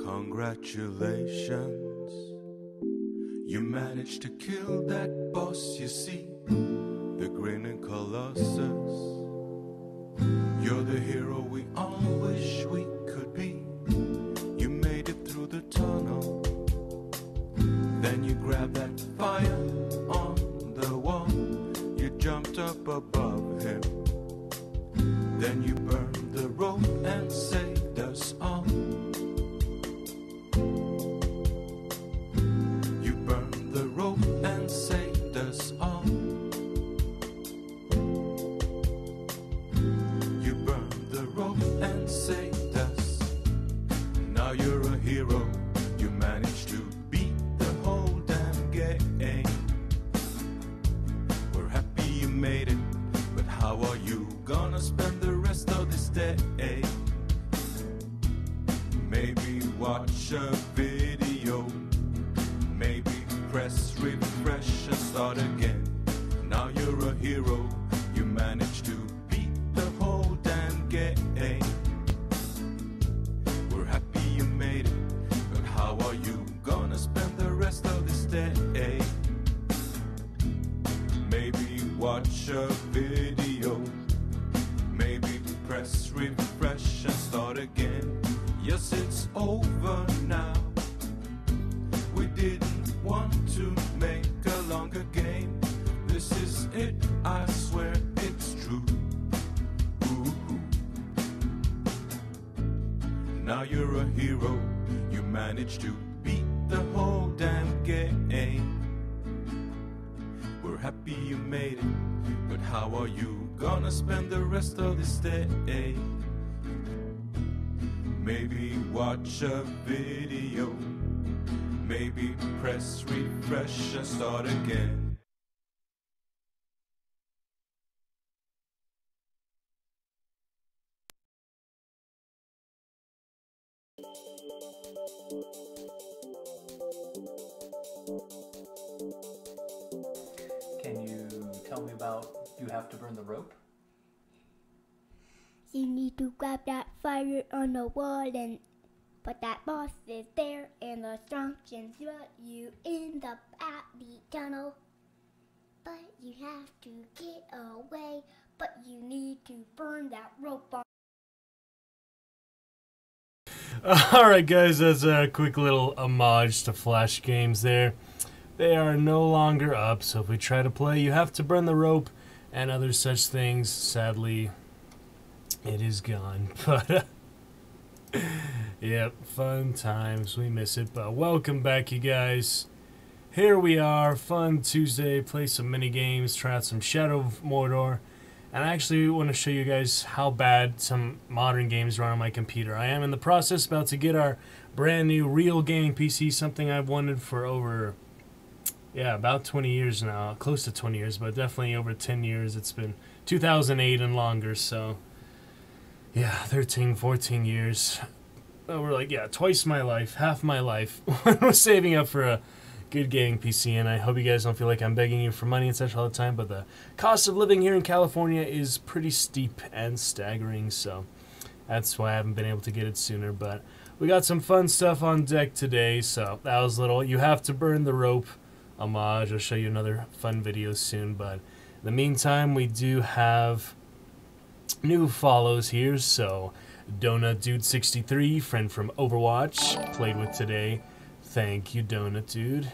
Congratulations, you managed to kill that boss, you see, the grinning colossus. You're the hero we all wish we could be. You made it through the tunnel. Then you grabbed that fire on the wall. You jumped up above him. Then you burned the rope and saved us all. You burned the rope and saved us all. You burned the rope and saved us. Now you're a hero. You managed to beat the whole damn game. We're happy you made it, but how are you gonna spend the rest of this day? Maybe watch a video, maybe press refresh and start again. Now you're a hero, you managed to beat the whole damn game. We're happy you made it, but how are you gonna spend the rest of this day? Maybe watch a video, maybe press refresh and start again. Yes, it's over now. We didn't want to make a longer game. This is it, I swear it's true. Ooh. Now you're a hero, you managed to beat the whole damn game. We're happy you made it, but how are you gonna spend the rest of this day? Maybe watch a video, maybe press refresh and start again. Can you tell me about You Have to Burn the Rope? You need to grab that fire on the wall, and but that boss is there, and the instructions put you in the alley tunnel. But you have to get away, but you need to burn that rope on. Alright guys, that's a quick little homage to Flash games there. They are no longer up, so if we try to play You Have to Burn the Rope and other such things, sadly it is gone. But yep, fun times, we miss it. But welcome back, you guys. Here we are, fun Tuesday, play some mini games, try out some Shadow of Mordor. And I actually want to show you guys how bad some modern games run on my computer. I am in the process about to get our brand new real gaming PC, something I've wanted for over, yeah, about 20 years now. Close to 20 years, but definitely over 10 years. It's been 2008 and longer, so yeah, 13, 14 years. We're like, yeah, twice my life, half my life. We're saving up for a good gaming PC, and I hope you guys don't feel like I'm begging you for money and such all the time, but the cost of living here in California is pretty steep and staggering, so that's why I haven't been able to get it sooner. But we got some fun stuff on deck today, so that was a little You Have to Burn the Rope homage. I'll show you another fun video soon, but in the meantime, we do have new follows here. So Donut Dude 63, friend from Overwatch, played with today. Thank you, Donut Dude.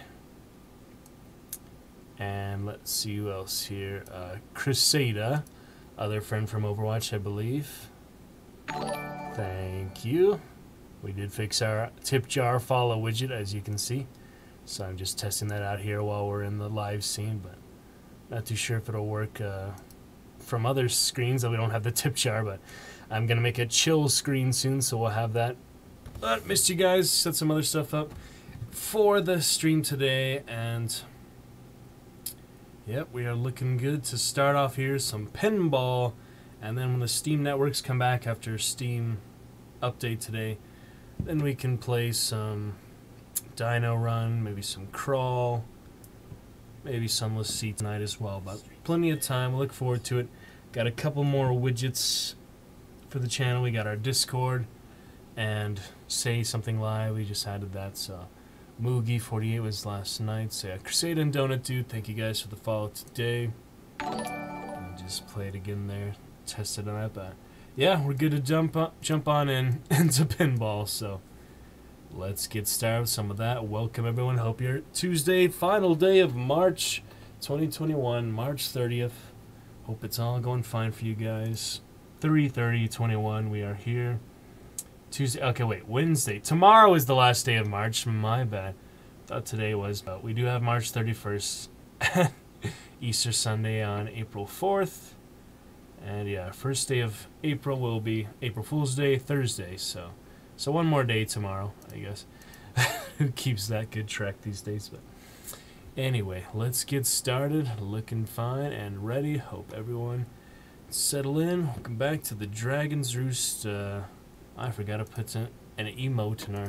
And let's see who else here. Crusader, other friend from Overwatch, I believe. Thank you. We did fix our tip jar follow widget, as you can see. So I'm just testing that out here while we're in the live scene, but not too sure if it'll work from other screens that we don't have the tip jar, but I'm going to make a chill screen soon, so we'll have that. But missed you guys, set some other stuff up for the stream today, and yep, we are looking good to start off here. Some Pinball, and then when the Steam networks come back after Steam update today, then we can play some Dino Run, maybe some Crawl, maybe Sunless Sea tonight as well. But plenty of time, we'll look forward to it. Got a couple more widgets for the channel. We got our Discord, and say something live. We just added that, so Moogie48 was last night. So yeah, Crusade and Donut Dude, thank you guys for the follow today. And just play it again there, test it on that. But yeah, we're good to jump on in into pinball. So let's get started with some of that. Welcome everyone. Hope your Tuesday, final day of March 2021, March 30th. Hope it's all going fine for you guys. 3/30/21. We are here. Tuesday. Okay, wait. Wednesday. Tomorrow is the last day of March. My bad. Thought today was, but we do have March 31st. Easter Sunday on April 4th. And yeah, first day of April will be April Fool's Day, Thursday. So one more day tomorrow, I guess. Who keeps that good track these days? But anyway, let's get started. Looking fine and ready. Hope everyone settle in. Welcome back to the Dragon's Roost. I forgot to put an emote in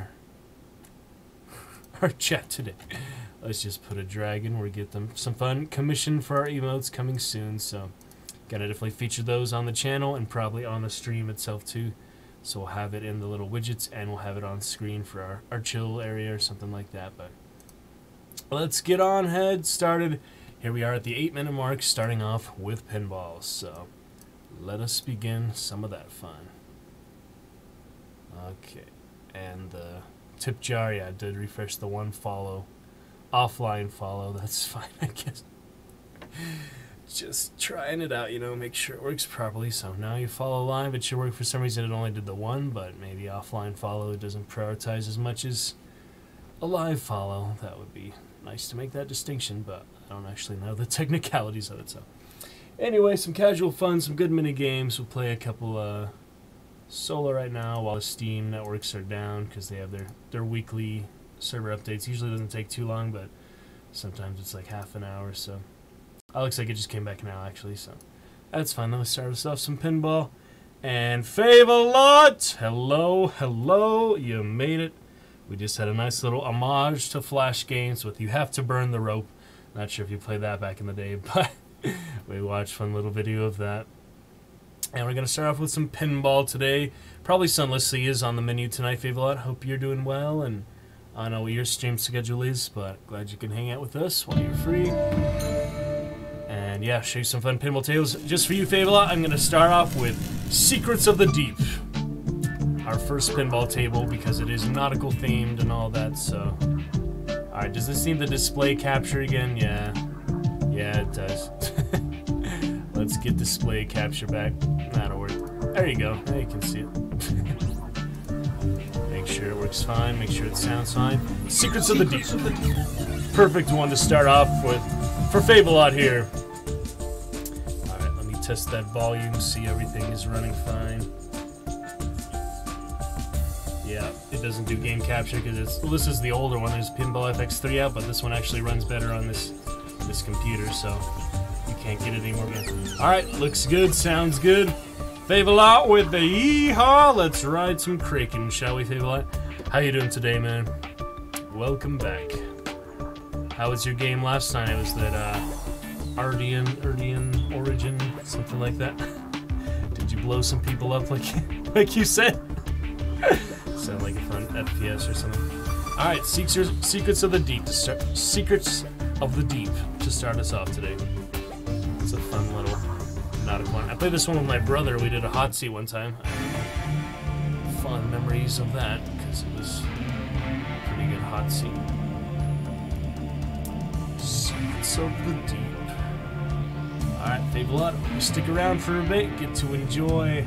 our chat today. Let's just put a dragon. We'll get them some fun commission for our emotes coming soon. So gonna definitely feature those on the channel and probably on the stream itself too. So we'll have it in the little widgets and we'll have it on screen for our chill area or something like that. But let's get on head started. Here we are at the 8-minute mark, starting off with pinballs. So let us begin some of that fun. Okay, and the tip jar, yeah, I did refresh the one follow. Offline follow, that's fine, I guess. Just trying it out, you know, make sure it works properly. So now you follow live, it should work. For some reason it only did the one, but maybe offline follow doesn't prioritize as much as a live follow. That would be nice to make that distinction, but I don't actually know the technicalities of it. So anyway, some casual fun, some good mini games. We'll play a couple solo right now while the Steam networks are down because they have their weekly server updates. Usually doesn't take too long, but sometimes it's like half an hour. So looks like it just came back now actually, so that's fine. Let's start us off some pinball. And Fave-A-Lot, hello, you made it. We just had a nice little homage to Flash games with You Have to Burn the Rope. Not sure if you played that back in the day, but we watched a fun little video of that. And we're going to start off with some pinball today. Probably Sunlessly is on the menu tonight, Fave-A-Lot. Hope you're doing well, and I don't know what your stream schedule is, but glad you can hang out with us while you're free. And yeah, show you some fun pinball tables. Just for you, Fave-A-Lot, I'm going to start off with Secrets of the Deep. Our first pinball table, because it is nautical themed and all that, so. Alright, does this need the display capture again? Yeah. Yeah, it does. Let's get display capture back. That'll work. There you go. Now you can see it. Make sure it works fine. Make sure it sounds fine. Secrets of the Deep. Perfect one to start off with for Fave-A-Lot here. Alright, let me test that volume, see everything is running fine. Yeah, it doesn't do game capture because it's. Well, this is the older one. There's Pinball FX3 out, but this one actually runs better on this computer, so you can't get it anymore. Alright, looks good, sounds good. Fave-A-Lot with the yeehaw. Let's ride some Kraken, shall we, Fave-A-Lot? How you doing today, man? Welcome back. How was your game last night? It was that Ardean Origin, something like that. Did you blow some people up like you said? Sound like a fun FPS or something. Alright, Secrets of the Deep to start. Secrets of the Deep to start us off today. It's a fun little nautical one. I played this one with my brother. We did a hot seat one time. Fond memories of that because it was a pretty good hot seat. Secrets of the Deep. Alright, Fave-A-Lot, stick around for a bit. Get to enjoy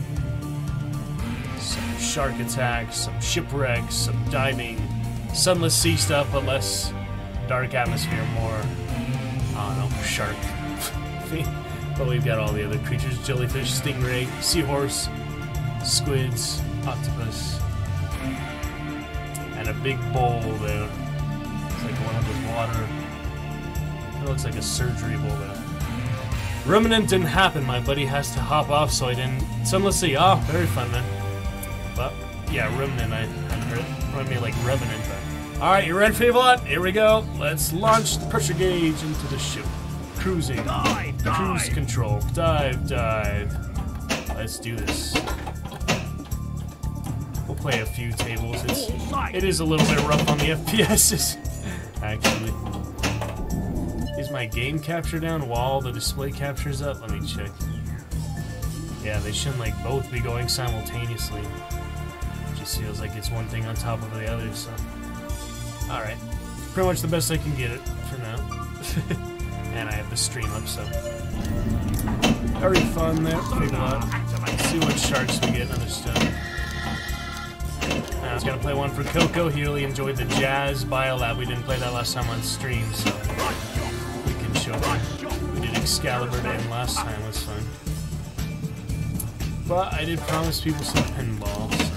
some shark attacks, some shipwrecks, some diving, sunless sea stuff, but less dark atmosphere, more, I don't know, shark. But we've got all the other creatures: jellyfish, stingray, seahorse, squids, octopus, and a big bowl there. It's like one of those water. It looks like a surgery bowl there. Remnant didn't happen. My buddy has to hop off, so I didn't. Sunlessly, oh, very fun, man. But yeah, Remnant, I hadn't heard it. Remind me like Revenant, but. Alright, you ready, Fave-A-Lot? Here we go. Let's launch the pressure gauge into the ship. Cruising. Dive. Cruise control. Dive. Let's do this. play a few tables. It is a little bit rough on the FPSs, actually. Is my game capture down while the display capture's up? Let me check. Yeah, they shouldn't like both be going simultaneously. It just feels like it's one thing on top of the other, so. Alright. Pretty much the best I can get it for now. And I have the stream up, so. Very fun there. Figure out. See what sharks we get, another stone. I was gonna play one for Coco. He really enjoyed the Jazz Biolab. We didn't play that last time on stream, so we can show him. We did Excalibur Day last time, was fun. But I did promise people some pinball, so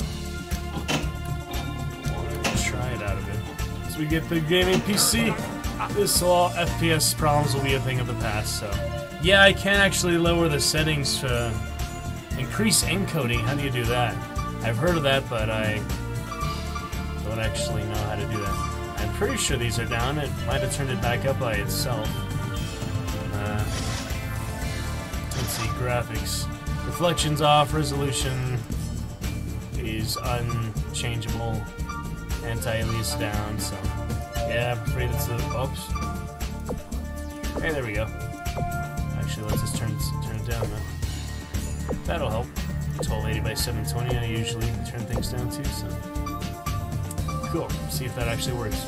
I wanted to try it out a bit. As we get the gaming PC, this all FPS problems will be a thing of the past, so. Yeah, I can actually lower the settings to increase encoding. How do you do that? I've heard of that, but I don't actually know how to do that. I'm pretty sure these are down. It might have turned it back up by itself. Let's see, graphics. Reflections off, resolution is unchangeable, anti-alias down, so yeah, I'm afraid it's the, oops. Hey, there we go. Actually, let's just turn it down now. That'll help. 1280 by 720, I usually turn things down too, so. Cool, see if that actually works.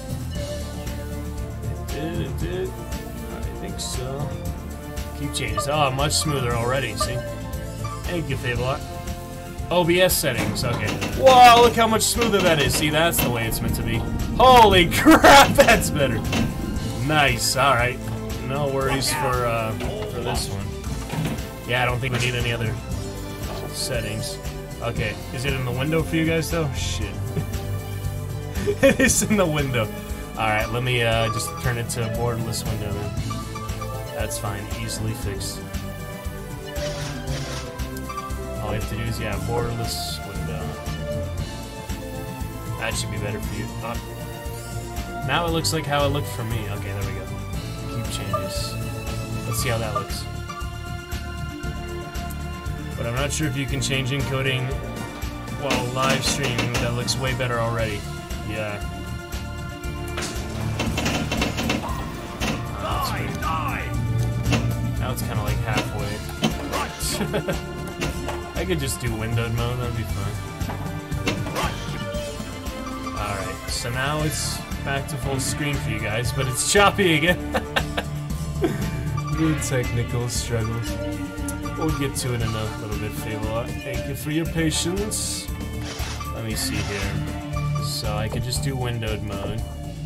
It did. I think so. Keep changes. Oh, much smoother already, see? Thank you, Fabelot. OBS settings, okay. Whoa, look how much smoother that is. See, that's the way it's meant to be. Holy crap, that's better. Nice, alright. No worries for this one. Yeah, I don't think we need any other settings. Okay, is it in the window for you guys, though? Shit. It is in the window. Alright, let me just turn it to borderless window then. That's fine, easily fixed. All I have to do is, yeah, borderless window. That should be better for you. Oh. Now it looks like how it looked for me. Okay, there we go. Keep changes. Let's see how that looks. But I'm not sure if you can change encoding while live streaming. That looks way better already. Yeah. Now it's kind of like halfway. I could just do windowed mode, that'd be fun. Alright, so now it's back to full screen for you guys, but it's choppy again. Good technical struggles. We'll get to it in a little bit, Fabelot. Thank you for your patience. Let me see here. So I could just do windowed mode.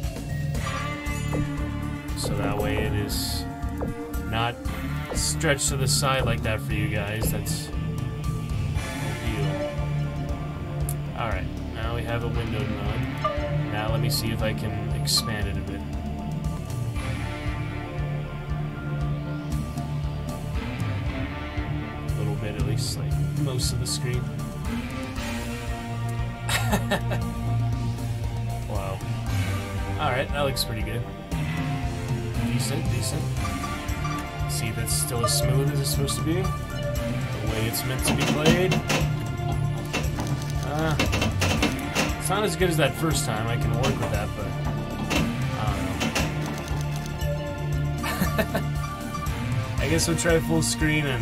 So that way it is not stretched to the side like that for you guys. That's ideal. Alright, now we have a windowed mode. Now let me see if I can expand it a bit. A little bit at least, like most of the screen. Wow. Alright, that looks pretty good. Decent, decent. See if it's still as smooth as it's supposed to be. The way it's meant to be played. It's not as good as that first time. I can work with that, but I don't know. I guess we'll try full screen and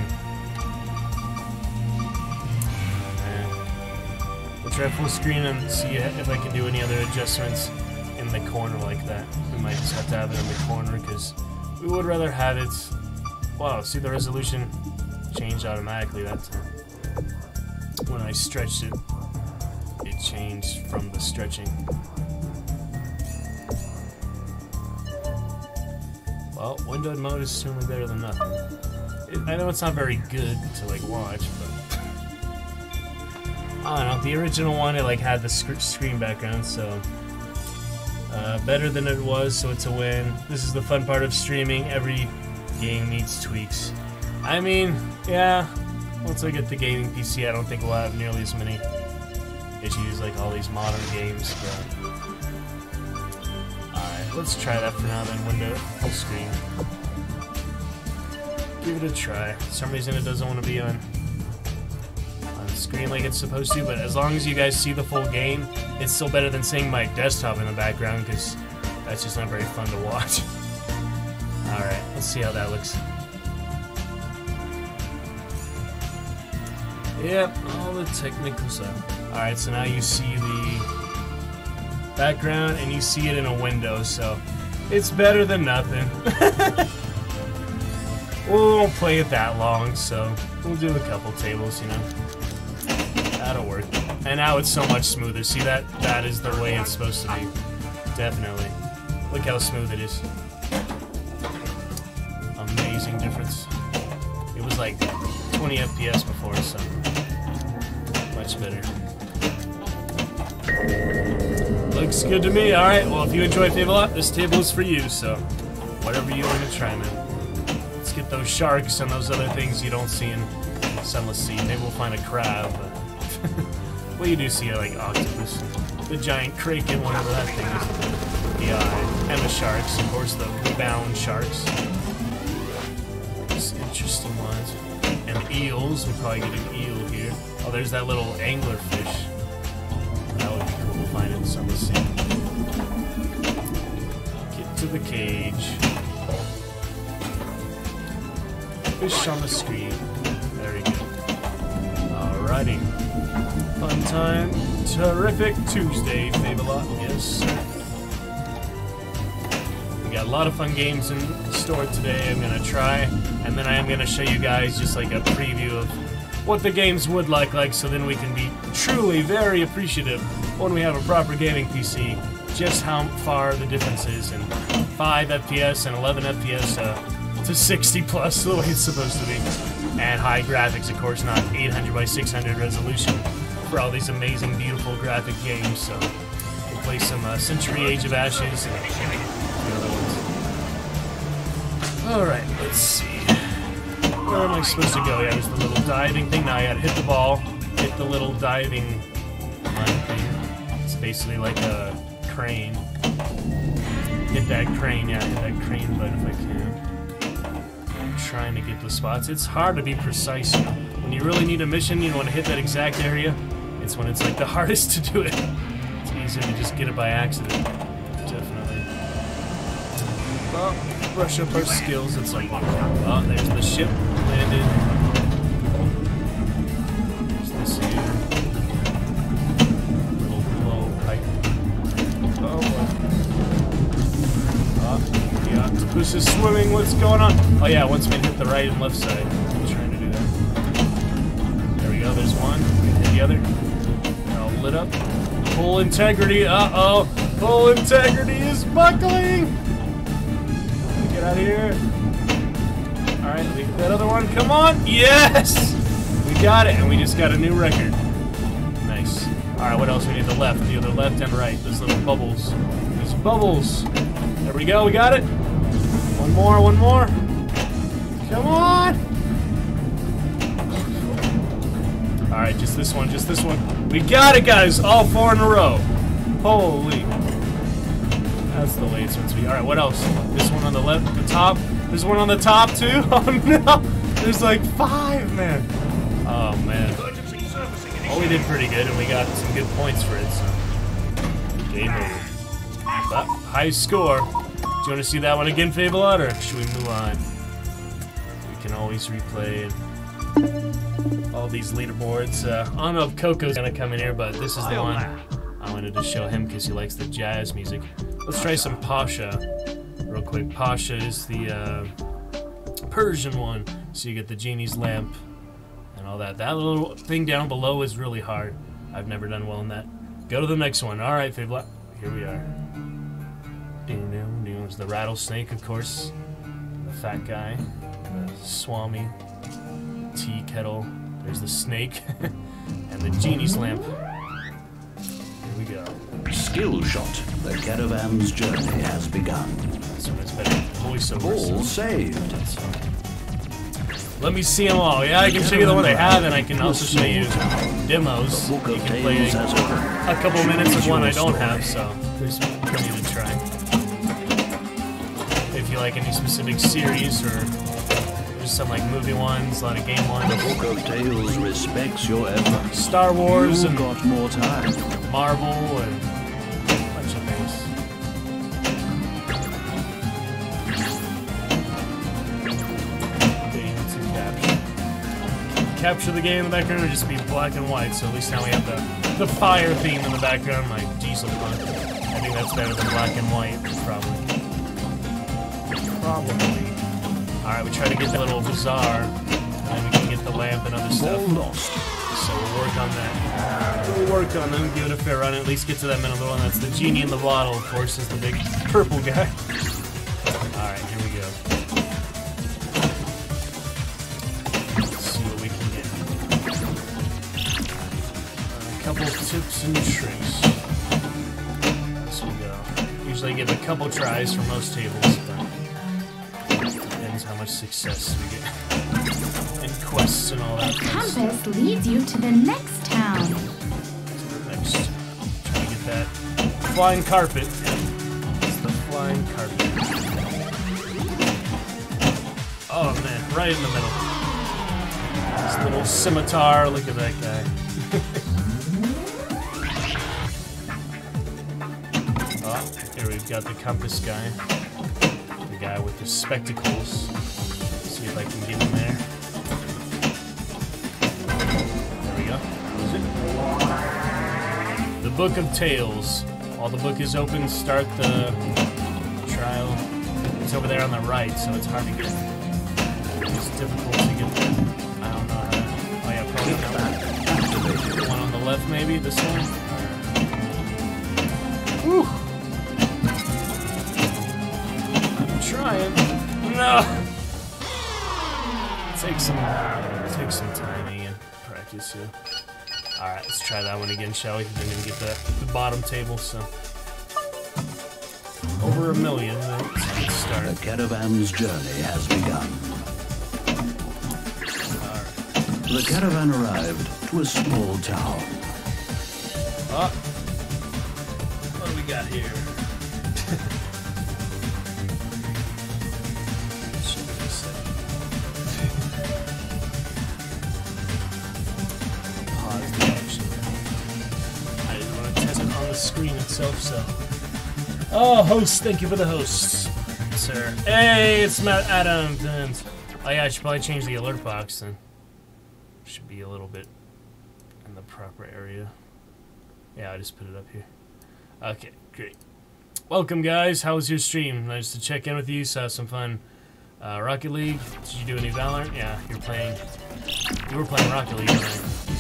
we'll try full screen and see if I can do any other adjustments in the corner like that. We might just have to have it in the corner because we would rather have it. Wow, see the resolution changed automatically that time. When I stretched it, it changed from the stretching. Well, windowed mode is certainly better than nothing. I know it's not very good to like watch, but I don't know. The original one, it like had the screen background, so better than it was, so it's a win. This is the fun part of streaming. Every game needs tweaks. I mean, yeah, once I get the gaming PC, I don't think we'll have nearly as many issues like all these modern games, but alright, let's try that for now then. Window full screen. Give it a try. For some reason it doesn't want to be on screen like it's supposed to, but as long as you guys see the full game, it's still better than seeing my desktop in the background, because that's just not very fun to watch. Alright, let's see how that looks. Yep, all the technical stuff. Alright, so now you see the background, and you see it in a window, so it's better than nothing. We won't play it that long, so we'll do a couple tables, you know. That'll work. And now it's so much smoother. See that? That is the way it's supposed to be. Definitely. Look how smooth it is. Amazing difference. It was like 20 FPS before, so much better. Looks good to me. Alright, well, if you enjoy Fable, this table is for you, so whatever you want to try, man. Let's get those sharks and those other things you don't see in Sunless Sea. Maybe we'll find a crab, but well, you do see like octopus, the giant kraken, whatever that thing is, the eye, and the sharks, of course, the rebound sharks. These interesting ones. And eels, we'll probably get an eel here. Oh, there's that little anglerfish. That would be cool to find in Sunless Sea. Get to the cage. Fish on the screen. Very good. Alrighty. Fun time. Terrific Tuesday, Fable-Lot. Yes, sir. We got a lot of fun games in store today. I'm gonna try, and then I am gonna show you guys just like a preview of what the games would look like, so then we can be truly very appreciative when we have a proper gaming PC, just how far the difference is in 5 FPS and 11 FPS to 60 plus, the way it's supposed to be. And high graphics, of course, not 800 by 600 resolution for all these amazing, beautiful graphic games. So we'll play some Century Age of Ashes and the other ones. Alright, let's see. Where am I supposed to go? Yeah, there's the little diving thing. Now I gotta hit the ball, hit the little diving thing. It's basically like a crane. Hit that crane, yeah, hit that crane button if I can. Trying to get the spots. It's hard to be precise. When you really need a mission, you want to hit that exact area. It's when it's like the hardest to do it. It's easier to just get it by accident. Definitely. Well, brush up our skills. It's like, oh, there's the ship landed. There's this here. Little blow pipe. Oh, the octopus is swimming. What's going on? Oh yeah, once we hit the right and left side. I'm trying to do that. There we go, there's one. We can hit the other. They're all lit up. Full integrity. Uh-oh. Full integrity is buckling. Get out of here. Alright, we hit that other one. Come on. Yes! We got it, and we just got a new record. Nice. Alright, what else? We need the left. The other left and right. Those little bubbles. These bubbles. There we go, we got it. One more, one more. Come on! Alright, just this one, just this one. We got it, guys! All 4 in a row. Holy. That's the way it's supposed to be. Alright, what else? This one on the left, the top. There's one on the top, too? Oh, no! There's like 5, man. Oh, man. Oh, we did pretty good, and we got some good points for it, so. Game over. But, high score. Do you want to see that one again, Fable-Lot, or should we move on? We can always replay all these leaderboards. I don't know if Coco's gonna come in here, but this is the one I wanted to show him because he likes the jazz music. Let's try some Pasha real quick. Pasha is the Persian one, so you get the genie's lamp and all that. That little thing down below is really hard. I've never done well in that. Go to the next one. All right, Fable-Lot. Here we are. There's the rattlesnake, of course. The fat guy. The Swami. Tea kettle. There's the snake. And the genie's lamp. Here we go. Skill shot. The caravan's journey has begun. This one is better. Voiceover. Ball saved. That's fun. Let me see them all. Yeah, I can show you the one they have, and I can also show you demos. You can play a couple minutes of one I don't have, so there's plenty to try. If you like any specific series or Just some like movie ones, a lot of game ones. The Book of Tales respects your efforts. Star Wars You've and got more time. Marvel and a bunch of things. Capture the game in the background would just be black and white, so at least now we have the fire theme in the background, like diesel punk. I think that's better than black and white, probably. Alright, we try to get the little bazaar, and then we can get the lamp and other stuff. So we'll work on that. We'll work on them, give it a fair run, at least get to that middle one. That's the genie in the bottle, of course, is the big purple guy. Alright, here we go. Couple tips and tricks. So we go. Usually give a couple tries for most tables, but depends how much success we get. And quests and all that. The compass leads you to the next town. Next. Trying to get that flying carpet. It's the flying carpet. Oh man, right in the middle. This little scimitar, look at that guy. Here we've got the compass guy. The guy with the spectacles. See if I can get him there. There we go. Is it? The Book of Tales. While the book is open, start the trial. It's over there on the right, so it's hard to get. It's difficult to get there. I don't know how to. Oh yeah, probably that. The one on the left, maybe? This one? Whew. Trying. No. Take some timing and practice here. All right, let's try that one again, shall we? Didn't even get the bottom table, so over 1 million. Let's start. The caravan's journey has begun. All right. The caravan arrived to a small town. Oh, what do we got here? Screen itself, so. Oh, host, thank you for the hosts, sir. Hey, it's Matt Adams, and oh yeah, I should probably change the alert box then. Should be a little bit in the proper area. Yeah, I just put it up here. Okay, great. Welcome, guys. How was your stream? Nice to check in with you. Saw some fun. Rocket League. Did you do any Valorant? Yeah, you were playing Rocket League tonight.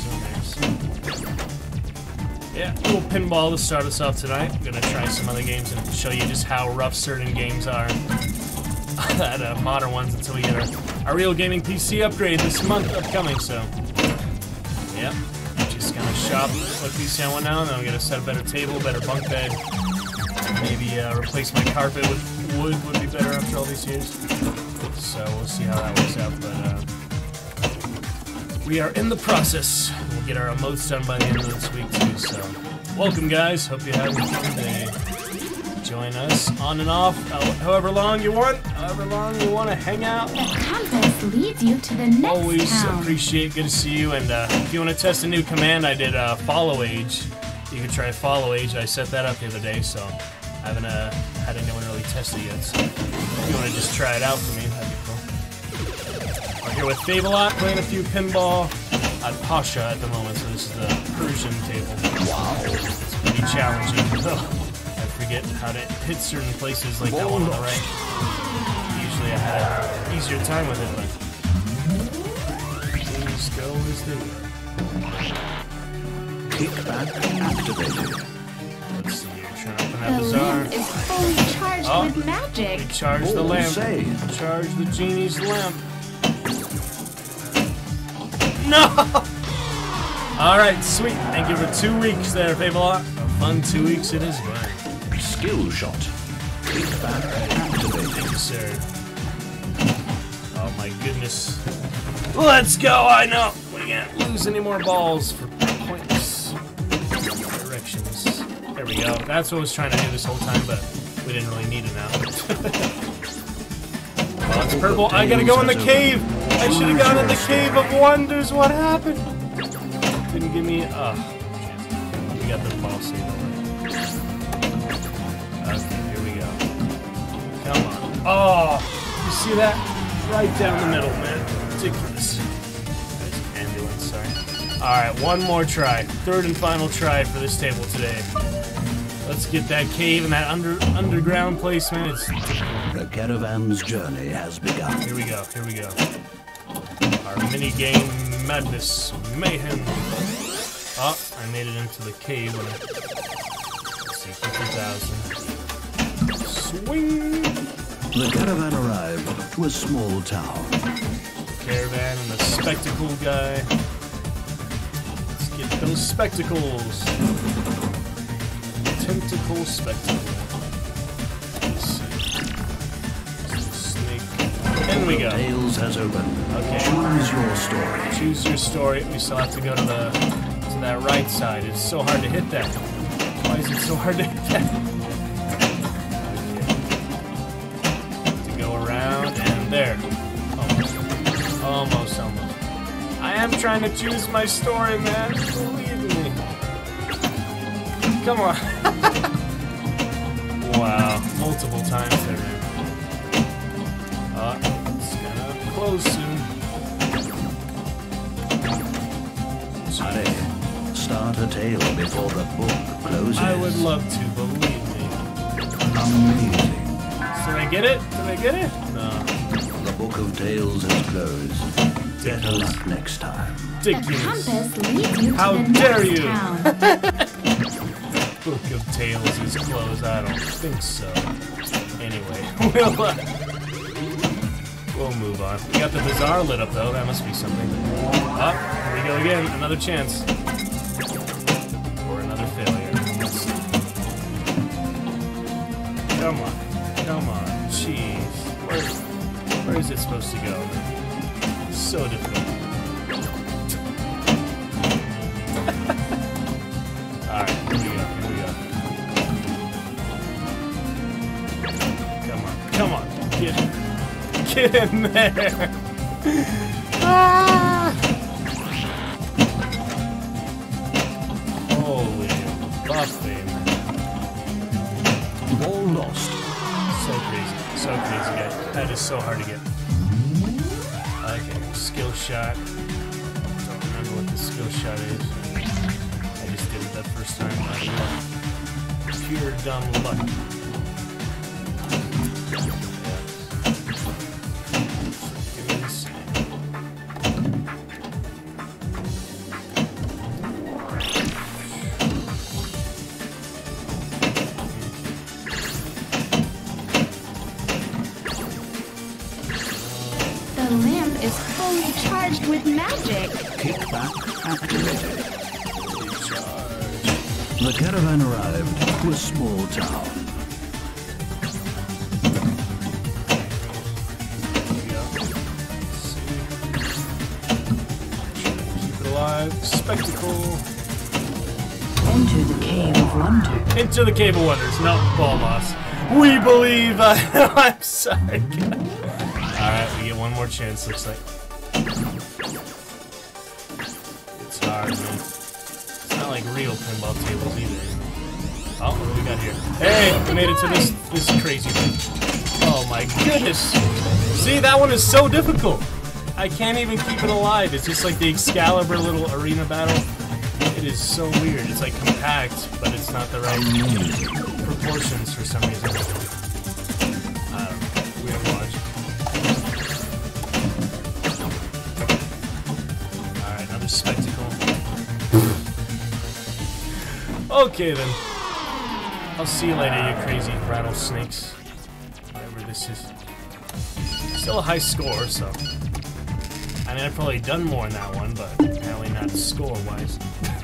Yeah, a little pinball to start us off tonight. I'm gonna try some other games and show you just how rough certain games are. At modern ones until we get our real gaming PC upgrade this month upcoming, so. Yeah, just gonna shop what PC I want now, and then I'm gonna set a better table, better bunk bed. Maybe replace my carpet with wood would be better after all these years. So we'll see how that works out, but we are in the process. We'll get our emotes done by the end of this week too, so. Welcome, guys. Hope you have a fun day. Join us on and off, however long you want to hang out. The compass leads you to the next Always town. appreciate, good to see you, and if you want to test a new command, I did follow age. You can try follow age. I set that up the other day, so I haven't had anyone really test it yet, so if you want to just try it out for me, that'd be cool. We're here with Fabelot, playing a few pinball at Pasha at the moment, so this is the Persian table. Wow. It's pretty challenging, though. I forget how to hit certain places like that one on the right. Usually I had an easier time with it, but things go as they go. Kickback activated. Let's see here, trying to open that The bazaar. lamp is fully charged with magic. We charge the lamp. Say. Charge the genie's lamp. No! Alright, sweet. Thank you for 2 weeks there, Fabelot. A fun 2 weeks it is, man. Skill shot. Kickback activated. Thank you, sir. Oh my goodness. Let's go! I know! We can't lose any more balls for pointless directions. There we go. That's what I was trying to do this whole time, but we didn't really need it now. Oh, it's purple. I gotta go in the cave. I should have gone in the Cave of Wonders. What happened? Didn't give me. Oh, we got the ball saved. Okay, here we go. Come on. Oh, you see that? Right down the middle, man. Ridiculous. There's an ambulance. Sorry. All right, one more try. Third and final try for this table today. Let's get that cave and that underground place, man. It's The caravan's journey has begun. Here we go, here we go. Our mini-game madness mayhem. Oh, I made it into the cave when I... Let's see, 50,000. Swing! The caravan arrived to a small town. Caravan and the spectacle guy. Let's get those spectacles. Tentacle spectacle. Let's see. Snake. In we go. Tales has opened. Okay. Choose your story. Choose your story. We still have to go to that right side. It's so hard to hit that. Why is it so hard to hit that? Okay. To go around and there. Almost. I am trying to choose my story, man. Believe me. Come on. Wow. Multiple times there, man. It's gonna close soon. Hurry. Start a tale before the book closes. I would love to, believe me. Amazing. Did I get it? Did I get it? No. The book of tales is closed. Better luck next time. The Ridiculous. compass leads you to How the dare next you. town. Book of Tales is closed. I don't think so. Anyway, we'll move on. We got the bazaar lit up though. That must be something. Oh, here we go again. Another chance. Or another failure. Let's see. Come on. Come on. Jeez. Where is it supposed to go? So difficult. Alright, here we go. Come on. Get in there. Ah! Holy buffing. All lost. So crazy, guys. That is so hard to get. Okay, skill shot. Don't remember what the skill shot is. I just did it that first time. Pure dumb luck. The lamp is fully charged with magic. Kickback activated. The caravan arrived to a small town. Keep it alive. Spectacle. Enter the Cave of Wonder. Into the Cave of Wonders. No, ball loss. We believe. I'm sorry. Alright, we get one more chance, looks like. It's hard, man. It's not like real pinball tables either. Oh, what do we got here? Hey, we made it to this crazy thing. Oh my goodness. See, that one is so difficult. I can't even keep it alive. It's just like the Excalibur little arena battle. It is so weird. It's like compact, but it's not the right proportions for some reason. I don't know. Weird logic. Alright, another spectacle. Okay then. I'll see you later, you crazy rattlesnakes. Whatever this is. Still a high score, so. I mean, I've probably done more in that one, but apparently not score-wise.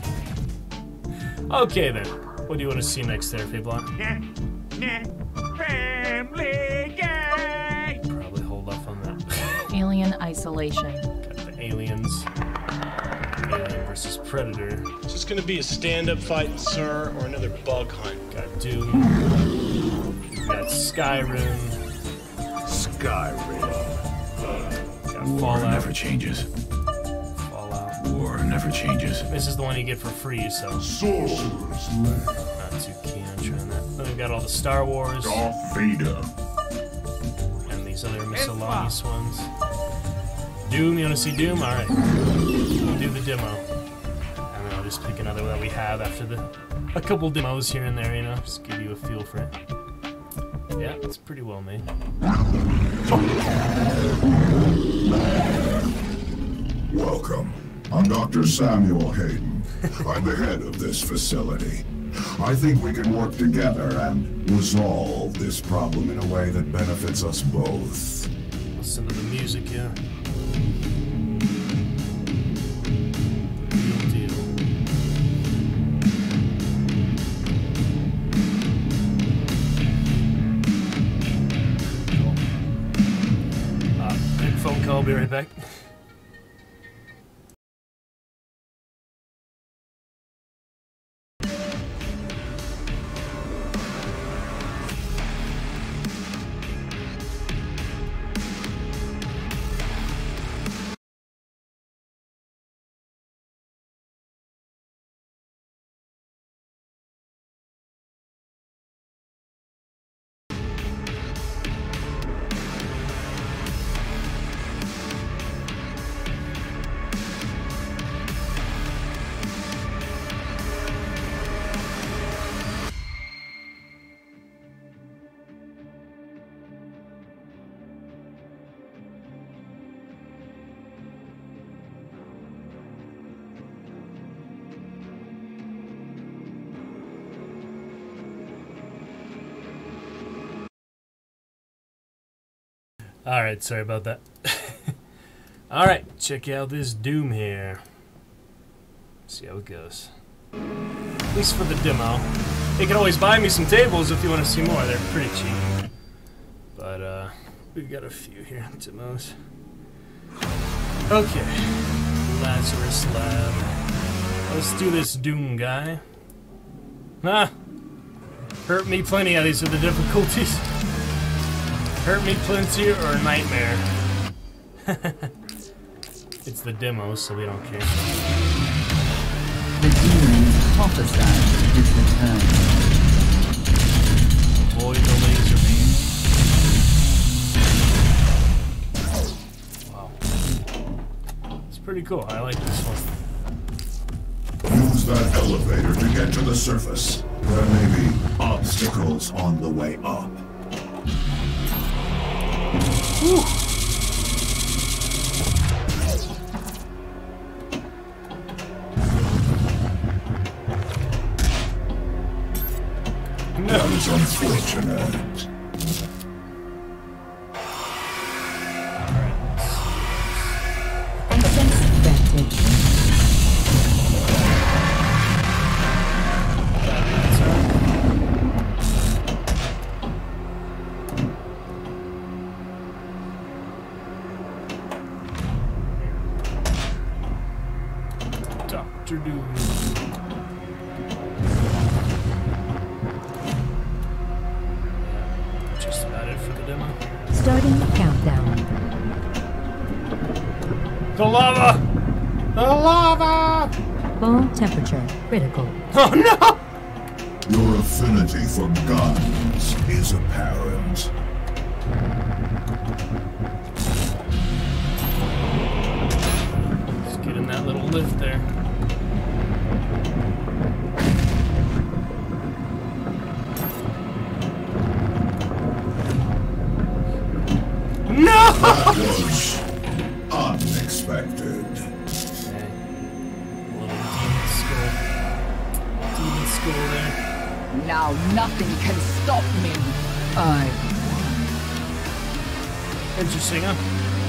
Okay then. What do you want to see next there, Fablon? Family Guy! Probably hold off on that. Alien isolation. Got the aliens. Alien versus Predator. Is this gonna be a stand-up fight, sir, or another bug hunt? Got Doom. Got Skyrim. War Fallout. never changes. Fallout. War never changes. This is the one you get for free, so Sorcerer's Land. not too keen on trying that. Then we've got all the Star Wars Darth Vader. and these other miscellaneous ones. Doom, you want to see Doom? Alright. We'll do the demo. And then I'll just pick another one that we have after a couple demos here and there, you know, just give you a feel for it. Yeah, it's pretty well made. Welcome. I'm Dr. Samuel Hayden. I'm the head of this facility. I think we can work together and resolve this problem in a way that benefits us both. Listen to the music, yeah. Real deal. Quick phone call, I'll be right back. Alright, sorry about that. Alright, check out this Doom here. See how it goes. At least for the demo. You can always buy me some tables if you want to see more. They're pretty cheap. But, we've got a few here. Demos. Okay. Lazarus Lab. Let's do this Doom guy. Ah! Hurt me plenty. These are the difficulties. Hurt me plenty or a nightmare. It's the demo, so we don't care. The demon's prophesied his return. Avoid the laser beam. Wow. It's pretty cool. I like this one. Use that elevator to get to the surface. There may be obstacles on the way up. Whew. That is unfortunate. Access granted. Dr. Doom. Just about it for the demo. Starting countdown. The lava! The lava! Ball temperature critical. Oh no! Your affinity for guns is apparent. Just get in that little lift there. No! That was unexpected. Okay. A little demon skull. Demon skull there. Now nothing can stop me. Interesting, huh?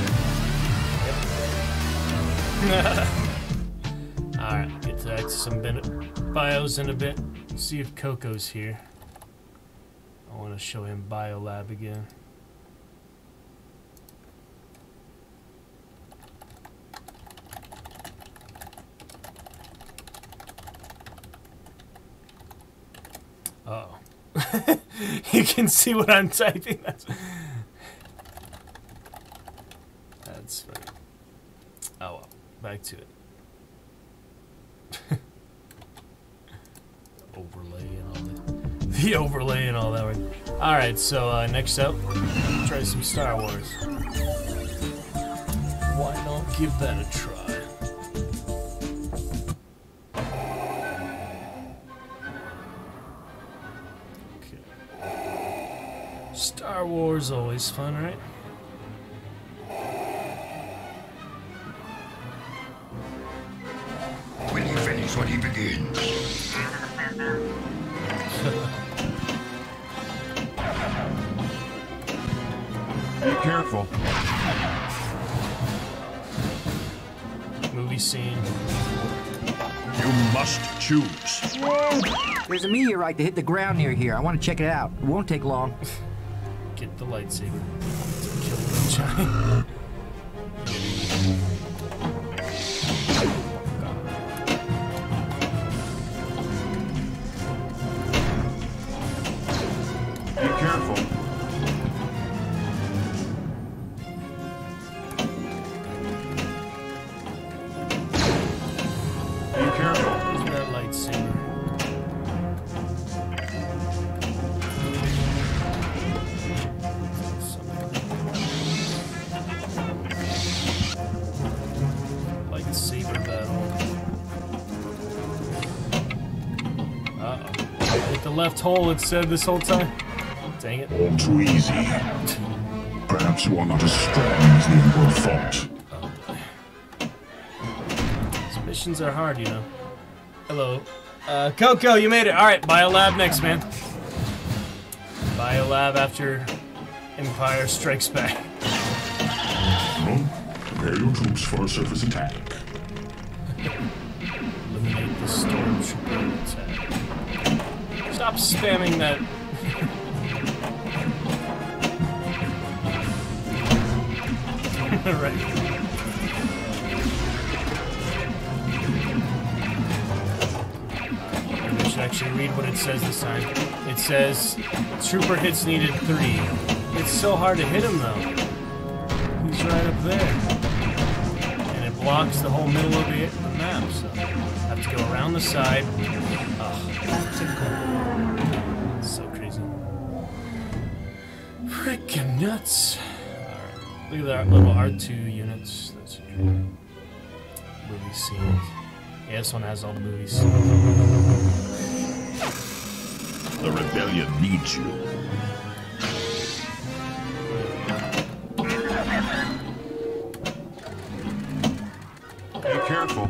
Alright, get to some bios in a bit. See if Coco's here. I want to show him Biolab again. Uh-oh. You can see what I'm typing. That's funny. Oh well, back to it. Overlay and all that. The overlay and all that. Alright, so next up, try some Star Wars. Why not give that a try? Okay. Star Wars, always fun, right? When he finishes what he begins. Be careful. Movie scene. You must choose. There's a meteorite that hit the ground near here. I want to check it out. It won't take long. Get the lightsaber. Kill the giant. Be careful. Be careful. Where's that lightsaber? Lightsaber battle. Uh-oh. Hit the left hole, it said this whole time. Dang it. All too easy. Perhaps you are not as strong as the Emperor thought. Oh boy. These missions are hard, you know. Hello. Coco, you made it. Alright, Biolab next, man. Biolab after Empire Strikes Back. Well, prepare your troops for a surface attack. Eliminate the stormtrooper attack. Stop spamming that. Right. I should actually read what it says this time. It says, trooper hits needed 3. It's so hard to hit him though. He's right up there. And it blocks the whole middle of the map, so I have to go around the side. Ugh, typical. It's so crazy. Frickin' nuts. Look at that little R2 units. That's movie scenes. Yeah, this one has all the movies. The rebellion needs you. Be careful.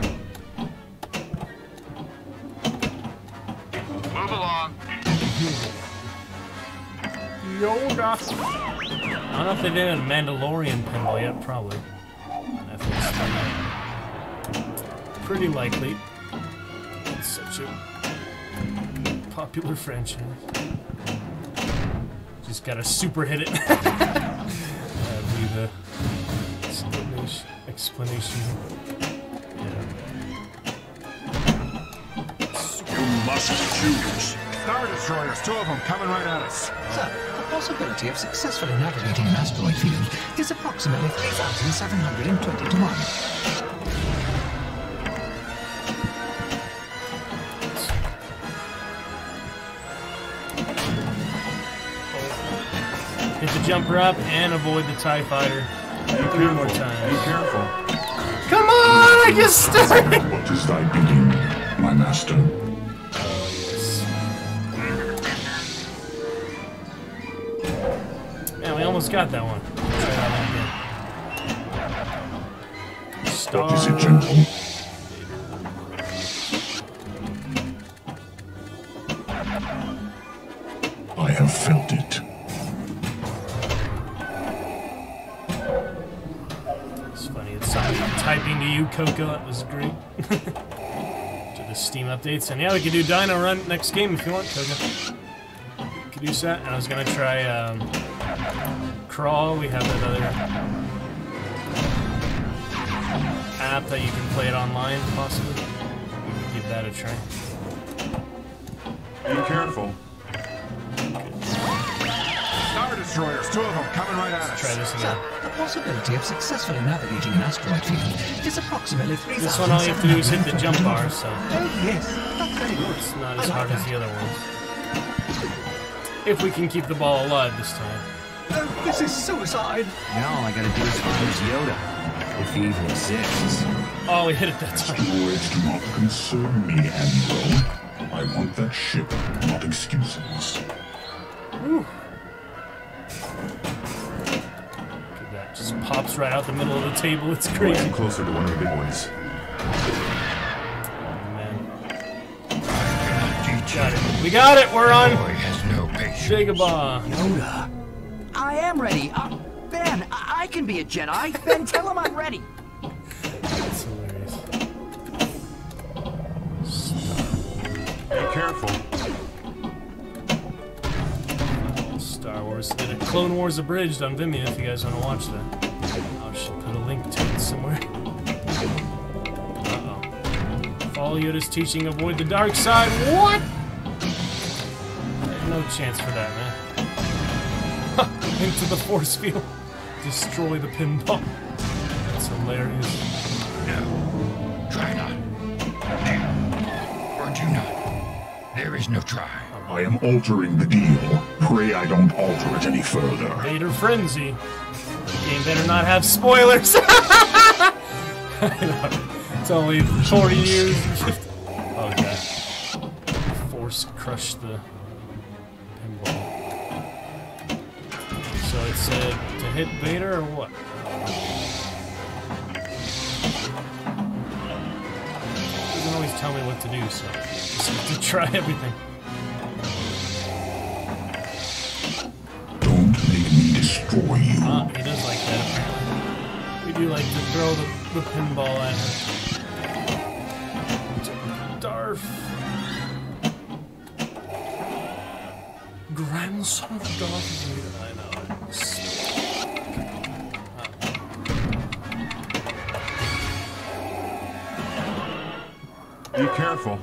Move along. Yoda. I don't know if they did a Mandalorian pinball yet, probably. Pretty likely. It's such a popular franchise. Just gotta super hit it. That'd be the explanation. Yeah. You must choose. Star Destroyers, 2 of them coming right at us. Sir, the possibility of successfully navigating an asteroid field is approximately 3,720 to 1. Hit the jumper up and avoid the TIE fighter 3 more times. Be careful. Come on, I get started! What is thy bidding, my master? Man, we almost got that one. Try that one again. Star. What is it, gentle? I have felt it. It's funny, it's typing to you, Coco. That was great. To the Steam updates. And yeah, we can do Dino Run next game if you want, Coco. We could use that. And I was going to try Crawl. We have that other app that you can play it online, possibly. We could give that a try. Be careful. Star destroyers. Two of them coming right at us. Try this again. The possibility of successfully navigating an asteroid field is approximately 3,000. This one, all you have to do is hit the jump bar, so Oh, yes. That's very good. it's not as hard as the other ones. If we can keep the ball alive this time. Oh, this is suicide. Now all I gotta do is find Yoda, if he even exists. Oh, we hit it that time. Asteroids do not concern me, Andro. I want that ship, not excuses. Whew. Look at that. Just pops right out the middle of the table. It's crazy. Getting closer to one of the big ones. Got it. We got it. We're on. Boy has no patience. Dagobah. Yoda. I am ready. Ben, I can be a Jedi. Ben, tell him I'm ready. That's hilarious. Be careful. Star Wars did a Clone Wars Abridged on Vimeo if you guys want to watch that. I should put a link to it somewhere. Uh-oh. Follow Yoda's teaching, avoid the dark side. What? No chance for that, man. Into the force field. Destroy the pinball. That's hilarious. No. Try not. There. Or do not. There is no try. I am altering the deal. Pray I don't alter it any further. Vader Frenzy. The game better not have spoilers. It's only 40 years. Oh, God. Force crushed the pinball. So it said to hit Vader or what? It doesn't always tell me what to do, so just have to try everything. Don't make me destroy you. Ah, he does like that apparently. We do like to throw the pinball at him. Darth. Grandson of Darth Vader. I know. Be careful.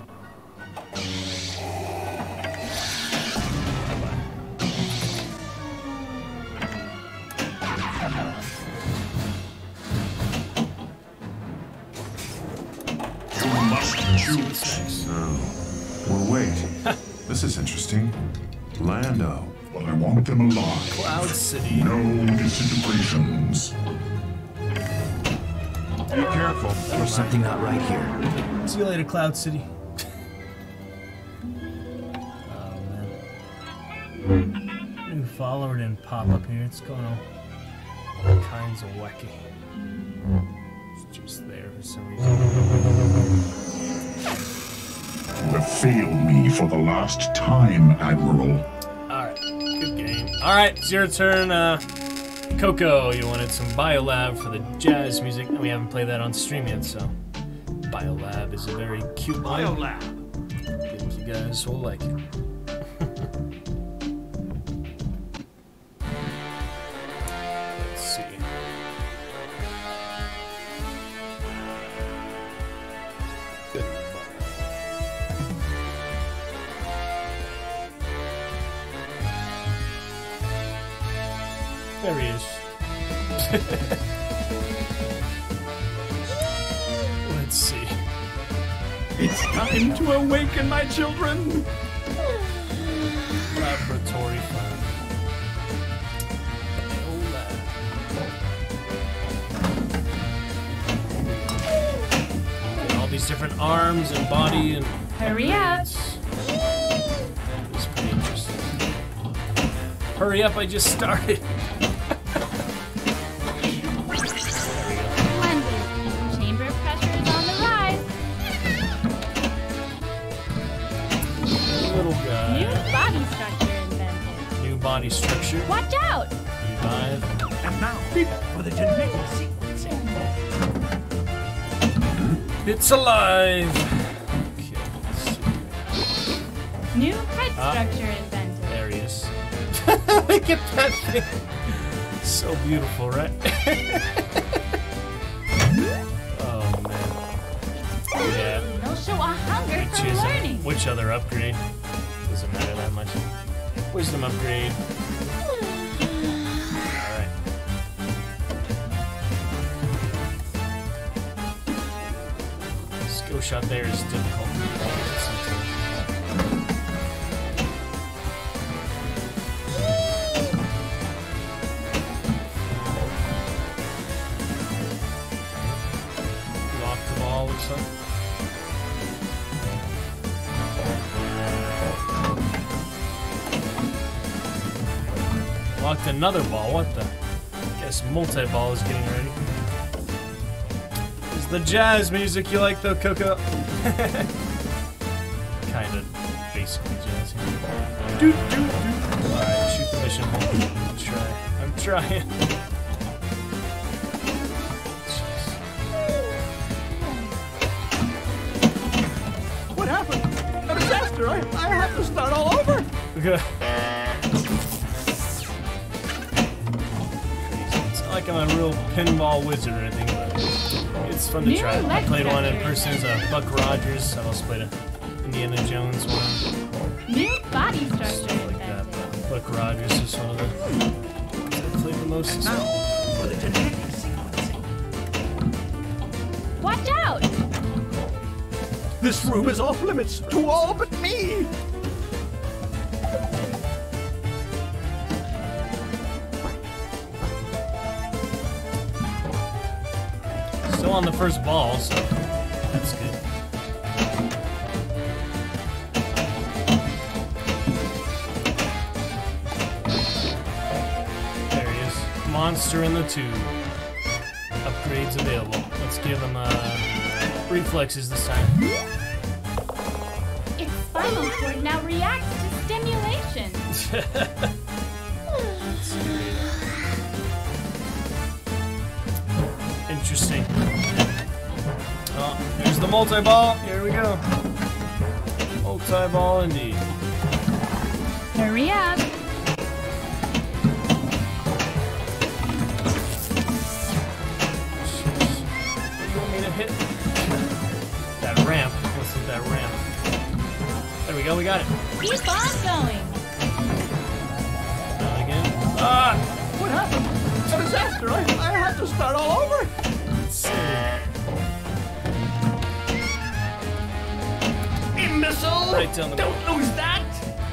You must choose. Well, wait. This is interesting. Lando. But I want them alive. Cloud City. No disintegrations. Be careful. There's something not right here. See you later, Cloud City. Oh, man. New follower didn't pop up here. It's going all kinds of wacky. It's just there for some reason. You have failed me for the last time, Admiral. Alright, good game. Alright, it's your turn. Coco, you wanted some Biolab for the jazz music. We haven't played that on stream yet, so Biolab is a very cute one. Biolab. I think you guys will like it. Let's see. There he is. Let's see. It's time to awaken, my children. Laboratory fun. All these different arms and body and Hurry up. It's pretty interesting. Hurry up, I just started. Chamber pressure is on the rise. Little guy. New body structure invented. New body structure. Watch out! Revive. And now, for the genetic sequencing. It's alive. Okay, let's see. New head structure invented. There he is. Look at that thing. So beautiful, right? Oh man. Yeah. They'll show a hunger for learning. Which other upgrade? Doesn't matter that much. Wisdom upgrade. shot there is difficult. Lock the ball, looks like. Locked another ball, what the? Guess multi-ball is getting ready. Is the jazz music you like though, Coco? Kinda basically jazzy. Alright, shoot the mission. I'm trying. What happened? A disaster! I have to start all over! Okay. Like I'm a real pinball wizard or anything, but it's fun to try. I played one in person as a Buck Rogers. I've also played a Indiana Jones one. New body structure. Stuff like that. But Buck Rogers is one of the ones I played the most. Watch out! This room is off limits to all but me! Still on the first ball, so that's good. There he is. Monster in the tube. Upgrades available. Let's give him reflexes this time. Its spinal cord now reacts to stimulation. Interesting. Oh, there's the multi-ball. Here we go. Multi-ball indeed. Hurry up. What do you want me to hit? That ramp. What's with that ramp? There we go. We got it. Keep on going. Down again. Ah! What happened? A disaster! I have to start all over! Imbecile! Right down the Don't lose that!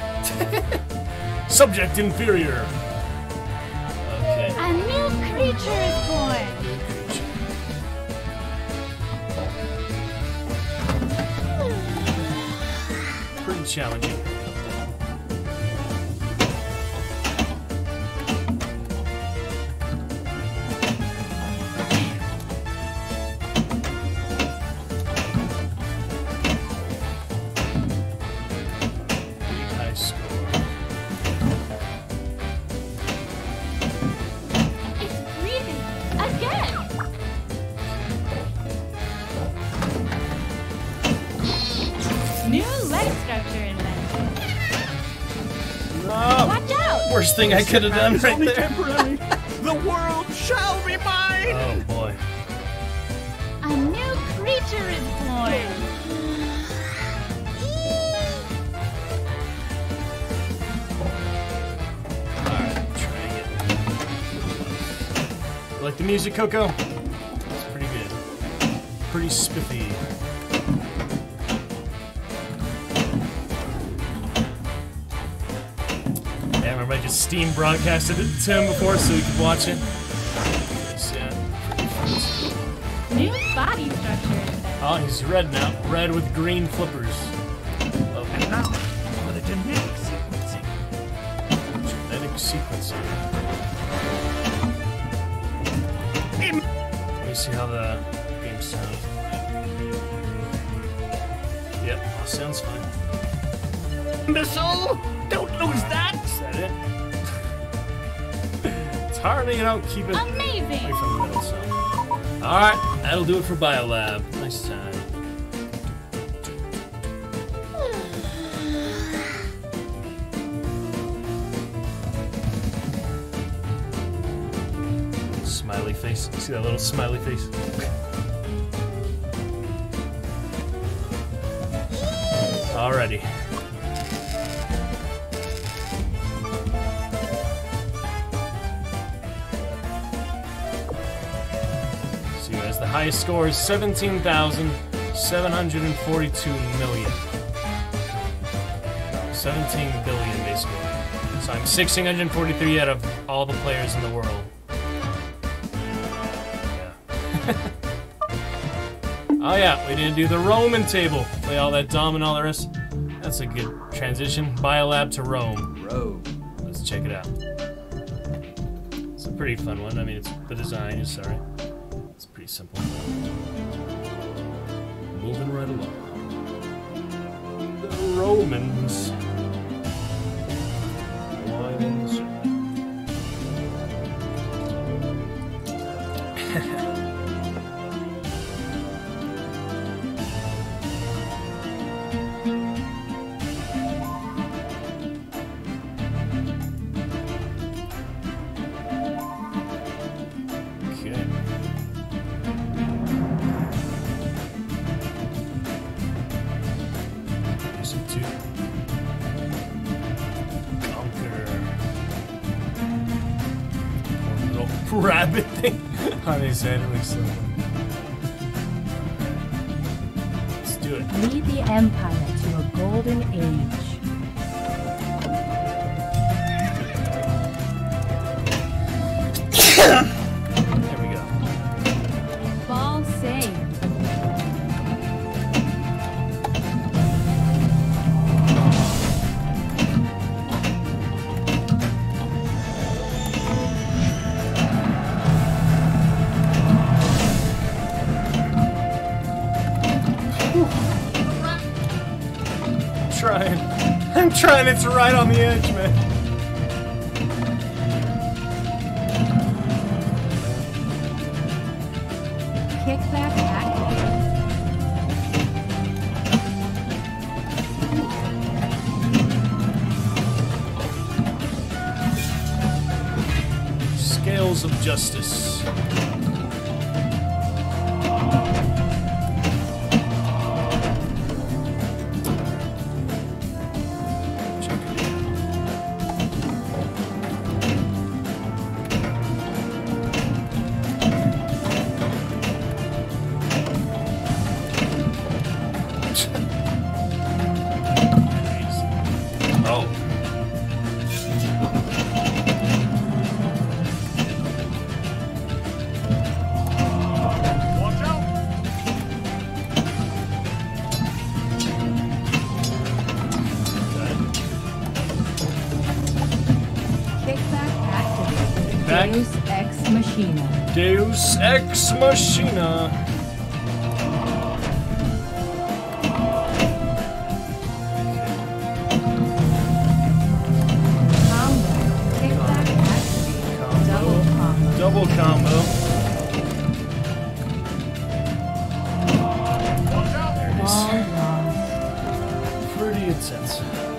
Subject inferior. Okay. A new creature is born. Pretty challenging. Worst thing I could have done right there. Temporary. The world shall be mine! Oh boy. A new creature is born. Alright, trying it. You like the music, Coco? It's pretty good. Pretty spiffy. I just Steam broadcasted it to him before so we could watch it. New body structure. Oh, he's red now. Red with green flippers. Okay. And now, for the genetic sequencing. Genetic sequencing. Let me see how the game sounds. Yep, all sounds fine. Imbecile! Don't lose that! Is that it? It's hard to, keep it amazing away from the middle, so. Alright, that'll do it for Biolab. Nice time. Smiley face. See that little smiley face? Alrighty. The highest score is 17,600. 742 million. 17 billion, basically. So I'm 1643 out of all the players in the world. Yeah. Oh yeah, we didn't do the Roman table. Play all that Dom and all the rest. That's a good transition. Biolab to Rome. Rome. Let's check it out. It's a pretty fun one. I mean, the design is, sorry. It's pretty simple. Moving right along. The Romans. Lions. Rabbit thing on his head, it looks so funny. Let's do it. Lead the Empire to a golden age. There we go. Ball saved. I'm trying, it's right on the edge, man. Kickback activated. Scales of justice. Deus Ex Machina. Deus Ex Machina. Combo. Kickback activated. Double combo. Double combo. There it is. Pretty intense.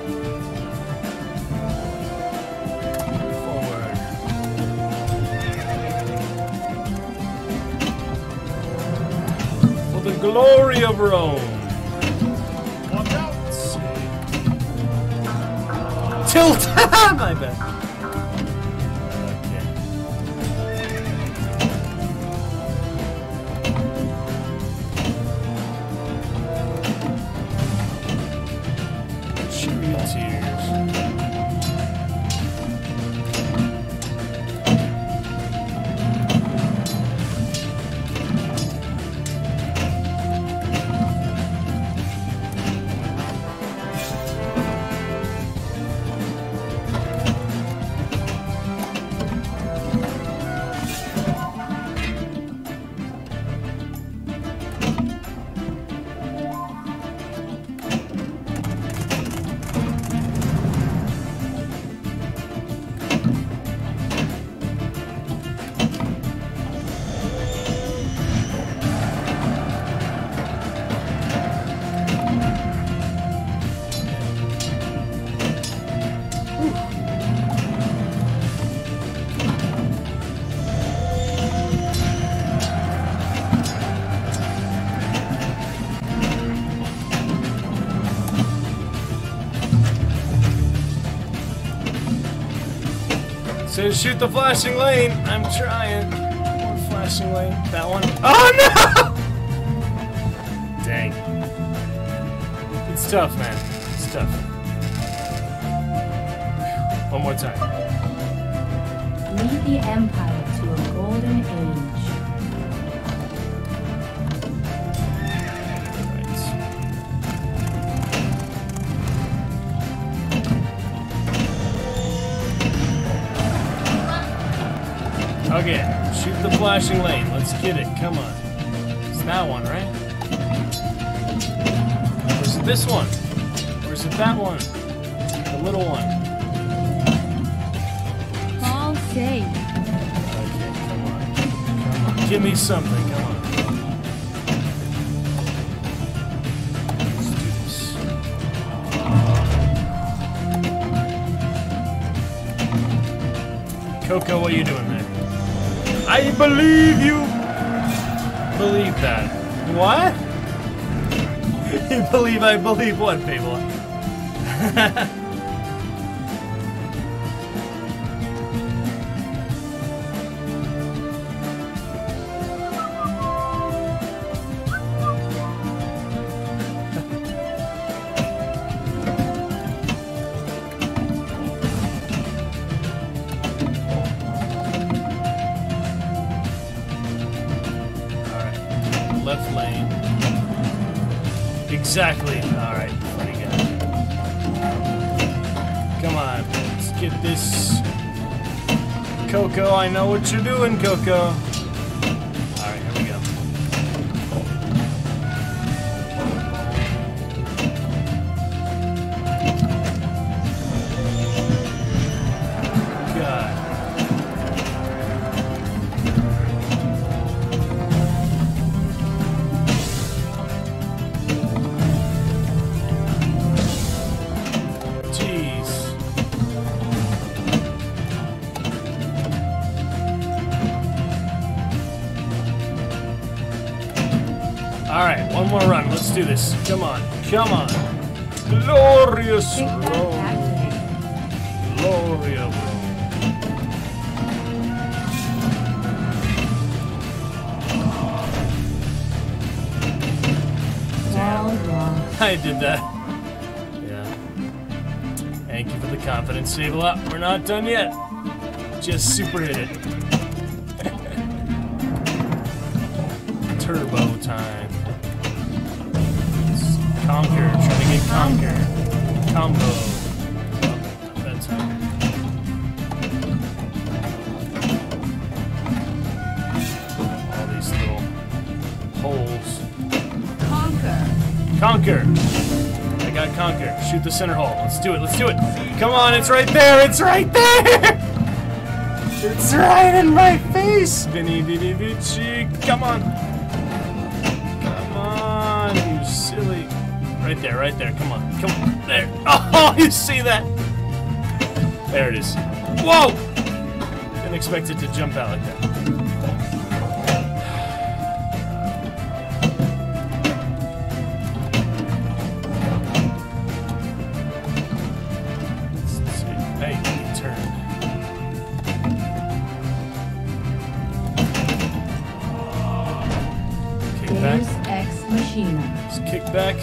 The glory of Rome. Watch out. Let's see. Tilt! My bad. Okay. Charioteers. Says shoot the flashing lane. I'm trying. One flashing lane. That one. Oh Dang. It's tough, man. It's tough. One more time. Lead the Empire to a golden age. Okay, shoot the flashing lane. Let's get it. Come on. It's that one, right? Or is it this one? Or is it that one? The little one. Ball safe. Okay, come on. Come on. Give me something. Come on. Let's do this. Coco, what are you doing there? I believe you. Believe that. What? You believe I believe what, people? Left lane. Exactly. Alright, funny guy. Come on, let's get this. Coco, I know what you're doing, Coco. Alright, here we go. God. Alright, one more run. Let's do this. Come on. Come on. Glorious road. Gloria road. Damn. I did that. Yeah. Thank you for the confidence. Save a lot. We're not done yet. Just super hit it. Turbo time. Conquer, trying to get conquer. Combo. That's it. All these little holes. Conquer. Conquer. I got conquer. Shoot the center hole. Let's do it. Let's do it. Come on, it's right there. It's right there. It's right in my face. Vinny Vinny Vici. Come on. Come on, you silly. Right there, right there. Come on. Come on. There. Oh, you see that? There it is. Whoa! Didn't expect it to jump out like that. Let's see. Hey, turn. Kick back. Ex Machina. Let's kick back.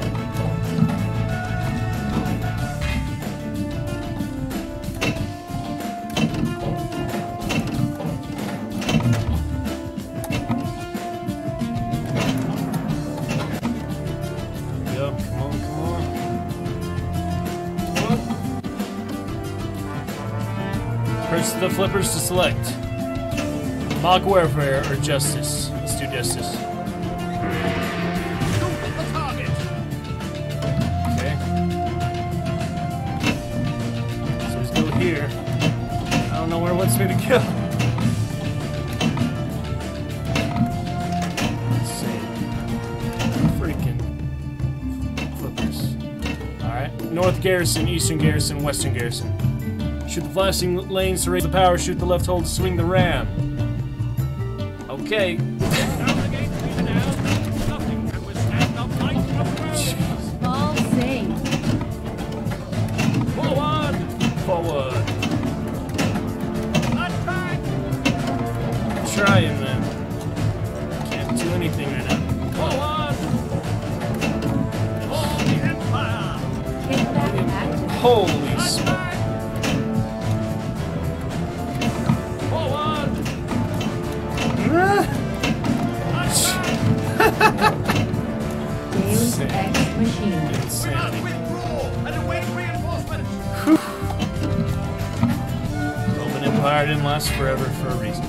Press the flippers to select. Mock warfare or justice. Let's do justice. Okay. So let's go here. I don't know where it wants me to go. Let's see. Freaking flippers. Alright. North Garrison, Eastern Garrison, Western Garrison. Shoot the flashing lanes to raise the power. Shoot the left hole to swing the ram. Okay. Ball safe. Forward. Forward. Trying, man. Can't do anything right now. Forward. Holy smoke. Deus Ex Machina. Insanity. Roman Empire didn't last forever for a reason.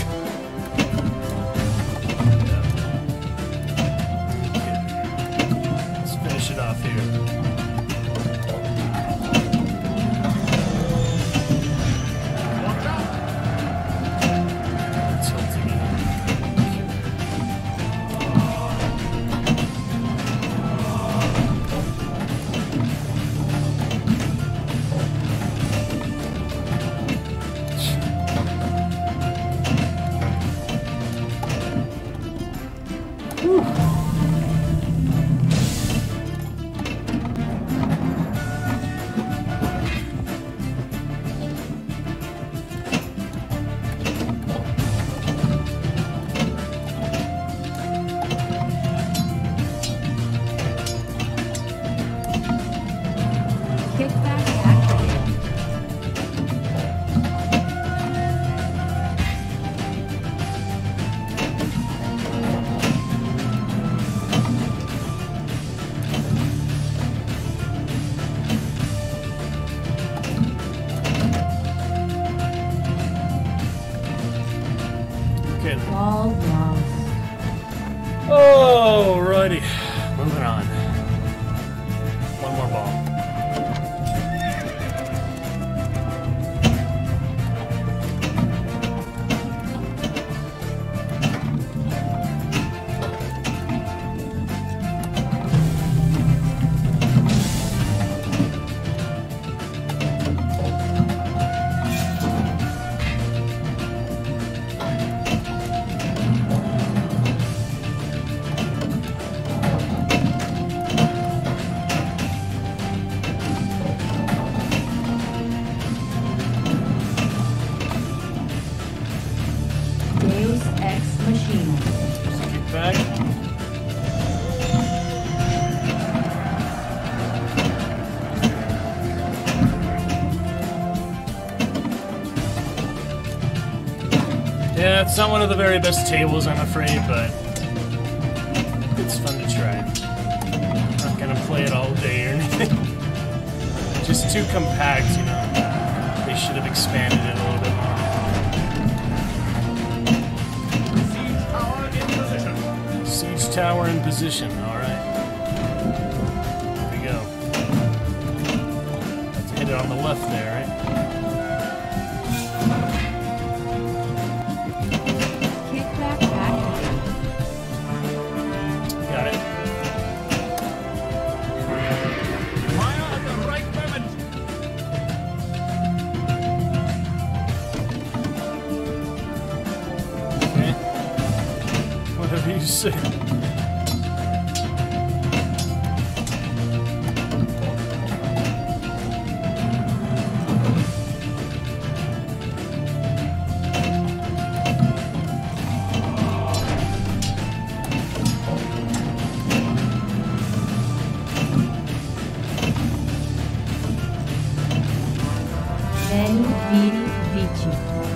Let's finish it off here. All lost. Alrighty, moving on. One more ball. Yeah, it's not one of the very best tables, I'm afraid, but it's fun to try. I'm not gonna play it all day or anything. Just too compact, you know. They should have expanded it a little bit more. Siege tower in position, alright. Here we go. Have to hit it on the left there, right? You say. Veni, vidi, vici.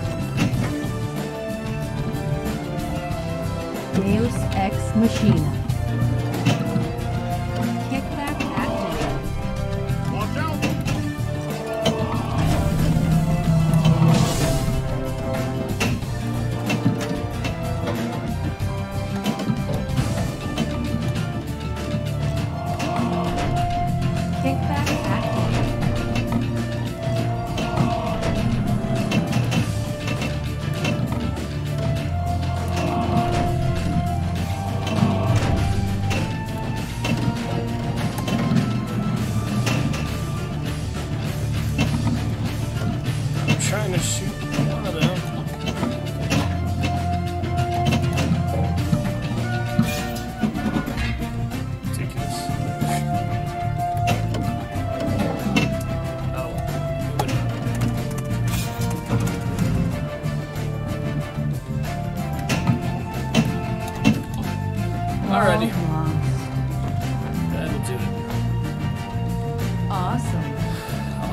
Deus Ex Machina. Kickback activated. Watch out! Kickback activated. Trying to shoot one of them. Ridiculous. Oh. Alrighty. That'll do it. Awesome.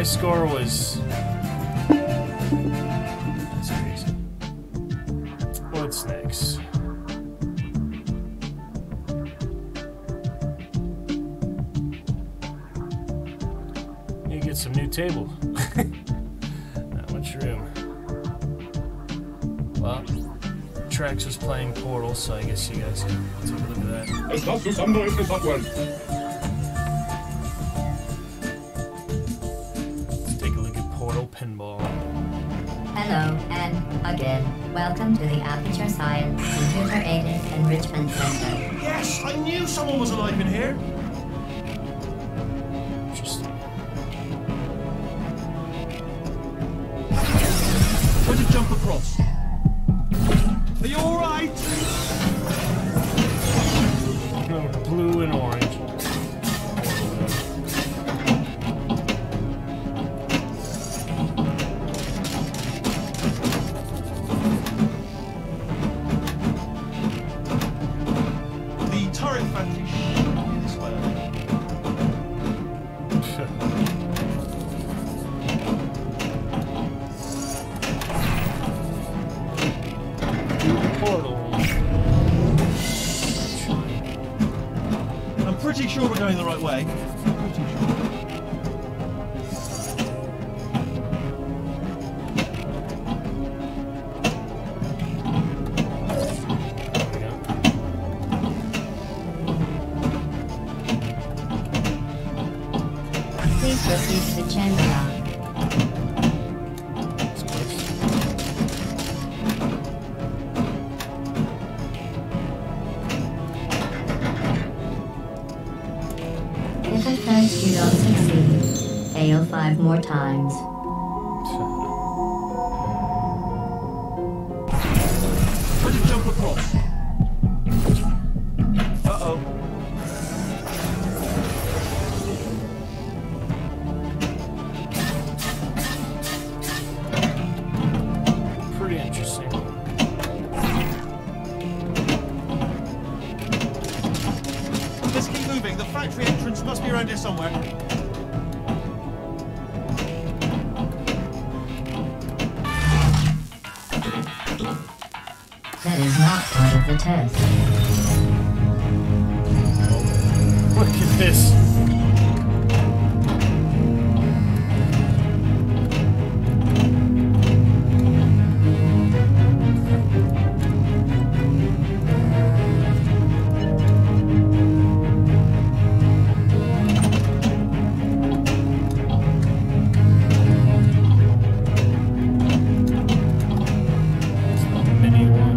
score was... That's crazy. What's next? You get some new table. Not much room. Well, Trax was playing Portal, so I guess you guys can take a look at that. Estás usando este software. Let's take a look at Portal Pinball. Hello, and again, welcome to the Aperture Science Computer-Aided Enrichment Center. Yes, I knew someone was alive in here. Interesting. Try to jump across. Are you alright? No, blue and orange. The turret factory should be this way. Portal. I'm pretty sure we're going the right way. Pretty sure. Please proceed to the chamber lock. If at first you don't succeed, fail 5 more times. Try to jump across. Uh-oh. Pretty interesting. Let's keep moving. The factory entrance must be around here somewhere. That is not part of the test. Look at this. Mini one.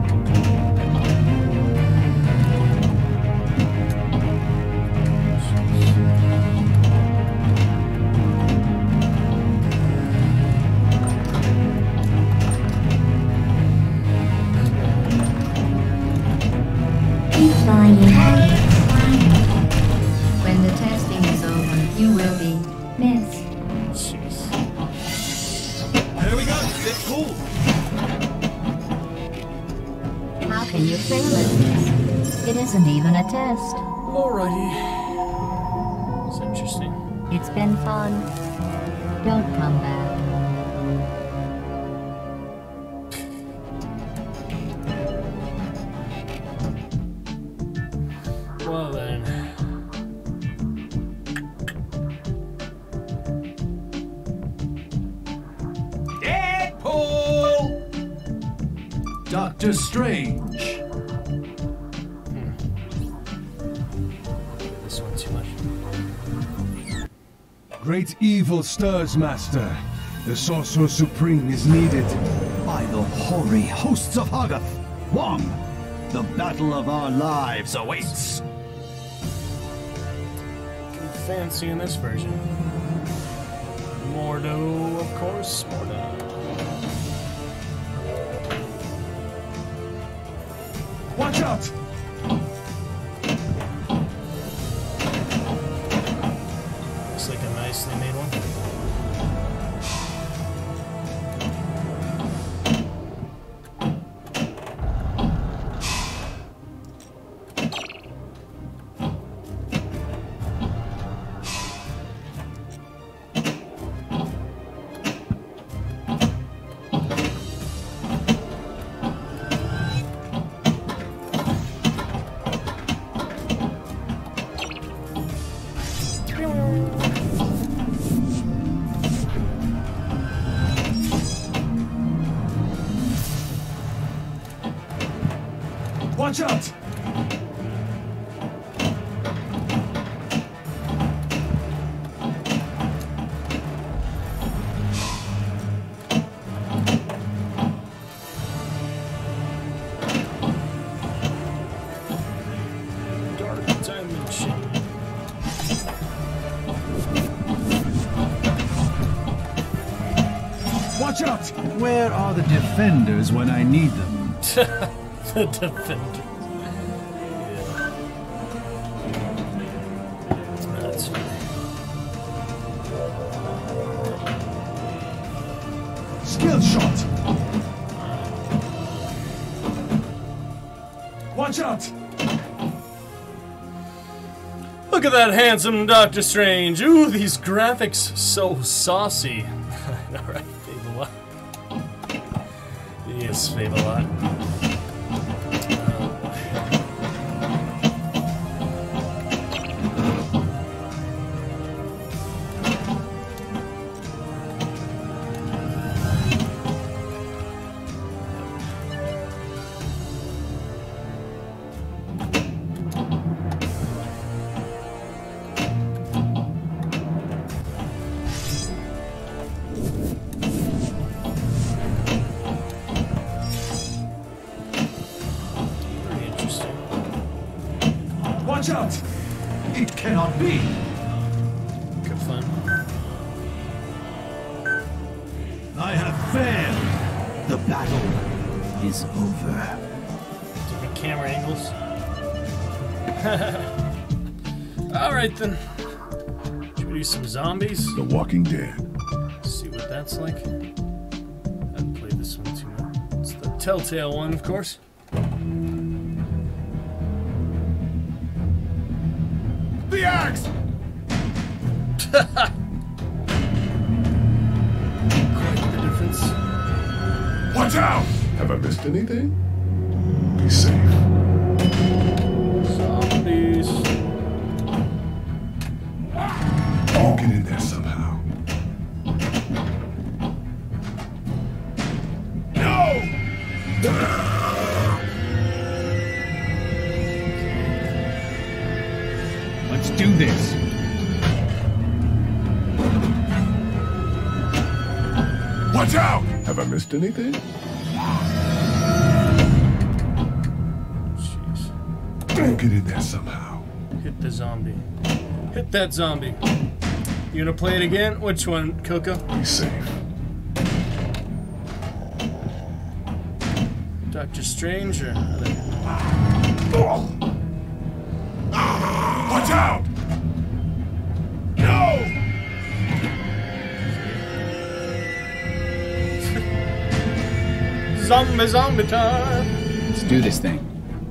Keep flying. When the testing is over, you will be missed. Jeez. There we go. It's cool. How can you fail at this? It isn't even a test. Alrighty. It's interesting. It's been fun. Don't come back. Well then. Deadpool! Doctor Strange. This one too much. Great evil stirs, Master. The Sorcerer Supreme is needed. By the hoary hosts of Hoggoth, Wong, the battle of our lives awaits. Fancy in this version. Mordor, of course. Mordor. Watch out! Looks like a nicely made one. Watch out! Dark dimension. Watch out! Where are the defenders when I need them? The defenders. Yeah. That's funny. Skill shot! Watch out! Look at that handsome Doctor Strange. Ooh, these graphics so saucy. Alright, Fable-Lot. Yes, Fable-Lot. Watch out! It cannot be! Good fun. I have failed! The battle is over. Different camera angles. Alright then. Should we do some zombies? The Walking Dead. See what that's like. I haven't played this one too much. It's the Telltale one, of course. The axe! Quite the difference. Watch out! Have I missed anything? Be safe. Zombies. I'll get in there somehow. No! Let's do this. Watch out! Have I missed anything? Jeez. I'll get in there somehow. Hit the zombie. Hit that zombie. You gonna play it again? Which one, Coco? Be safe. Doctor Strange or other? Watch out! No! Zombie time! Let's do this thing.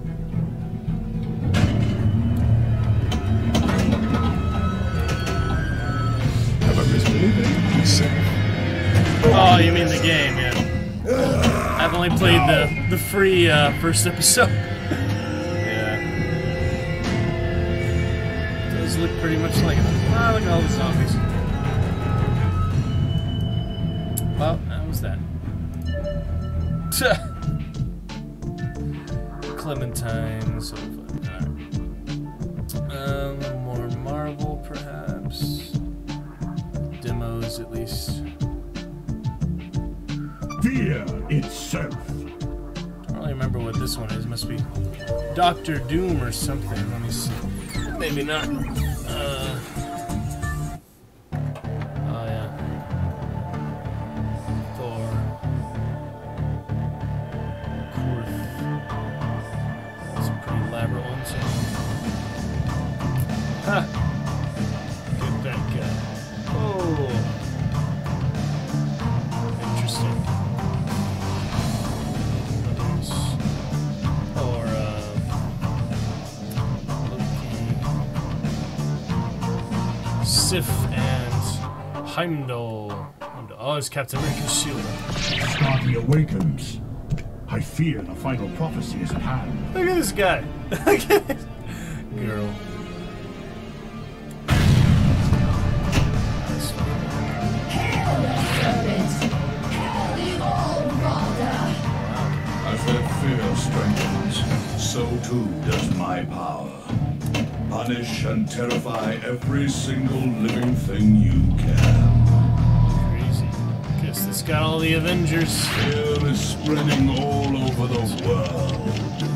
Have I missed anything? Be safe. Oh, you mean the game, yeah. I've only played the free first episode. Yeah. Does look pretty much like it. Ah, look at all the zombies. Well, that was that. Clementine, so fun. Alright. More Marvel, perhaps. Demos, at least. Fear itself. I don't really remember what this one is. Must be Doctor Doom or something. Let me see. Maybe not. Oh yeah. Thor. Korth. That's a pretty elaborate one, so. Ha! Get that guy. Oh. Interesting. Or, Loki. Sif and Heimdall. Oh, it's Captain America's shield. Starkey awakens. I fear the final prophecy is at hand. Look at this guy. Look at this girl. As their fear strengthens, so too does my power. Punish and terrify every single living thing you can. Crazy. Guess this got all the Avengers. Fear is spreading all over the world.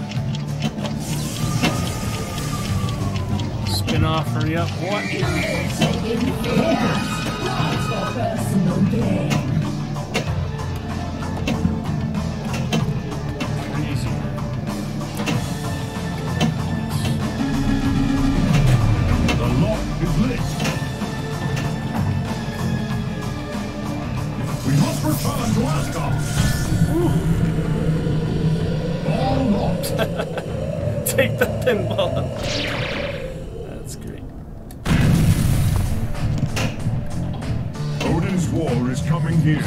Spin off, hurry up. What? Return to Asgard! All locked! Take the pinball. That's great. Odin's war is coming here.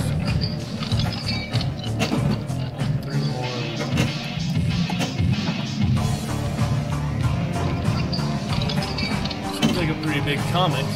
Seems like a pretty big comic.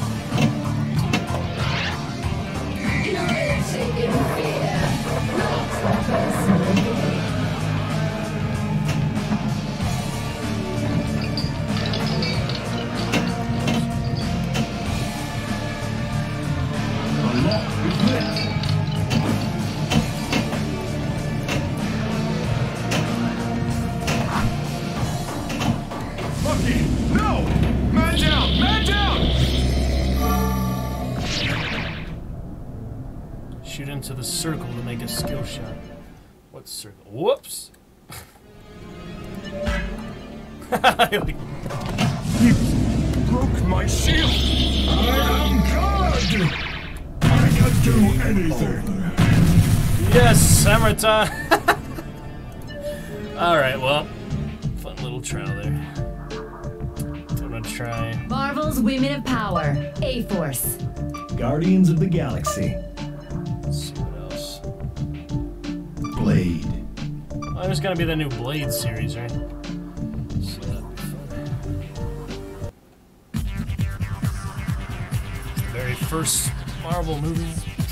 Shoot into the circle to make a skill shot. What circle? Whoops! You broke my shield! I am God! I can do anything! Yes, summertime! Alright, well, fun little trial there. I'm gonna try. Marvel's Women of Power, A-Force. Guardians of the Galaxy. Let's see what else. Blade. Oh, there's gonna be the new Blade series, right? So that'll be fun. It's the very first Marvel movie.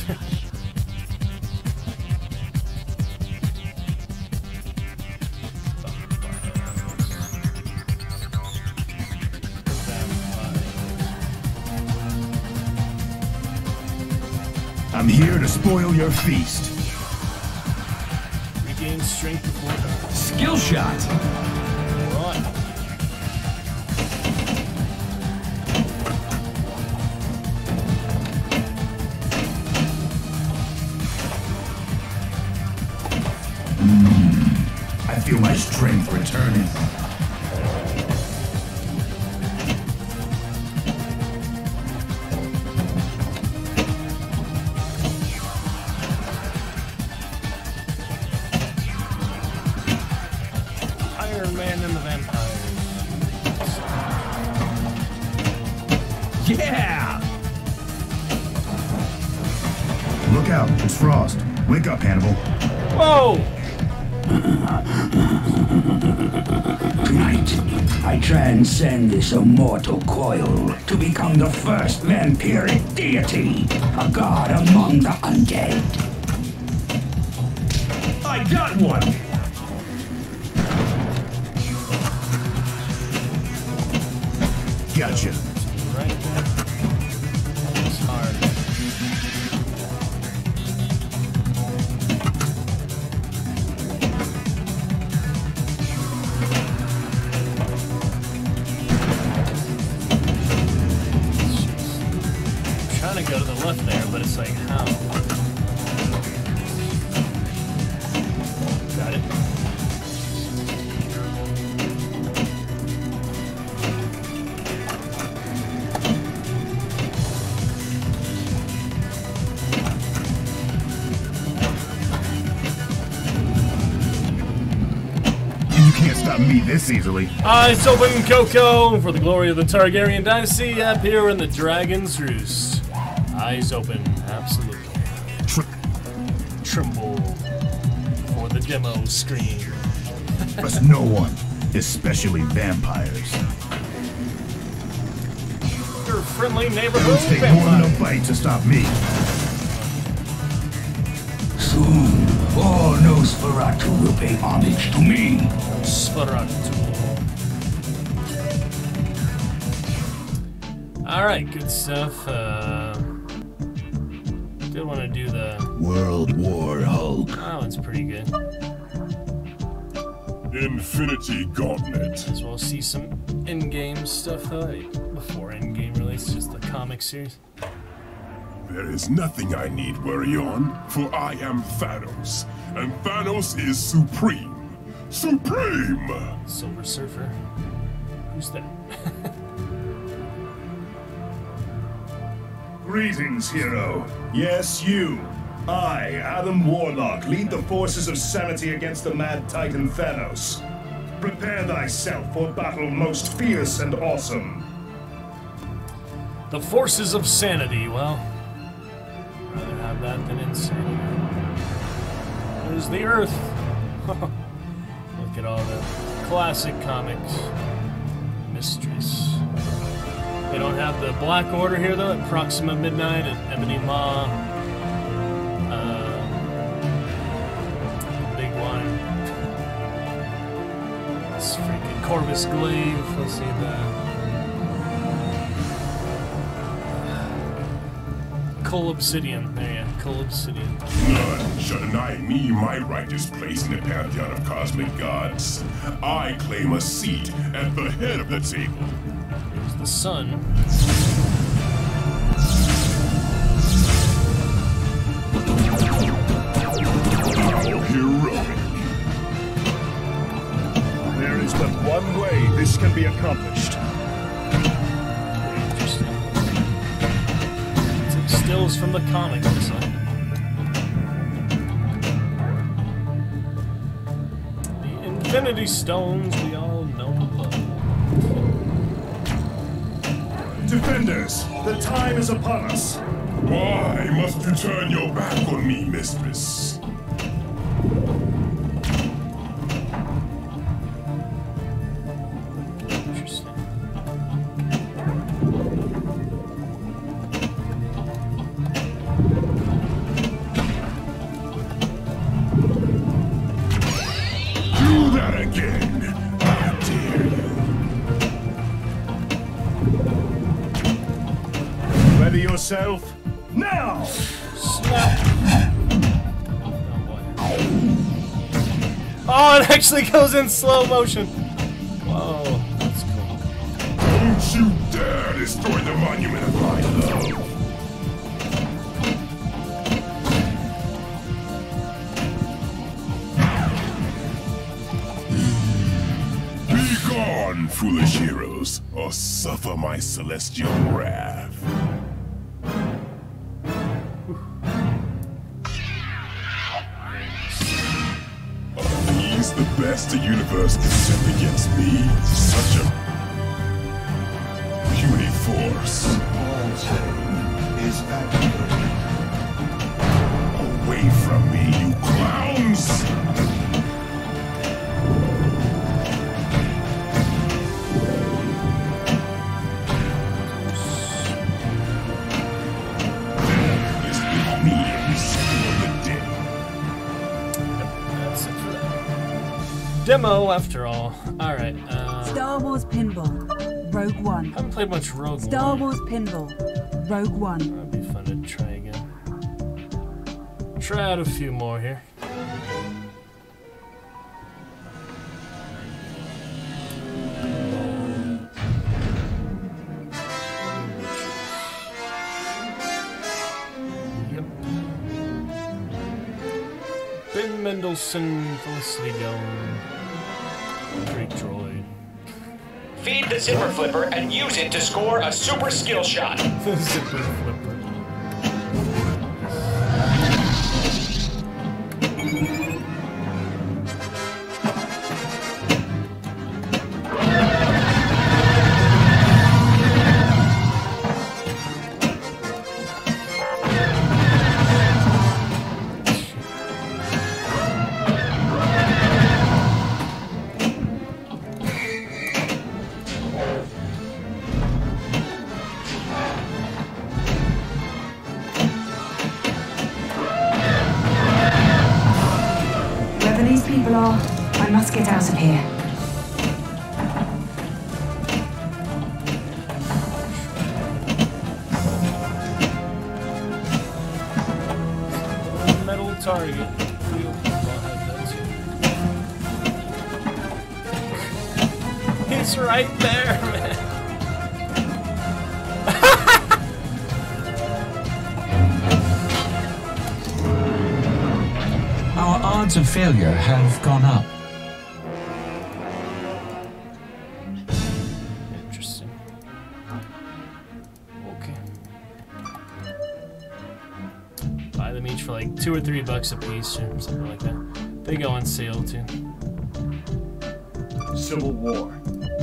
I'm here to spoil your feast. Regain strength before battle. Skill shot. Right. I feel my strength returning. Iron Man and the Vampires. Yeah! Look out, it's Frost. Wake up, Hannibal. Whoa! Tonight, I transcend this immortal coil to become the first vampiric deity, a god among the undead. I got one! Gotcha. Right there. It's hard. I'm trying to go to the left there, but it's like, how? Got it. You can't stop me this easily. Eyes open, Coco, for the glory of the Targaryen dynasty up here in the Dragon's Roost. Eyes open, absolutely. Tremble for the demo screen. Trust no one, especially vampires. Your friendly neighborhood It'll take more than a bite to stop me. Soon, all Nosferatu will pay homage to me. Nosferatu. Alright, good stuff. Did want to do the World War Hulk. That one's pretty good. Infinity Gauntlet. As well see some in-game stuff though. Before in-game release, just the comic series. There is nothing I need worry on, for I am Thanos, and Thanos is supreme. Supreme! Silver Surfer. Who's that? Greetings, hero. Yes, you. I, Adam Warlock, lead the forces of sanity against the mad titan Thanos. Prepare thyself for battle most fierce and awesome. The forces of sanity, well, I'd rather have that than insanity. There's the Earth. Look at all the classic comics. Mistress. They don't have the Black Order here though, at Proxima Midnight and Ebony Maw. The big one. This freaking Corvus Glaive. Let's see that. Coal Obsidian. There you go. Coal Obsidian. None shall deny me my righteous place in the pantheon of cosmic gods. I claim a seat at the head of the table. Here's the sun. How heroic. There is but one way this can be accomplished. Stills from the comics. The Infinity Stones we all know and love. Defenders, the time is upon us. Why must you turn your back on me, mistress? Yourself now. Snap. Oh, it actually goes in slow motion. Whoa, that's cool. Don't you dare destroy the monument of my love. Be gone, foolish heroes, or suffer my celestial wrath. The best the universe can send against me. Such a puny force. All pain is accurate. Away from me, you clowns! Just leave me every second of the day. That's it for that. Demo, after all. Alright, Star Wars Pinball, Rogue One. I haven't played much Rogue Star One. Wars Pinball, Rogue One. That'd be fun to try again. Try out a few more here. Ben Mendelsohn, Felicity Jones, Great Droid. Feed the zipper flipper and use it to score a super skill shot. The zipper flipper. I must get out of here. target. He's right there, man. Our odds of failure have gone up. Interesting. Okay. Buy them each for like $2 or $3 a piece or something like that. They go on sale too. Civil War.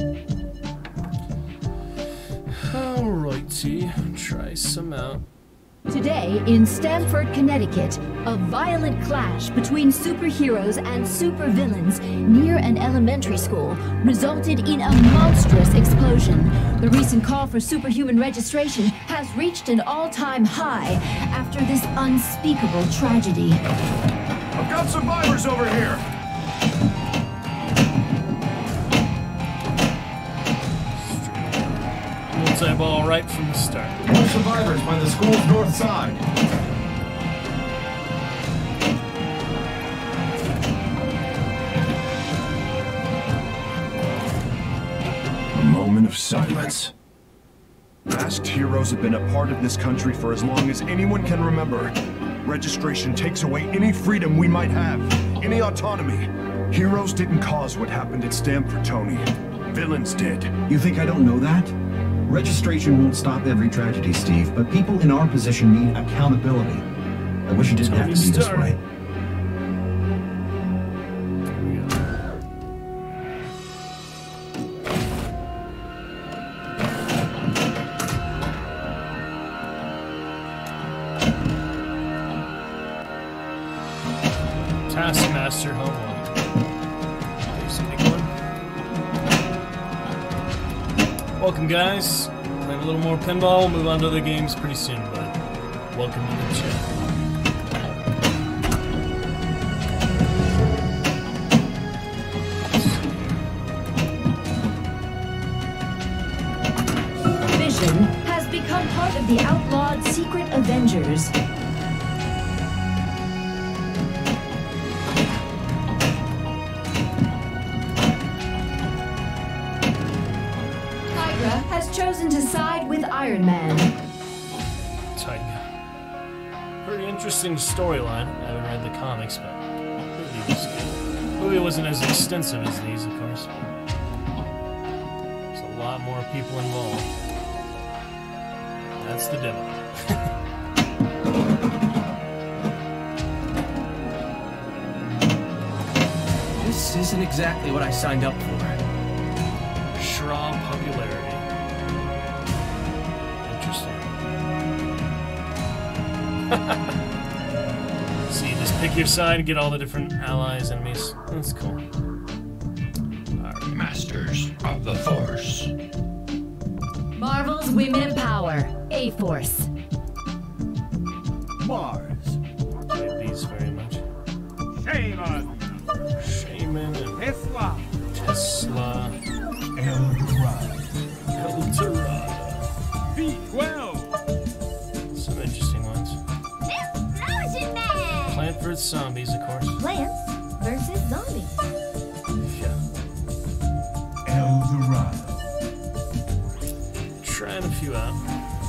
Alrighty, try some out. Today, in Stamford, Connecticut, a violent clash between superheroes and supervillains near an elementary school resulted in a monstrous explosion. The recent call for superhuman registration has reached an all-time high after this unspeakable tragedy. I've got survivors over here! Multi-ball right from the start. More survivors by the school's north side. A moment of silence. Masked heroes have been a part of this country for as long as anyone can remember. Registration takes away any freedom we might have, any autonomy. Heroes didn't cause what happened at Stamford, Tony. Villains did. You think I don't know that? Registration won't stop every tragedy, Steve, but people in our position need accountability. I wish it didn't have to be this way. Taskmaster homework. Welcome, guys. Playing a little more pinball. We'll move on to other games pretty soon, but welcome to the chat. Vision has become part of the outlawed Secret Avengers. Chosen to side with Iron Man. Titan. Pretty interesting storyline. I haven't read the comics, but the movie was good. The movie wasn't as extensive as these, of course. There's a lot more people involved. That's the demo. This isn't exactly what I signed up for. Shroud popularity. So you just pick your side and get all the different allies, enemies. That's cool. Right. Masters of the Force. Marvel's Women of Power. A-Force. Mars. Played these very much. Shaman. Shaman and Tesla. Eldorado. B12. Some interesting ones. Explosion Man! Plant vs. Zombies, of course. Plants versus zombies. Yeah. Eldorado. Trying a few out.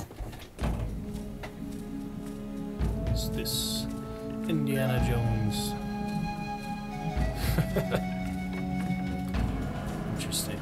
What's this? Indiana Jones. Interesting.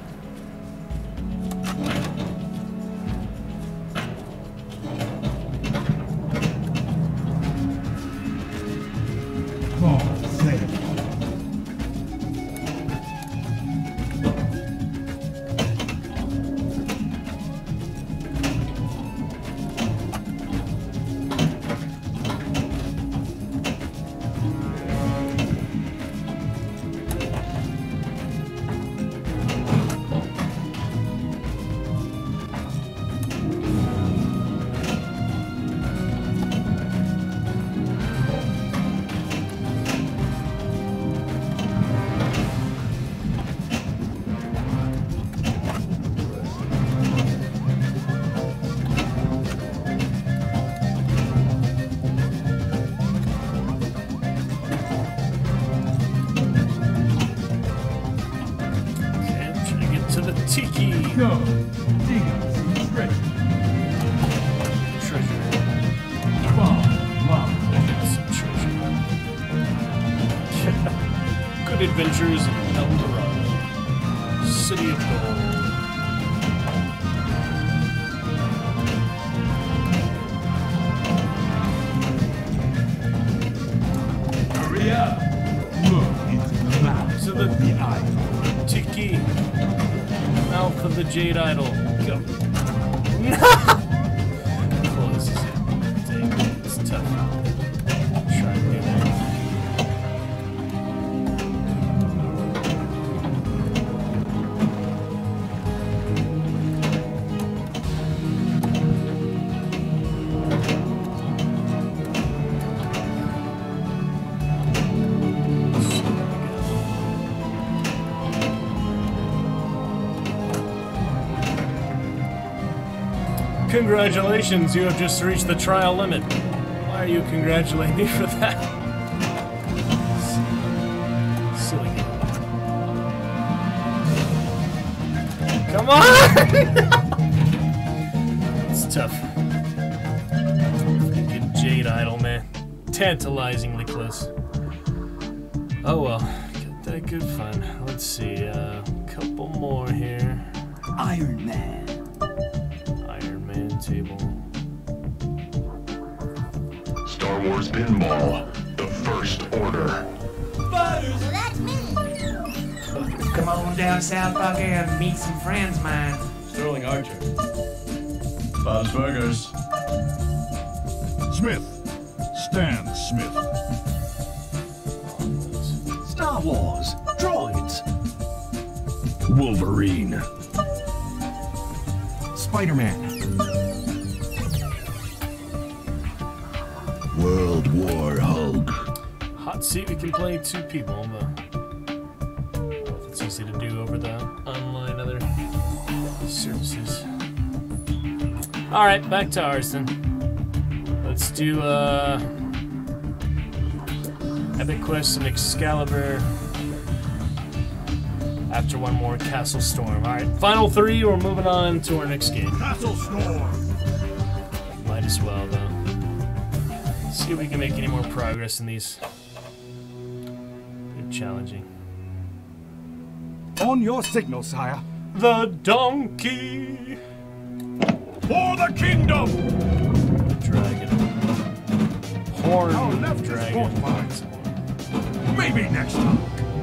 Tiki. Go. Dig up some treasure. Treasure. Mom. Some treasure. Good adventures in El Dorado. City of Gold. Hurry up. Look into the mouth So of the eye. Tiki. Mouth of the Jade Idol. Go. Closes it. Dang, it's tough. Try and do that. Congratulations, you have just reached the trial limit. Why are you congratulating me for that? Silly game. Come on! It's tough. Freaking Jade Idol, man. Tantalizingly close. Oh well, got that good fun. Let's see, a couple more here. Iron Man. Table. Star Wars Pinball, the First Order. That's me. Come on down South Buck and meet some friends of mine. Sterling Archer. Bob's Burgers. Smith. Stan Smith. Star Wars. Droids. Wolverine. Spider-Man. World War Hulk. Hot seat, we can play 2 people, but I don't know if it's easy to do over the online other services. Alright, back to ours then. Let's do Epic Quest and Excalibur after one more Castle Storm. Alright, final 3, we're moving on to our next game. Castle Storm. Might as well, though. See if we can make any more progress in these. They're challenging. On your signal, sire. The donkey! For the kingdom! The dragon. Horn left is dragon. Maybe next time.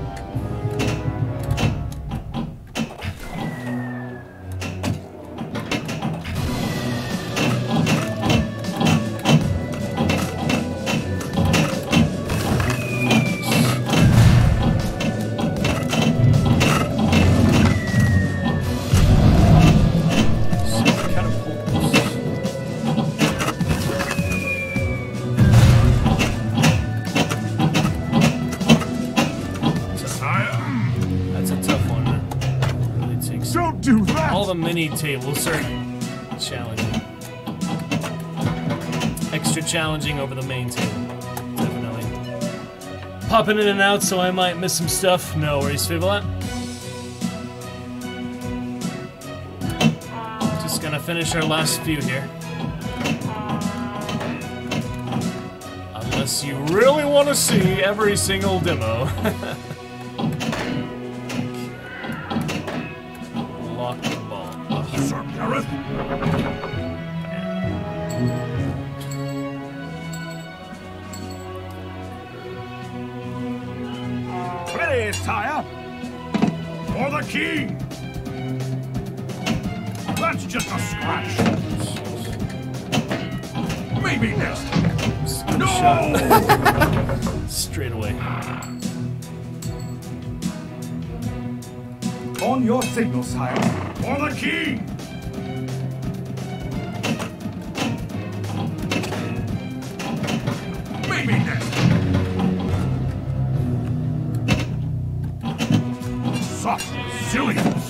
All the mini tables are challenging. Extra challenging over the main table. Definitely. Popping in and out so I might miss some stuff. No worries, Fivolat. Just gonna finish our last few here. Unless you really want to see every single demo. Lock the ball. Sir Gareth. Ready, sire. For the king. That's just a scratch. Maybe next time. No! Straight away. On your signal, sire. For the king! Maybe next time. Soft silliness.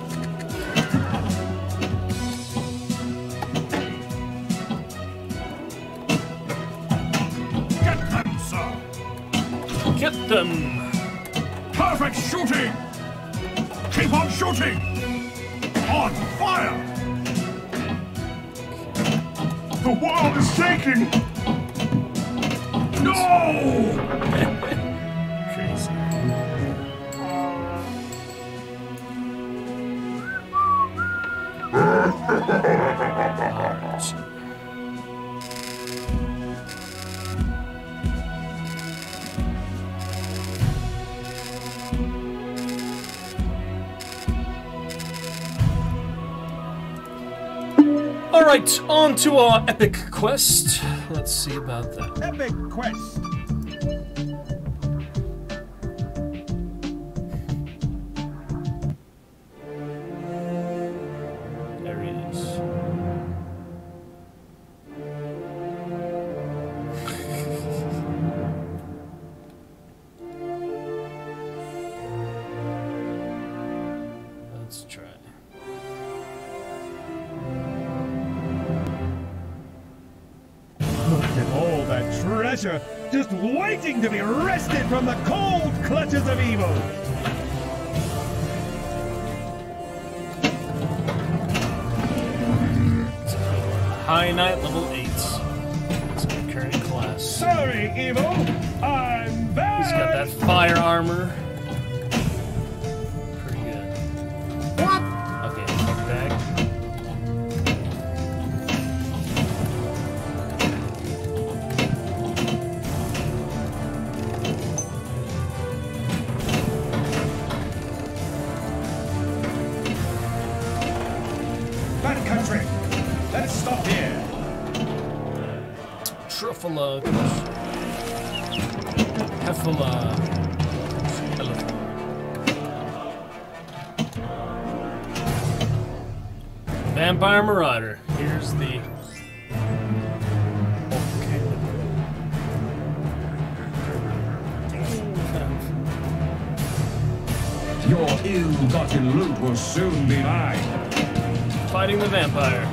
Get them, sir. Get them. Perfect shooting. Keep on shooting. On fire! The world is shaking! No! Crazy. Alright, on to our epic quest. Let's see about that. Epic quest. There he is. Let's try. Look at all that treasure, just waiting to be wrested from the cold clutches of evil. High Knight level 8. That's my current class. Sorry, evil, I'm back. He's got that fire armor. Pretty good. What? Okay, fuck back. Back country! Let's stop here! Truffala. Heffala. Vampire Marauder. Here's the... Your ill-gotten loot will soon be mine. Fighting the vampire.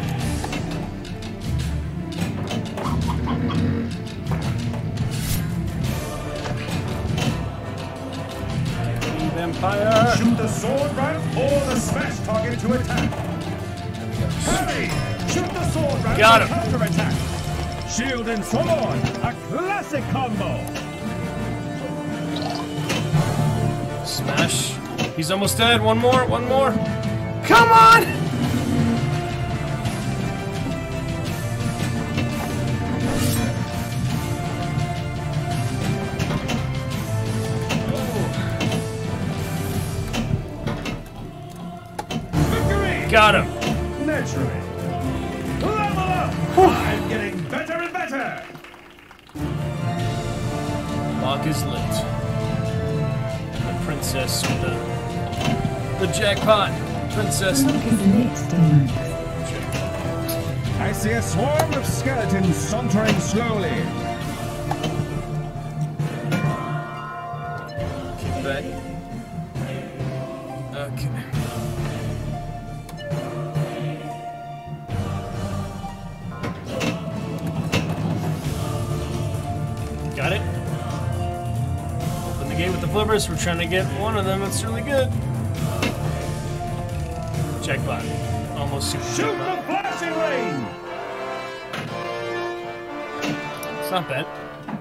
Vampire. Shoot the sword right or the smash target to attack. Hurry! Shoot the sword right Got for him. counterattack. Shield and sword, a classic combo. Smash. He's almost dead. One more. One more. Come on! Got him. Naturally. Level up! I'm getting better and better! Lock is lit. And the princess with the jackpot. Princess. I see a swarm of skeletons sauntering slowly. Keep that. Okay. Got it. Open the gate with the flippers. We're trying to get one of them. It's really good. Jackpot. Almost super Shoot jackpot. the flashing lane! It's not bad.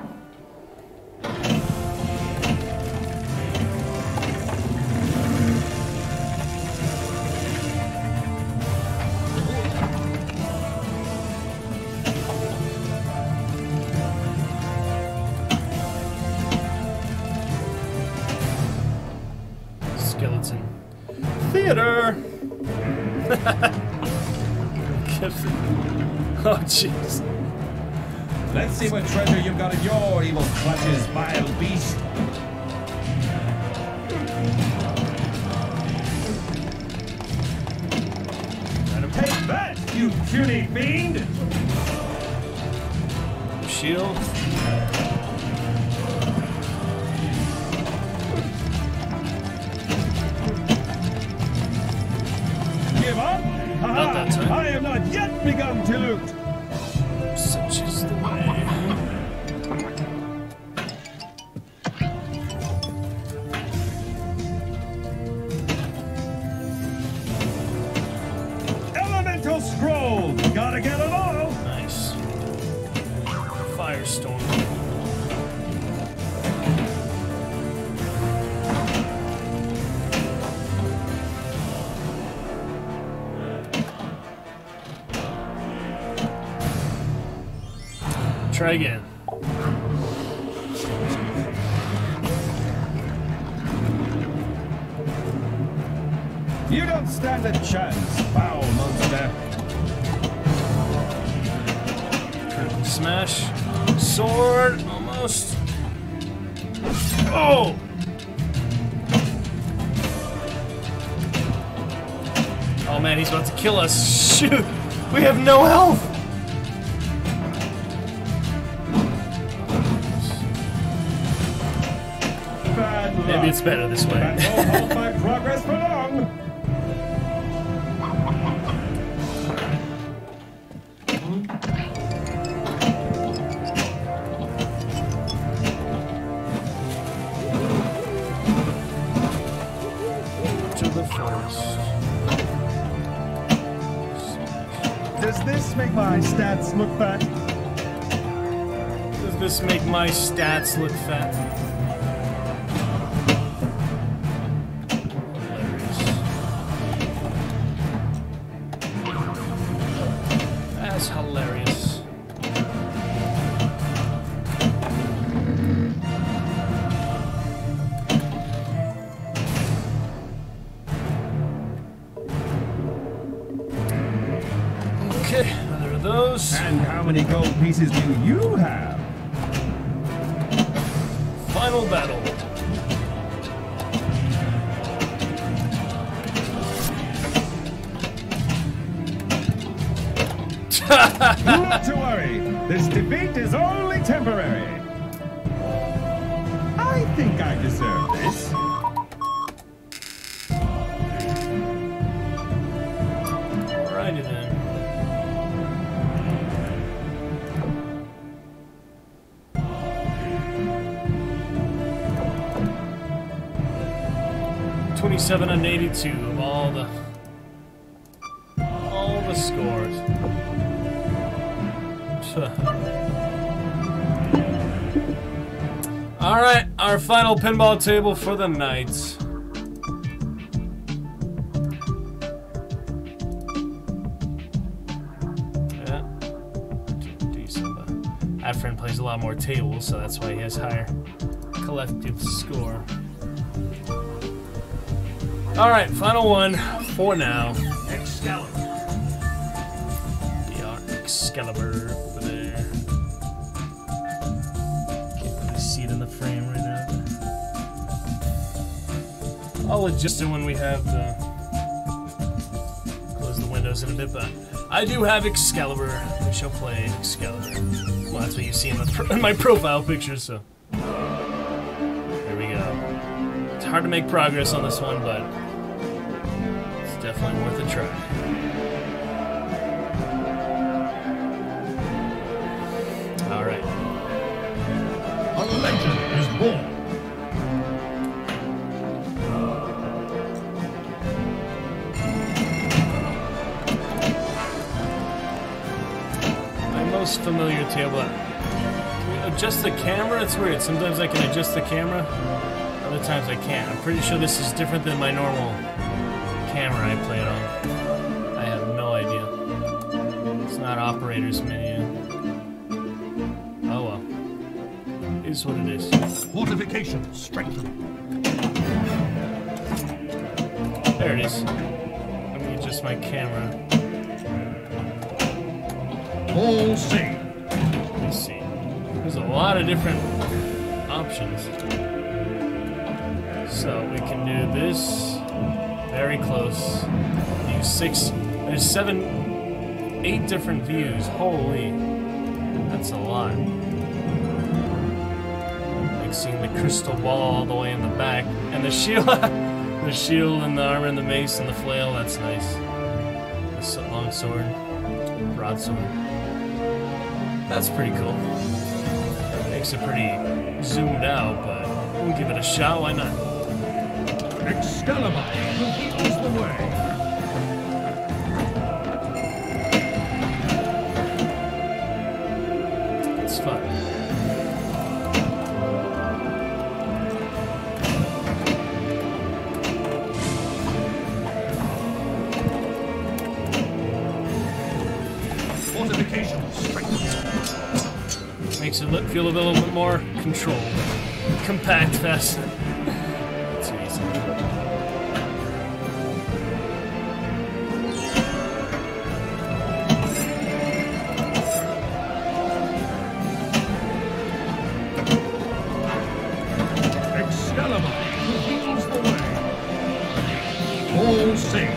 Skeleton theater. Oh jeez. Let's see what treasure you've got in your evil clutches, vile beast. Take that, you puny fiend! Shield. Give up? Not that time. I have not yet begun to loot. Such is the way. Gotta get them all. Nice. Firestorm. Try again. You don't stand a chance, foul monster. Critical smash. Sword. Almost. Oh! Oh man, he's about to kill us. Shoot! We have no health! Maybe it's better this way. That won't hold my progress for long. To the forest. Does this make my stats look fat? Does this make my stats look fat? That's hilarious. Okay, another of those. And how many gold pieces do you have? Final battle. Not to worry. This defeat is only temporary. I think I deserve this. Alrighty then. $27 and 82 of all the scores. Alright, our final pinball table for the night. Yeah. Decent, but that friend plays a lot more tables, so that's why he has higher collective score. Alright, final one for now. Excalibur. Yeah, Excalibur over there. Can't really see it in the frame right now. I'll adjust it when we have the... close the windows in a bit, but I do have Excalibur. We shall play Excalibur. Well, that's what you see in, in my profile picture, so... There we go. It's hard to make progress on this one, but... it's definitely worth a try. Alright. A legend is born. My most familiar table. Can we adjust the camera? It's weird. Sometimes I can adjust the camera. Other times I can't. I'm pretty sure this is different than my normal camera I play it on. I have no idea. It's not operator's menu. Oh well. It is what it is. Fortification strengthened. There it is. Let me adjust my camera. All saved. Let's see. There's a lot of different options. So we can do this. Very close. View 6. There's 8 different views. Holy. That's a lot. Like seeing the crystal ball all the way in the back. And the shield. The shield and the armor and the mace and the flail. That's nice. The long sword. Broadsword. That's pretty cool. Makes it pretty zoomed out, but we'll give it a shot. Why not? Excalibur leads the way. Makes it feel a little bit more controlled. Compact, fast. It's easy. Excalibur leads the way. All safe.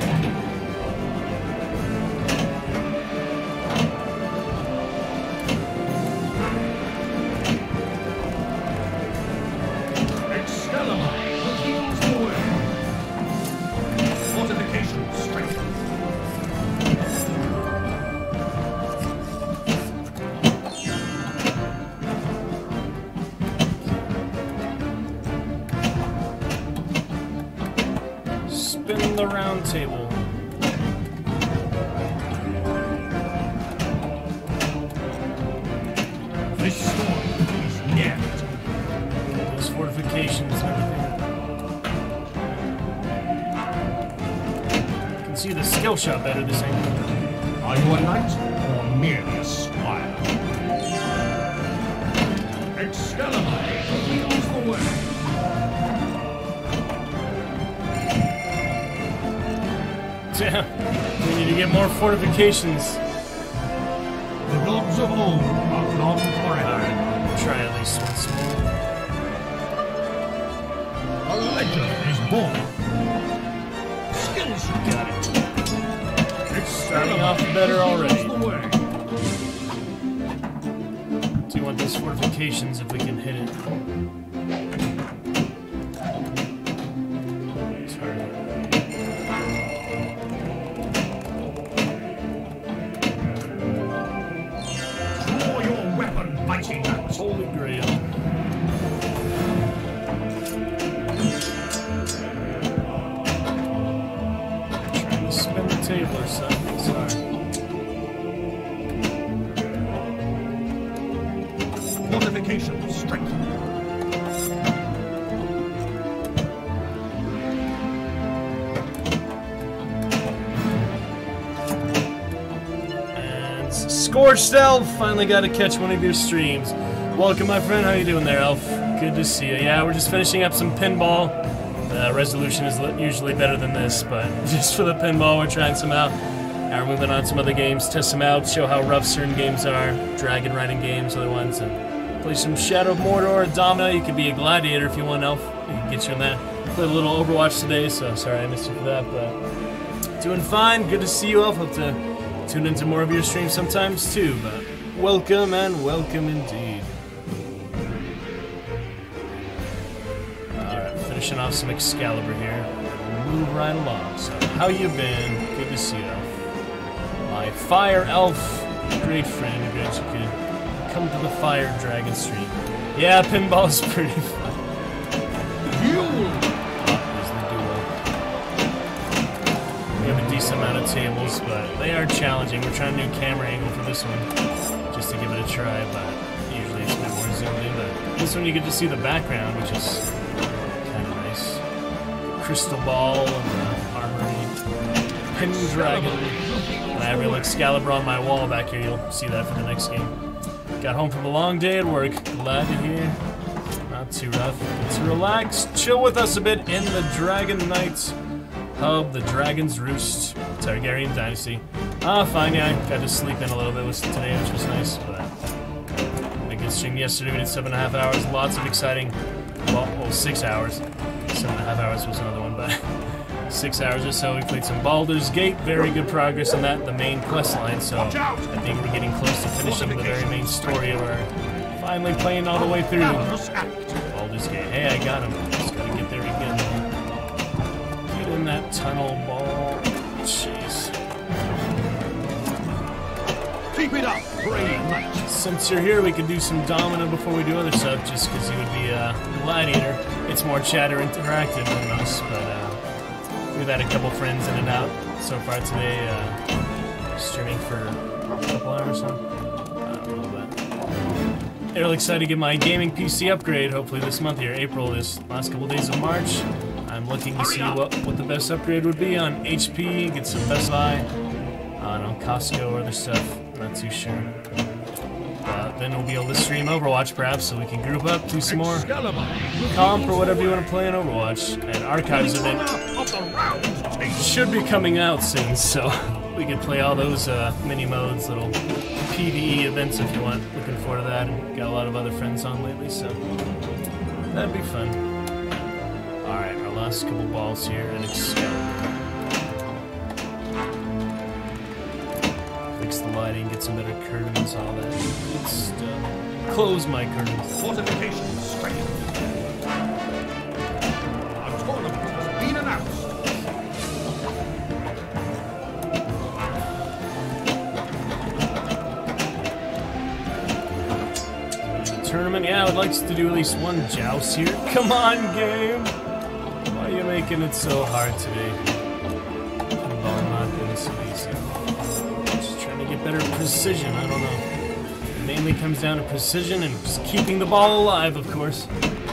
Spin the round table. This storm is near. Those fortifications and everything. You can see the skill shot better this angle. Are you a knight or merely a squire? Excalibur leads the way. Yeah, we need to get more fortifications. The gods of old are gone forever. Try at least once more. A legend is born. Skills you got it. It's starting off better already. Do you want those fortifications if we can hit it? It's hard. Mighty knight. Holy Grail. Trying to spin the table or something. Sorry. Fortification strength. Scorched Elf, finally got to catch one of your streams. Welcome, my friend. How you doing there, Elf? Good to see you. Yeah, we're just finishing up some pinball. The resolution is usually better than this, but just for the pinball, we're trying some out. Now we're moving on to some other games, test them out, show how rough certain games are, dragon riding games, other ones, and play some Shadow of Mordor, Domino. You could be a gladiator if you want, Elf. We can get you in that. Played a little Overwatch today, so sorry I missed you for that, but doing fine. Good to see you, Elf. Hope to tune into more of your streams sometimes too, but welcome and welcome indeed. Alright, finishing off some Excalibur here. We'll move right along. So, how you been? Good to see you, Elf. My Fire Elf, great friend, I'm glad you could come to the Fire Dragon stream. Yeah, pinball's pretty fun. We have a decent amount of tables, but they are challenging. We're trying a new camera angle for this one, just to give it a try, but usually it's a bit more zoomed in. But this one you get to see the background, which is kind of nice. Crystal ball and the armory. Pendragon. And I have real Excalibur on my wall back here. You'll see that for the next game. Got home from a long day at work. Glad to hear. Not too rough. Get to relax. Chill with us a bit in the Dragon Knights Hub, the Dragon's Roost, Targaryen Dynasty. Fine, yeah, I got to sleep in a little bit today, which was nice, but a good stream yesterday. We did 7.5 hours, lots of exciting, well, 6 hours. 7.5 hours was another one, but 6 hours or so. We played some Baldur's Gate, very good progress on that, the main quest line, so I think we're getting close to finishing the very main story of our finally playing all the way through Baldur's Gate. Hey, I got him. Just gotta get there again. Get in that tunnel ball. Jeez. Keep it up, brave knight. Since you're here, we can do some Domino before we do other stuff, just because you would be a gladiator. It's more chatter interactive than us, but we've had a couple friends in and out so far today, streaming for a couple hours or so. I don't know, but I'm really excited to get my gaming PC upgrade, hopefully this month here, April, this last couple days of March. I'm looking to see what the best upgrade would be on HP, get some Best Buy, I don't know, Costco or other stuff, not too sure. Then we'll be able to stream Overwatch perhaps, so we can group up, do some more comp or whatever you want to play in Overwatch. And Archives event should be coming out soon, so we can play all those mini modes, little PvE events if you want. Looking forward to that, and got a lot of other friends on lately, so that'd be fun. Alright, our last couple balls here, and Excalibur. Fix the lighting, get some better curtains, all that good stuff. Close my curtains. Fortification strength. A tournament has been announced. Tournament? Yeah, I would like to do at least one joust here. Come on, game! Why are you making it so hard today? Pinball not doing so easy. Just trying to get better precision, I don't know. It mainly comes down to precision and just keeping the ball alive, of course.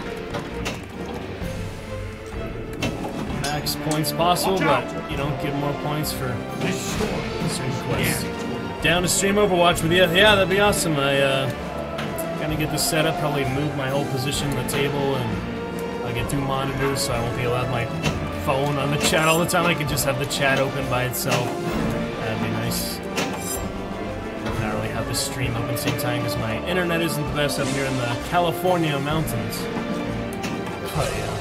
Max points possible, but you don't get more points for certain quests. Down to stream Overwatch with you. Yeah, that'd be awesome. Gonna get this set up, probably move my whole position on the table, and I'll get 2 monitors, so I won't be allowed my phone on the chat all the time. I can just have the chat open by itself. That'd be nice. Not really have the stream open at the same time because my internet isn't the best up here in the California mountains. But yeah.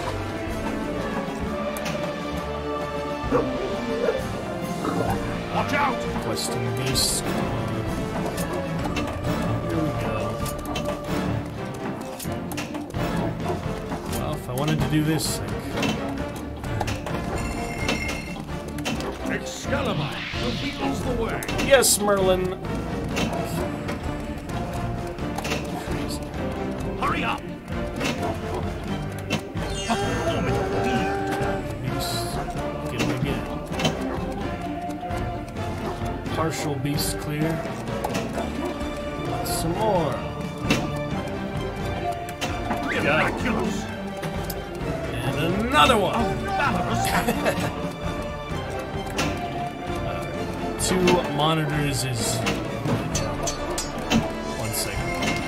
Watch out! Questing Beast. I wanted to do this. Excalibur reveals the way. Yes, Merlin. Hurry up! Get him again. Partial beast clear. Some more. Miraculous! Another one! 2 monitors is... 1 second.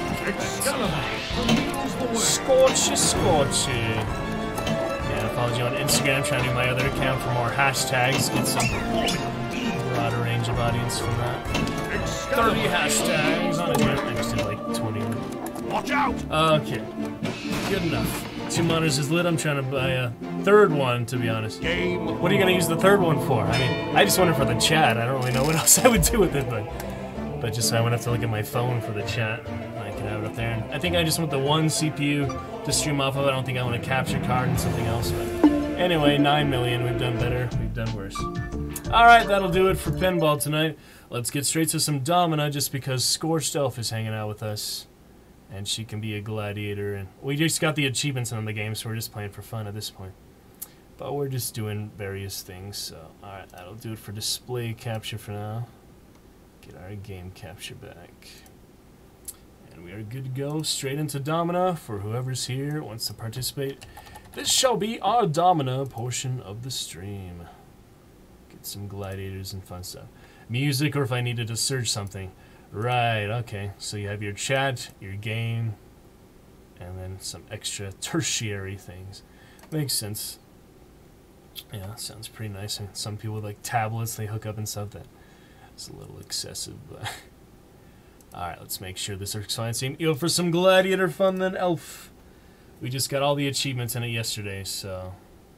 Scorchy. Yeah, follow you on Instagram, trying to do my other account for more hashtags, get some broader range of audience from that. 30 hashtags on it. I just did like 20. Watch out! Okay. Good enough. 2 monitors is lit. I'm trying to buy a 3rd one, to be honest. What are you going to use the 3rd one for? I mean, I just want it for the chat. I don't really know what else I would do with it, but just so I wouldn't have to look at my phone for the chat. I can have it up there. And I think I just want the 1 CPU to stream off of. I don't think I want a capture card and something else. But anyway, 9 million. We've done better. We've done worse. Alright, that'll do it for Pinball tonight. Let's get straight to some Domina, just because ScorchedElf is hanging out with us. And she can be a gladiator, and we just got the achievements in the game, so we're just playing for fun at this point. But we're just doing various things, so alright, that'll do it for display capture for now. Get our game capture back. And we are good to go straight into Domina for whoever's here wants to participate. This shall be our Domina portion of the stream. Get some gladiators and fun stuff. Music, or if I needed to search something. Right, okay. So you have your chat, your game, and then some extra tertiary things. Makes sense. Yeah, sounds pretty nice. And some people with like tablets they hook up and stuff. That's a little excessive, but alright, let's make sure this works fine. So you know, for some gladiator fun then, Elf. We just got all the achievements in it yesterday, so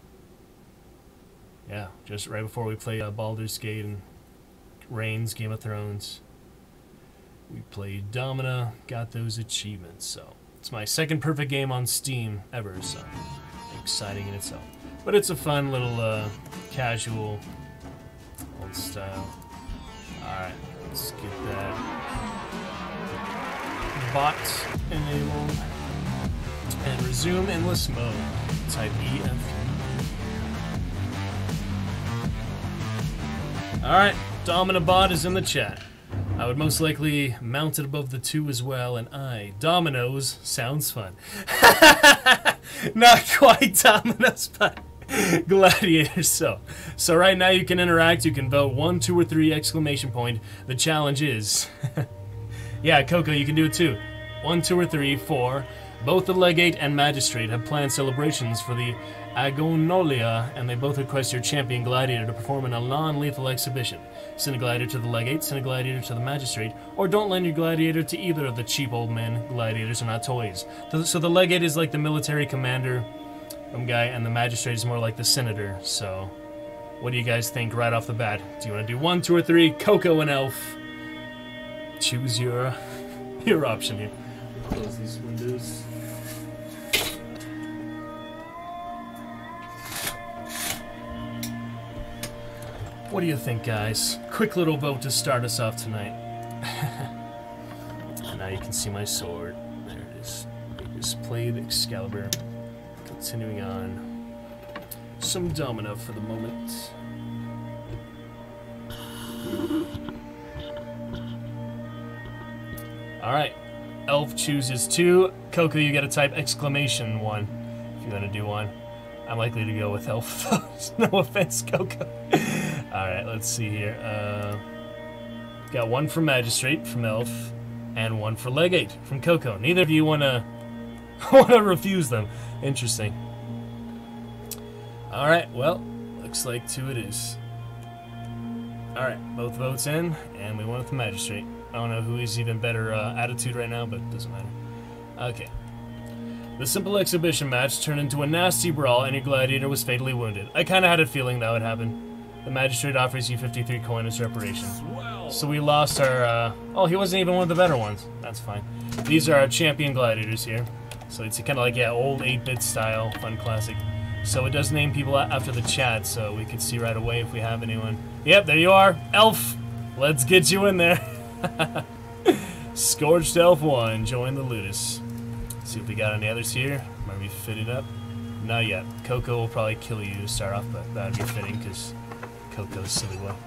yeah, just right before we play Baldur's Gate and Reigns, Game of Thrones. We played Domina, got those achievements, so it's my 2nd perfect game on Steam ever, so exciting in itself. But it's a fun little casual old style. Alright, let's get that bot enabled and resume endless mode. Type EF. Alright, Domina bot is in the chat. I would most likely mount it above the 2 as well, and Dominoes sounds fun. Not quite Dominoes, but gladiators. So right now you can interact, you can vote 1, 2, or 3 exclamation point. The challenge is, Yeah, Coco, you can do it too. 1, 2, or 3, 4. Both the Legate and Magistrate have planned celebrations for the Agonolia, and they both request your champion gladiator to perform in a non-lethal exhibition. Send a gladiator to the Legate, send a gladiator to the Magistrate, or don't lend your gladiator to either of the cheap old men. Gladiators are not toys. So the Legate is like the military commander guy, and the Magistrate is more like the senator. So, what do you guys think right off the bat? Do you want to do 1, 2, or 3? Coco and Elf. Choose your option here. Close these windows. What do you think, guys? Quick little vote to start us off tonight. And now you can see my sword. There it is. Just played Excalibur. Continuing on. Some domino for the moment. Alright. Elf chooses 2. Coco, you gotta type exclamation 1 if you wanna do 1. I'm likely to go with Elf. No offense, Coco. Alright, let's see here. Got 1 for Magistrate from Elf, and 1 for Legate from Coco. Neither of you wanna refuse them. Interesting. Alright, well, looks like 2 it is. Alright, both votes in, and we went with the Magistrate. I don't know who is even better attitude right now, but it doesn't matter. Okay. The simple exhibition match turned into a nasty brawl, and your gladiator was fatally wounded. I kind of had a feeling that would happen. The Magistrate offers you 53 coin as reparation. So we lost our, oh, he wasn't even one of the better ones. That's fine. These are our champion gladiators here. So it's kind of like, yeah, old 8-bit style, fun classic. So it does name people after the chat, so we can see right away if we have anyone. Yep, there you are. Elf! Let's get you in there. ScorchedElf1, join the Ludus. See if we got any others here. Might be fitting up. Not yet. Coco will probably kill you to start off, but that'd be fitting because Coco's silly boy.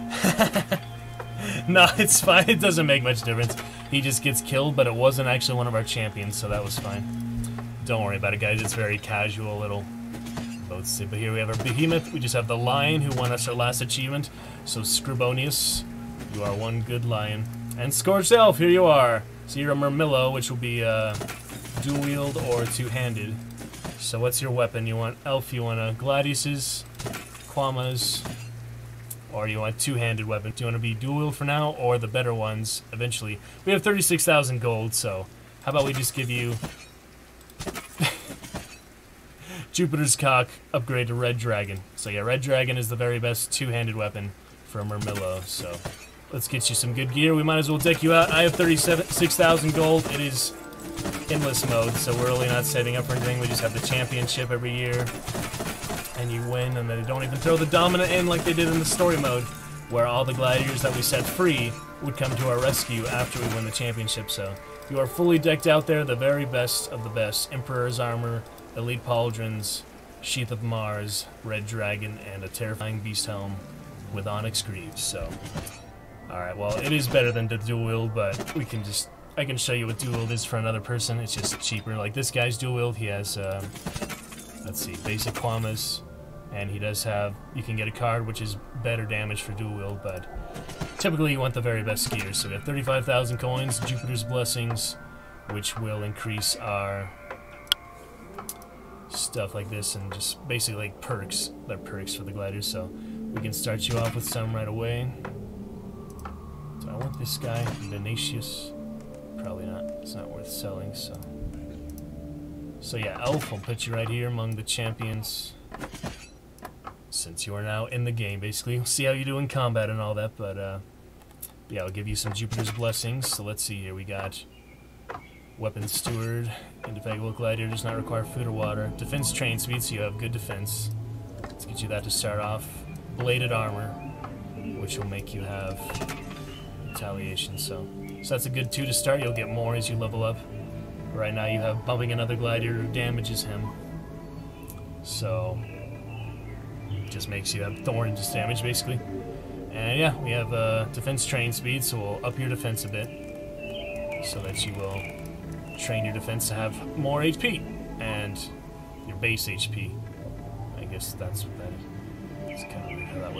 No, it's fine. It doesn't make much difference. He just gets killed, but it wasn't actually one of our champions, so that was fine. Don't worry about it, guys. It's very casual little votes. But here we have our Behemoth. We just have the Lion who won us our last achievement. So Scribonius, you are one good lion. And Scorched Elf, here you are. So you're a Murmillo, which will be dual wield or two-handed. So what's your weapon? You want Elf, you want Gladius's, Quama's, or you want two-handed weapon? Do you want to be dual wield for now, or the better ones eventually? We have 36,000 gold, so how about we just give you Jupiter's Cock, upgrade to Red Dragon. So yeah, Red Dragon is the very best two-handed weapon for Murmillo, so let's get you some good gear. We might as well deck you out. I have 36,000 gold. It is endless mode, so we're really not saving up for anything. We just have the championship every year, and you win, and then they don't even throw the Domina in like they did in the story mode, where all the gladiators that we set free would come to our rescue after we win the championship. So you are fully decked out there, the very best of the best. Emperor's Armor, Elite Pauldrons, Sheath of Mars, Red Dragon, and a terrifying Beast Helm with Onyx Greaves. So, alright, well, it is better than the dual wield, but we can just, I can show you what dual wield is for another person. It's just cheaper. Like this guy's dual wield, he has, let's see, basic Quamas, and he does have, you can get a card which is better damage for dual wield, but typically you want the very best skiers. So we have 35,000 coins, Jupiter's Blessings, which will increase our stuff like this, and just basically like perks. They're perks for the gliders, so we can start you off with some right away. Do I want this guy, Venetius? Probably not. It's not worth selling, so. So yeah, Elf, I'll put you right here among the champions, since you are now in the game, basically. We'll see how you do in combat and all that, but yeah, I'll give you some Jupiter's Blessings. So let's see here, we got Weapon Steward, Indefatigable Gladiator, does not require food or water. Defense Train Speed, so you have good defense. Let's get you that to start off. Bladed Armor, which will make you have Retaliation, so that's a good 2 to start. You'll get more as you level up. Right now you have bumping another gladiator who damages him, so it just makes you have thorn just damage, basically. And yeah, we have Defense Train Speed, so we'll up your defense a bit, so that you will train your defense to have more HP, and your base HP. I guess that's what that is. It's kind of weird how that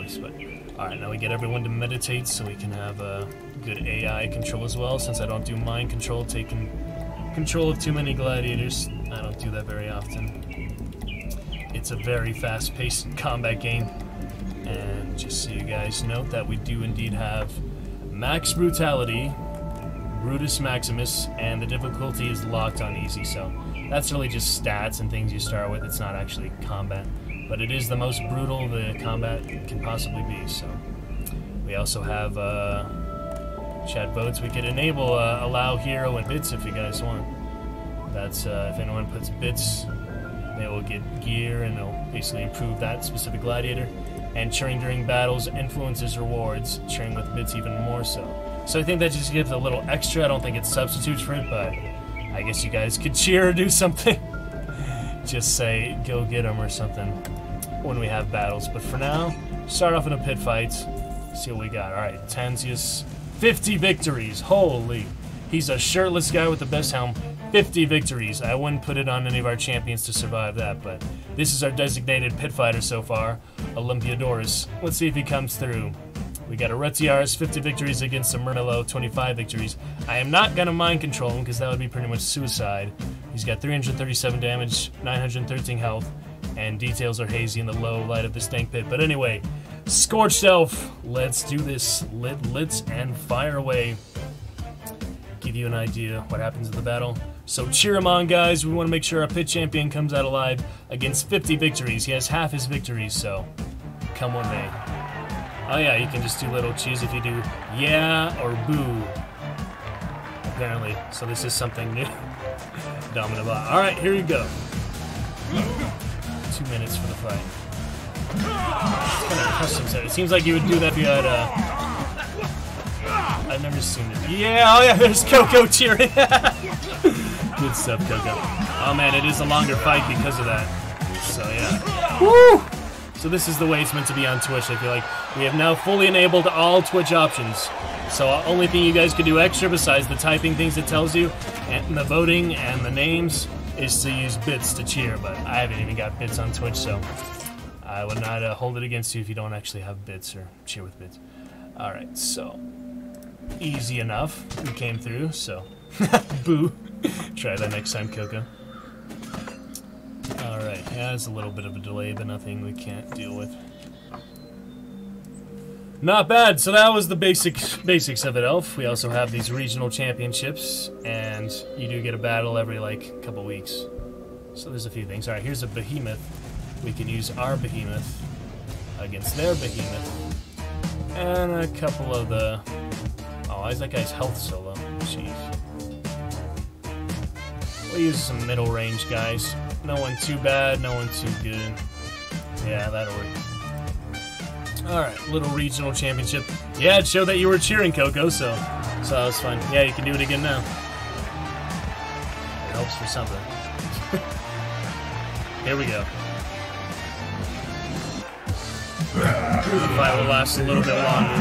voice, but alright, now we get everyone to meditate so we can have a good AI control as well, since I don't do mind control, taking control of too many gladiators. I don't do that very often. It's a very fast-paced combat game, and just so you guys note that we do indeed have max brutality, Brutus Maximus, and the difficulty is locked on easy, so that's really just stats and things you start with. It's not actually combat, but it is the most brutal the combat can possibly be. So we also have chat votes. We could enable allow hero and bits if you guys want. That's if anyone puts bits, they will get gear and they'll basically improve that specific gladiator. And cheering during battles influences rewards, cheering with bits even more so. So I think that just gives a little extra. I don't think it substitutes for it, but I guess you guys could cheer or do something. Just say, go get him or something when we have battles. But for now, start off in a pit fight. See what we got. Alright, Tansius, 50 victories. Holy. He's a shirtless guy with the best helm. 50 victories. I wouldn't put it on any of our champions to survive that, but this is our designated pit fighter so far, Olympiodorus. Let's see if he comes through. We got a Retiaris, 50 victories against a Murmillo, 25 victories. I am not going to mind control him because that would be pretty much suicide. He's got 337 damage, 913 health, and details are hazy in the low light of the stank pit. But anyway, Scorched Elf, let's do this. Lit and fire away. Give you an idea what happens in the battle. So cheer him on, guys. We want to make sure our pit champion comes out alive against 50 victories. He has half his victories, so come what may. Oh yeah, you can just do little cheers if you do yeah or boo. Apparently. So this is something new. Dominant bot. Alright, here you go. 2 minutes for the fight. It's kind of custom set. It seems like you would do that if you had I've never seen it. Yeah, oh yeah, there's Coco cheering. Good stuff, Coco. Oh man, it is a longer fight because of that. So yeah. Woo! So this is the way it's meant to be on Twitch. I feel like we have now fully enabled all Twitch options. So the only thing you guys can do extra besides the typing things it tells you and the voting and the names is to use bits to cheer. But I haven't even got bits on Twitch, so I would not hold it against you if you don't actually have bits or cheer with bits. Alright, so easy enough. We came through, so boo. Try that next time, Coco. Alright, yeah, it's a little bit of a delay, but nothing we can't deal with. Not bad, so that was the basics of it, Elf. We also have these regional championships, and you do get a battle every, like, couple weeks. So there's a few things. Alright, here's a behemoth. We can use our behemoth against their behemoth. And a couple of the... Oh, why is that guy's health so low? Jeez. We'll use some middle range guys. No one too bad, no one too good. Yeah, that'll work. Alright, little regional championship. Yeah, it showed that you were cheering, Coco, so that was fun. Yeah, you can do it again now. It helps for something. Here we go. The fight will last a little bit longer.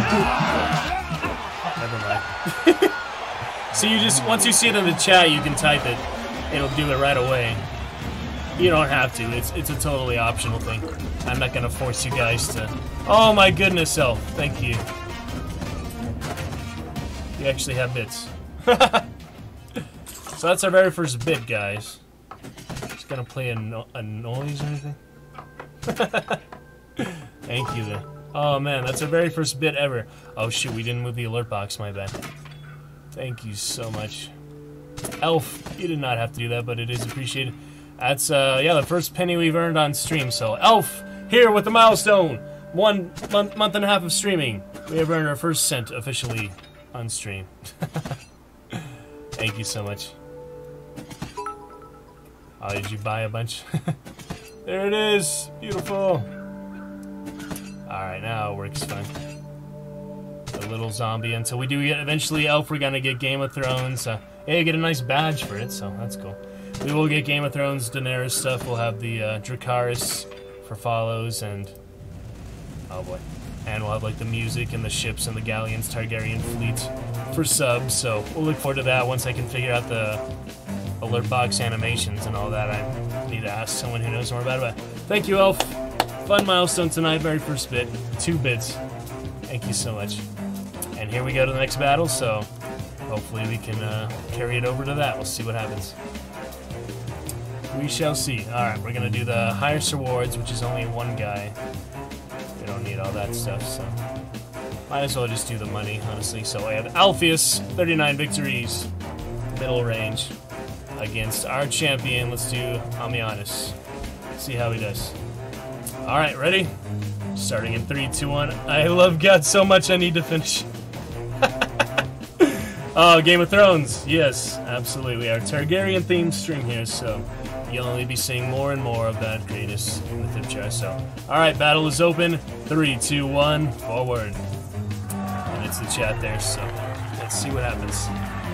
Never mind. So you just, once you see it in the chat, you can type it. It'll do it right away. You don't have to. It's a totally optional thing. I'm not gonna force you guys to... Oh my goodness, Elf. Thank you. You actually have bits. So that's our very first bit, guys. Just gonna play a noise or anything? Thank you, though. Oh man, that's our very first bit ever. Oh shoot, we didn't move the alert box, my bad. Thank you so much. Elf, you did not have to do that, but it is appreciated. That's, yeah, the first penny we've earned on stream. So, Elf, here with the milestone. 1 month and a half of streaming. We have earned our first cent officially on stream. Thank you so much. Oh, did you buy a bunch? There it is. Beautiful. Alright, now it works fine. A little zombie until we do get eventually Elf. We're gonna get Game of Thrones. Yeah, you get a nice badge for it, so that's cool. We will get Game of Thrones, Daenerys stuff. We'll have the Dracarys for follows, and oh boy, and we'll have like the music and the ships and the galleons, Targaryen fleet for subs. So we'll look forward to that once I can figure out the alert box animations and all that. I need to ask someone who knows more about it. But thank you, Elf. Fun milestone tonight, very first bit. 2 bits. Thank you so much. And here we go to the next battle, so hopefully we can carry it over to that. We'll see what happens. We shall see. Alright, we're going to do the highest rewards, which is only 1 guy. We don't need all that stuff, so might as well just do the money, honestly. So I have Alpheus, 39 victories, middle range, against our champion. Let's do Amianis. See how he does. Alright, ready? Starting in 3, 2, 1. I love God so much I need to finish. Oh, Game of Thrones. Yes, absolutely. Our Targaryen themed stream here, so you'll only be seeing more and more of that greatness in the tip jar. So, alright, battle is open. 3, 2, 1, forward. And it's the chat there, so let's see what happens.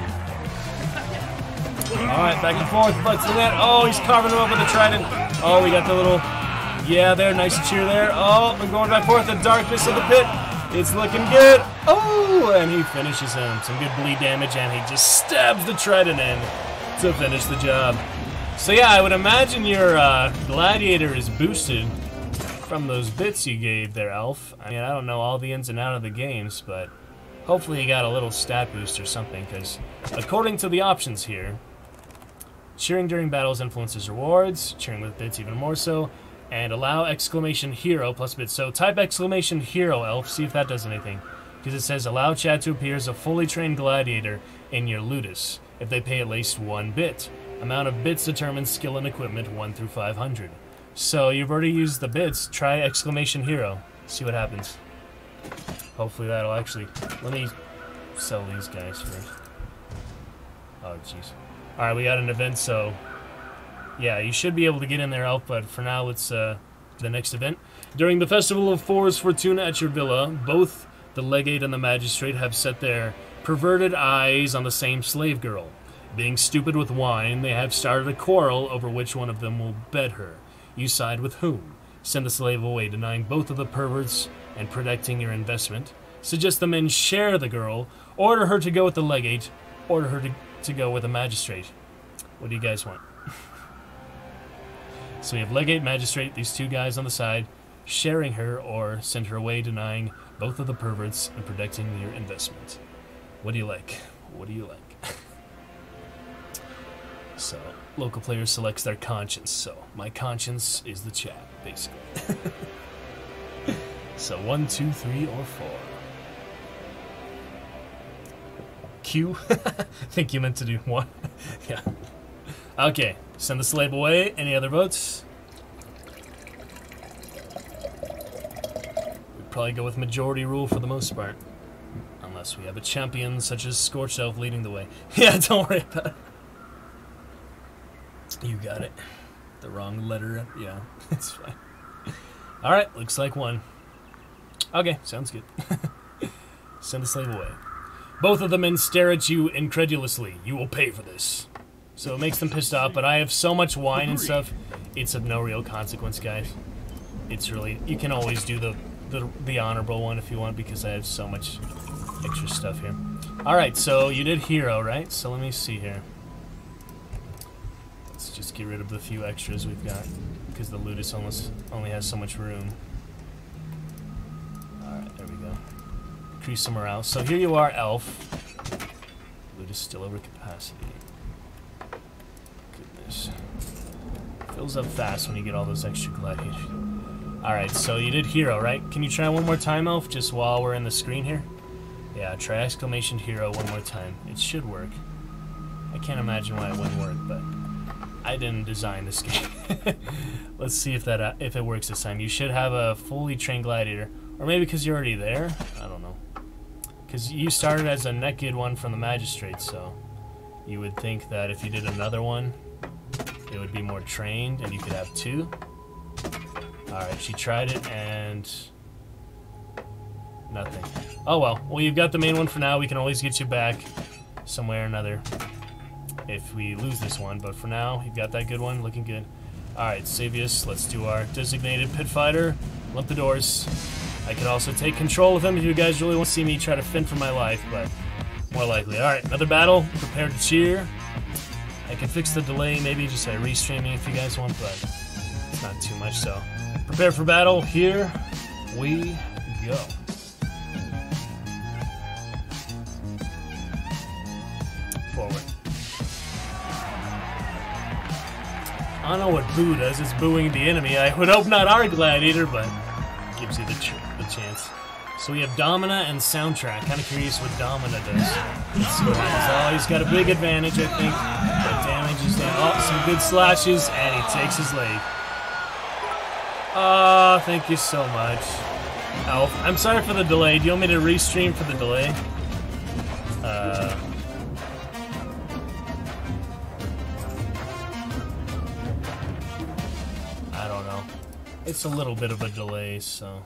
Alright, back and forth, butts to that. Oh, he's carving him up with a trident. Oh, we got the little... Yeah, there, nice cheer there. Oh, we're going back forth, the darkness of the pit. It's looking good. Oh, and he finishes him. Some good bleed damage, and he just stabs the trident in to finish the job. So yeah, I would imagine your gladiator is boosted from those bits you gave there, Elf. I mean, I don't know all the ins and outs of the games, but hopefully you got a little stat boost or something, because according to the options here, cheering during battles influences rewards, cheering with bits even more so, and allow exclamation hero plus bits. So type exclamation hero, Elf, see if that does anything. Because it says allow chat to appear as a fully trained gladiator in your Ludus, if they pay at least 1 bit. Amount of bits determines skill and equipment 1 through 500. So you've already used the bits, try exclamation hero. See what happens. Hopefully that'll actually... Let me sell these guys first. Oh, jeez. Alright, we got an event, so... Yeah, you should be able to get in there, Elf, but for now, it's the next event. During the Festival of For's Fortuna at your villa, both the legate and the magistrate have set their perverted eyes on the same slave girl. Being stupid with wine, they have started a quarrel over which one of them will bed her. You side with whom? Send the slave away, denying both of the perverts and protecting your investment. Suggest the men share the girl. Order her to go with the legate. Order her to go with the magistrate. What do you guys want? So we have legate, magistrate, these 2 guys on the side, sharing her or send her away, denying both of the perverts and protecting your investment. What do you like? What do you like? So, local player selects their conscience. So, my conscience is the chat, basically. So, 1, 2, 3, or 4. Q? I think you meant to do 1. Yeah. Okay, send the slave away. Any other votes? We'd probably go with majority rule for the most part. Unless we have a champion such as ScorchedElf leading the way. Yeah, don't worry about it. You got it. The wrong letter. Yeah, it's fine. Alright, looks like 1. Okay, sounds good. Send the slave away. Both of the men stare at you incredulously. You will pay for this. So it makes them pissed off, but I have so much wine and stuff, it's of no real consequence, guys. It's really... You can always do the honorable one if you want, because I have so much extra stuff here. Alright, so you did hero, right? So let me see here. Let's just get rid of the few extras we've got, because the Ludus only has so much room. Alright, there we go. Increase some morale. So here you are, Elf. Ludus still over capacity. Goodness. Fills up fast when you get all those extra gladiators. Alright, so you did hero, right? Can you try one more time, Elf, just while we're in the screen here? Yeah, try exclamation hero one more time. It should work. I can't imagine why it wouldn't work, but I didn't design this game. Let's see if it works this time. You should have a fully trained gladiator. Or maybe because you're already there? I don't know. Because you started as a naked one from the magistrate, so you would think that if you did another one, it would be more trained and you could have 2. Alright, she tried it and nothing. Oh well. Well, you've got the main one for now. We can always get you back somewhere or another if we lose this one. But for now, you've got that good one. Looking good. Alright, Savius, let's do our designated pit fighter. Lump the doors. I could also take control of him if you guys really want to see me try to fend for my life, but more likely. Alright, another battle. Prepare to cheer. I can fix the delay, maybe just restreaming if you guys want, but it's not too much, so Prepare for battle. Here we go. Forward. I don't know what boo does. It's booing the enemy. I would hope not our gladiator, but gives you the chance. So we have Domina and soundtrack. Kind of curious what Domina does. Let's see what happens. Oh, he's got a big advantage, I think. The damage is down. Oh, some good slashes, and he takes his leg. Oh, thank you so much. Elf, I'm sorry for the delay. Do you want me to restream for the delay? I don't know. It's a little bit of a delay, so...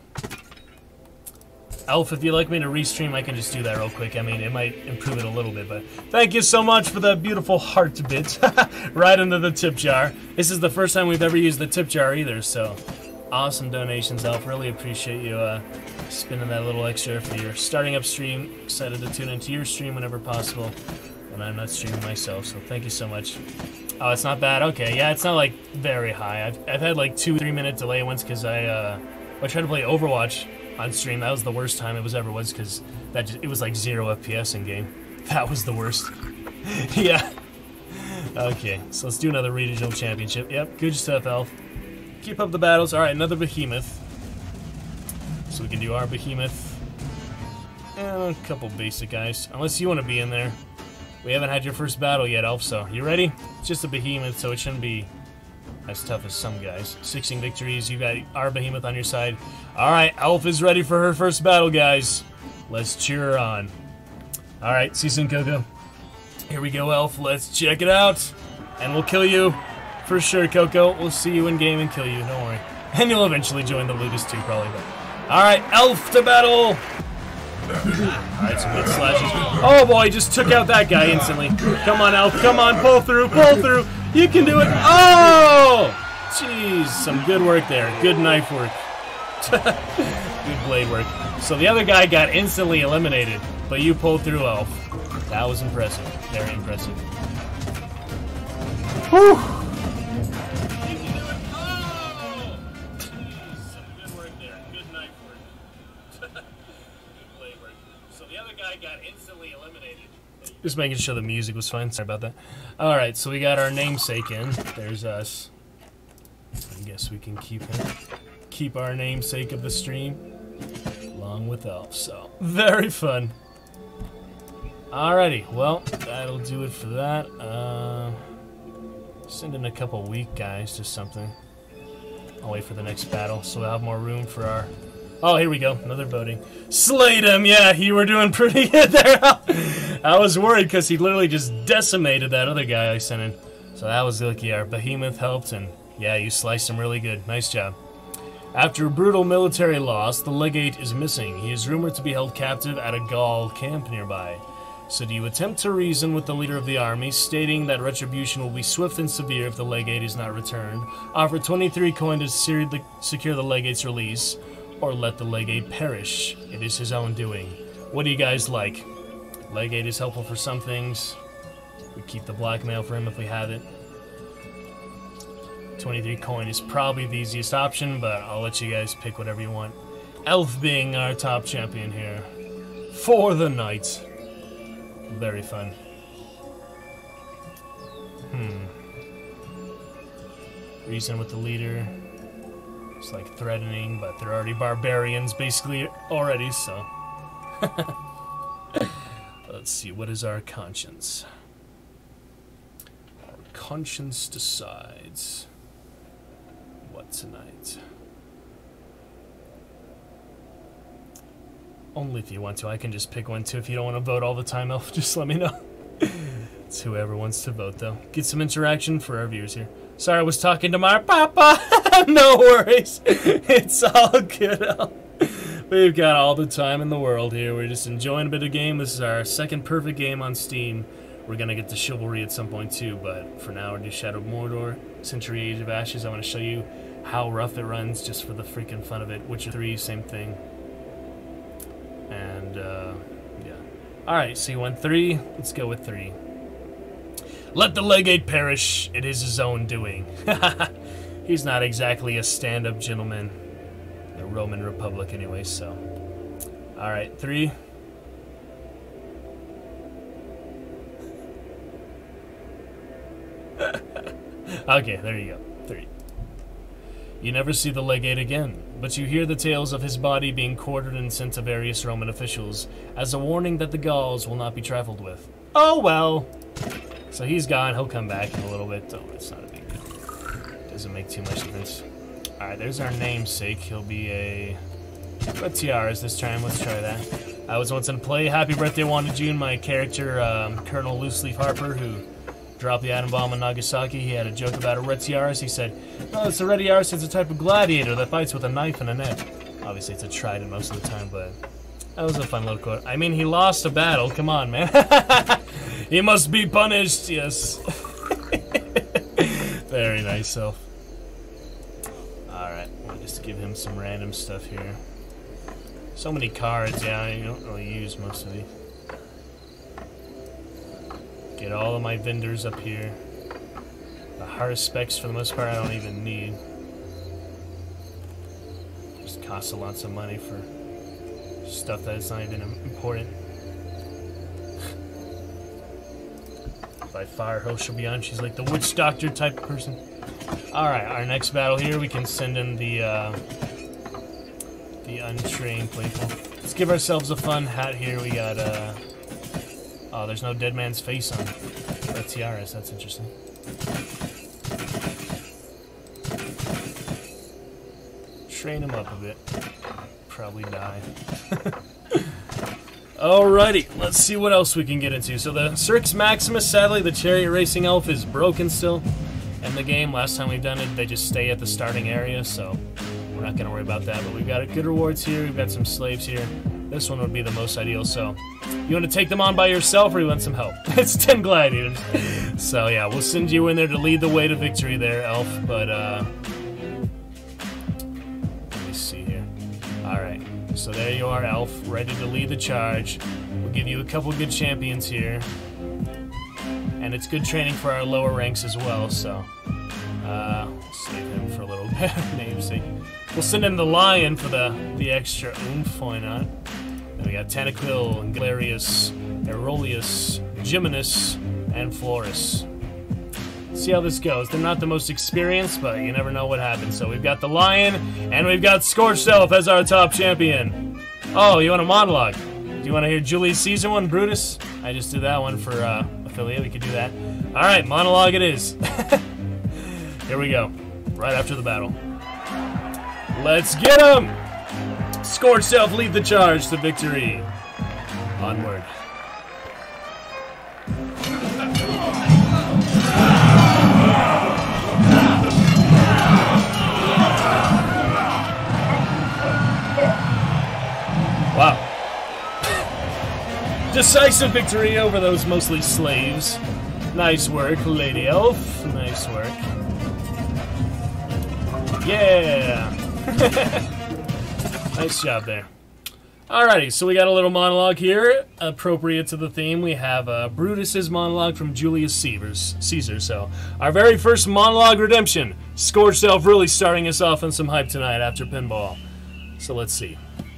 Elf, if you'd like me to restream, I can just do that real quick. I mean, it might improve it a little bit, but thank you so much for that beautiful heart bit. Right into the tip jar. This is the first time we've ever used the tip jar either, so awesome donations, Elf. Really appreciate you spinning that little extra for your starting up stream. Excited to tune into your stream whenever possible when I'm not streaming myself, so thank you so much. Oh, it's not bad? Okay, yeah, it's not like very high. I've had like 2-3 minute delay once because I tried to play Overwatch on stream. That was the worst time it was because it was like 0 FPS in game. That was the worst. Yeah. Okay, so let's do another regional championship. Yep, good stuff, Elf. Keep up the battles. All right, another behemoth. So we can do our behemoth. And a couple basic guys, unless you want to be in there. We haven't had your first battle yet, Elf. So you ready? It's just a behemoth, so it shouldn't be as tough as some guys. 16 victories. You got our behemoth on your side. All right, Elf is ready for her first battle, guys. Let's cheer her on. All right, see you soon, Coco. Here we go, Elf. Let's check it out, and we'll kill you for sure, Coco. We'll see you in game and kill you. Don't worry. And you'll eventually join the Lucas too, probably. But all right, Elf to battle. Alright, some good slashes. Oh boy, just took out that guy instantly. Come on, Elf. Come on, pull through, pull through. You can do it. Oh! Jeez, some good work there. Good knife work. Good blade work. So the other guy got instantly eliminated, but you pulled through, Elf. That was impressive. Very impressive. Whew! Just making sure the music was fine. Sorry about that. Alright, so we got our namesake in. There's us. I guess we can keep our namesake of the stream along with Elf. So, very fun. Alrighty, well, that'll do it for that. Send in a couple weak guys to something. I'll wait for the next battle, so we'll have more room for our... Oh, here we go. Another voting. Slayed him! Yeah, you were doing pretty good there. I was worried because he literally just decimated that other guy I sent in. So that was lucky. Our behemoth helped, and yeah, you sliced him really good. Nice job. After a brutal military loss, the legate is missing. He is rumored to be held captive at a Gaul camp nearby. So do you attempt to reason with the leader of the army, stating that retribution will be swift and severe if the legate is not returned, offer 23 coin to secure the legate's release, or let the legate perish? It is his own doing. What do you guys like? Legate is helpful for some things. We keep the blackmail for him if we have it. 23 coin is probably the easiest option, but I'll let you guys pick whatever you want. Elf being our top champion here. For the night. Very fun. Reason with the leader. It's like threatening, but they're already barbarians basically already, so. Let's see, what is our conscience? Our conscience decides what tonight. Only if you want to. I can just pick one too. If you don't want to vote all the time, Elf, just let me know. It's whoever wants to vote, though. Get some interaction for our viewers here. Sorry, I was talking to my papa. No worries. It's all good, Elf. We've got all the time in the world here. We're just enjoying a bit of game. This is our second perfect game on Steam. We're going to get to Chivalry at some point, too, but for now, we're doing Shadow of Mordor, Century Age of Ashes. I want to show you how rough it runs just for the freaking fun of it. Witcher 3, same thing. And, yeah. Alright, so you went 3. Let's go with 3. Let the legate perish. It is his own doing. he's not exactly a stand-up gentleman. The Roman Republic anyway, so. Alright, 3. Okay, there you go. 3. You never see the legate again, but you hear the tales of his body being quartered and sent to various Roman officials as a warning that the Gauls will not be trifled with. Oh well! So he's gone, he'll come back in a little bit. Oh, it's not a big deal. Doesn't make too much difference. Alright, there's our namesake. He'll be a... Red tiaras this time, let's try that. I was once in play. Happy birthday, Wanda June. My character, Colonel Looseleaf Harper, who dropped the atom bomb on Nagasaki. He had a joke about a red tiaras. He said, "Oh, it's a red tiaras. It's a type of gladiator that fights with a knife and a net." Obviously, it's a trident most of the time, but that was a fun little quote. I mean, he lost a battle. Come on, man. He must be punished. Yes. Very nice, Self. Alright, we'll just give him some random stuff here. So many cards, yeah, you don't really use most of these. Get all of my vendors up here. The hardest specs, for the most part, I don't even need. Just costs lots of money for stuff that is not even important. By far, she'll be on. She's like the witch doctor type of person. Alright, our next battle here, we can send in the untrained playful. Let's give ourselves a fun hat here. We got, oh, there's no dead man's face on red tiaras. That's interesting. Train him up a bit. Probably die. Alrighty, let's see what else we can get into. So the Circus Maximus, sadly, the chariot racing elf is broken still in the game. Last time we've done it, they just stay at the starting area, so we're not going to worry about that. But we've got good rewards here. We've got some slaves here. This one would be the most ideal, so you want to take them on by yourself or you want some help? It's 10 gladiators. So yeah, we'll send you in there to lead the way to victory there, elf, but let me see here. Alright, so there you are, elf, ready to lead the charge. We'll give you a couple good champions here. And it's good training for our lower ranks as well, so save him for a little namesake. We'll send in the lion for the extra oomph, why not? Then we got Tanaquil, Galerius, Aerolius, Geminus, and Florus. See how this goes. They're not the most experienced, but you never know what happens. So we've got the lion, and we've got ScorchedElf as our top champion. Oh, you want a monologue? Do you want to hear Julius Caesar one, Brutus? I just did that one for affiliate. We could do that. All right, monologue it is. Here we go. Right after the battle. Let's get him! ScorchedElf lead the charge to victory. Onward. Wow. Decisive victory over those mostly slaves. Nice work, Lady Elf. Nice work. Yeah! Nice job there. Alrighty, so we got a little monologue here, appropriate to the theme. We have Brutus's monologue from Julius Caesar. So, our very first monologue redemption. ScorchedElf really starting us off on some hype tonight after Pinball. So let's see.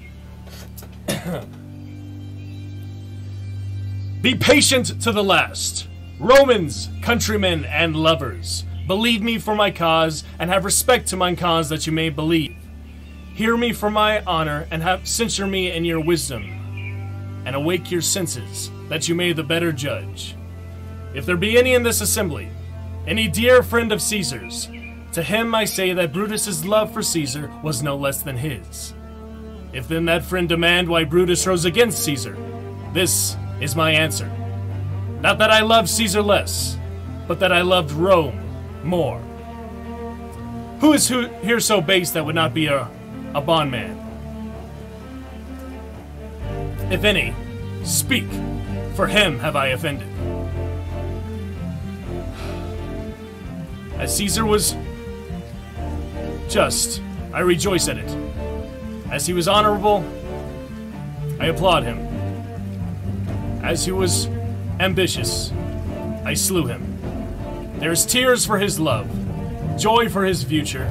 Be patient to the last. Romans, countrymen, and lovers, believe me for my cause, and have respect to my cause that you may believe. Hear me for my honor, and have censure me in your wisdom, and awake your senses, that you may the better judge. If there be any in this assembly, any dear friend of Caesar's, to him I say that Brutus's love for Caesar was no less than his. If then that friend demand why Brutus rose against Caesar, this is my answer. Not that I loved Caesar less, but that I loved Rome more. Who is here so base that would not be a bondman? If any, speak, for him have I offended. As Caesar was just, I rejoice at it. As he was honorable, I applaud him. As he was ambitious, I slew him. There is tears for his love, joy for his future,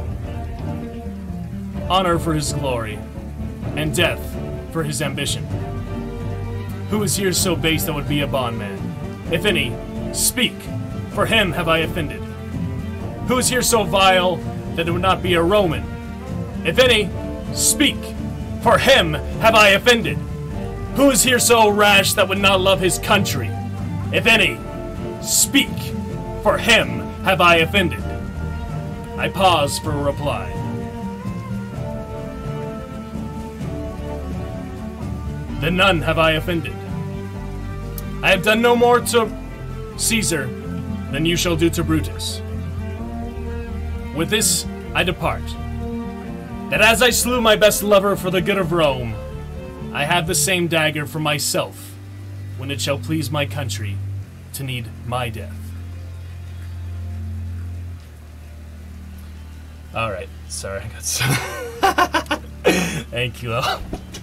honor for his glory, and death for his ambition. Who is here so base that would be a bondman? If any, speak, for him have I offended. Who is here so vile that it would not be a Roman? If any, speak, for him have I offended. Who is here so rash that would not love his country? If any, speak, for him have I offended. I pause for a reply. Then none have I offended. I have done no more to Caesar than you shall do to Brutus. With this I depart, that as I slew my best lover for the good of Rome, I have the same dagger for myself, when it shall please my country to need my death. Alright, sorry, I got some... Thank you all.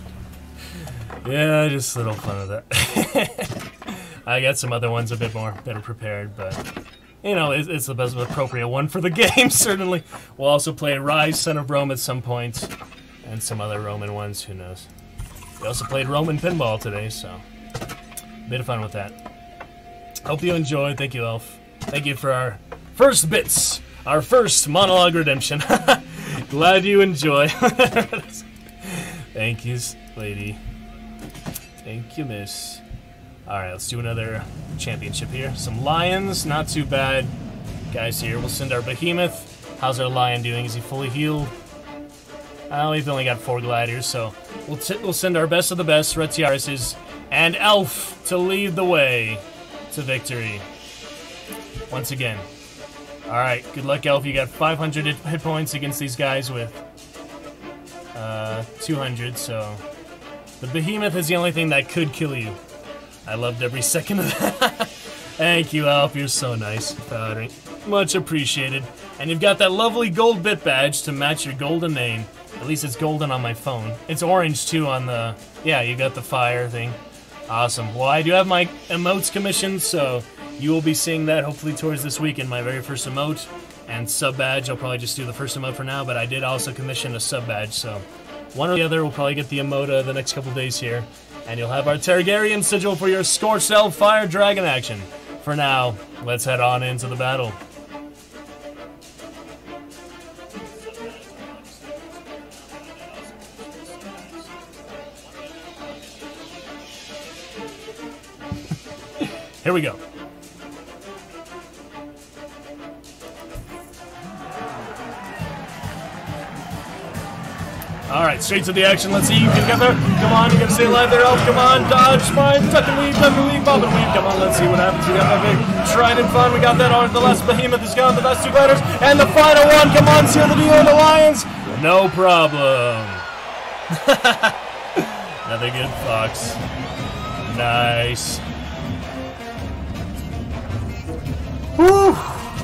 Yeah, just a little fun of that. I got some other ones a bit more better prepared, but... You know, it's the best appropriate one for the game, certainly. We'll also play Rise, Son of Rome at some point, and some other Roman ones, who knows. We also played Roman Pinball today, so a bit of fun with that. Hope you enjoyed. Thank you, Elf. Thank you for our first bits, our first monologue redemption. Glad you enjoy. Thank you, lady. Thank you, miss. Alright, let's do another championship here. Some lions, not too bad. Guys here, we'll send our behemoth. How's our lion doing? Is he fully healed? We've only got 4 gladiators, so we'll send our best of the best, Red Tiaras, and Elf to lead the way to victory. Once again. Alright, good luck, Elf. You got 500 hit points against these guys with 200, so... The behemoth is the only thing that could kill you. I loved every second of that. Thank you, Alp. You're so nice. Much appreciated. And you've got that lovely gold bit badge to match your golden name. At least it's golden on my phone. It's orange, too, on the... Yeah, you got the fire thing. Awesome. Well, I do have my emotes commissioned, so you will be seeing that hopefully towards this weekend, my very first emote. And sub badge, I'll probably just do the first emote for now, but I did also commission a sub badge, so... One or the other, we'll probably get the emote the next couple days here. And you'll have our Targaryen sigil for your ScorchedElf Fire Dragon action. For now, let's head on into the battle. Here we go. Alright, straight to the action. Let's see. You can get there. Come on, you can stay alive there, Elf. Come on, dodge, spine, duck and weave, bob and weave. Come on, let's see what happens. We got that big Trident fun. We got that on. The last behemoth is gone. The last 2 gliders. And the final one. Come on, seal the deal in the Lions. No problem. Another good fox. Nice. Woo!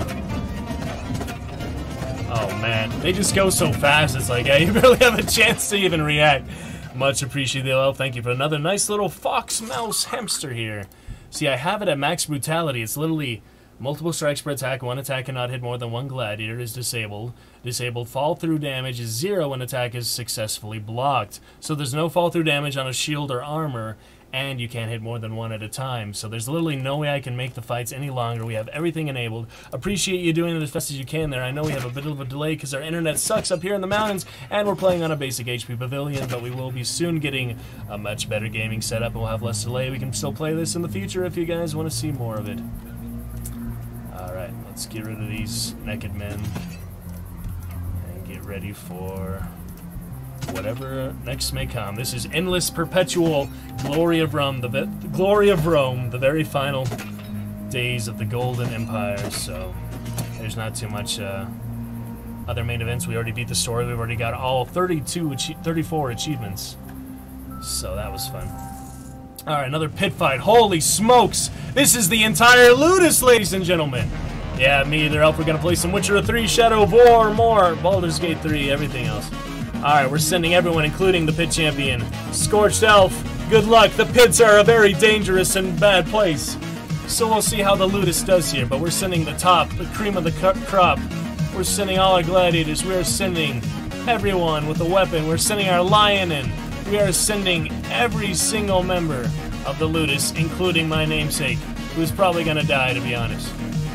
Oh man, they just go so fast, it's like, yeah, you barely have a chance to even react. Much appreciated, Elf. Thank you for another nice little fox mouse hamster here. See, I have it at max brutality. It's literally multiple strikes per attack. 1 attack cannot hit more than 1 gladiator is disabled. Disabled fall through damage is 0 when attack is successfully blocked. So there's no fall through damage on a shield or armor, and you can't hit more than 1 at a time. So there's literally no way I can make the fights any longer. We have everything enabled. Appreciate you doing it as fast as you can there. I know we have a bit of a delay because our internet sucks up here in the mountains, and we're playing on a basic HP pavilion, but we will be soon getting a much better gaming setup, and we'll have less delay. We can still play this in the future if you guys want to see more of it. Alright, let's get rid of these naked men and get ready for whatever next may come. This is endless, perpetual glory of Rome, the very final days of the Golden Empire. So there's not too much other main events. We already beat the story. We've already got all 34 achievements. So that was fun. All right, another pit fight. Holy smokes! This is the entire Ludus, ladies and gentlemen. Yeah, me either. Elf. We're gonna play some Witcher 3, Shadow of War, more Baldur's Gate 3, everything else. Alright, we're sending everyone, including the pit champion. Scorched Elf, good luck. The pits are a very dangerous and bad place. So we'll see how the Ludus does here, but we're sending the top, the cream of the crop. We're sending all our gladiators. We are sending everyone with a weapon. We're sending our lion in. We are sending every single member of the Ludus, including my namesake, who's probably gonna die, to be honest.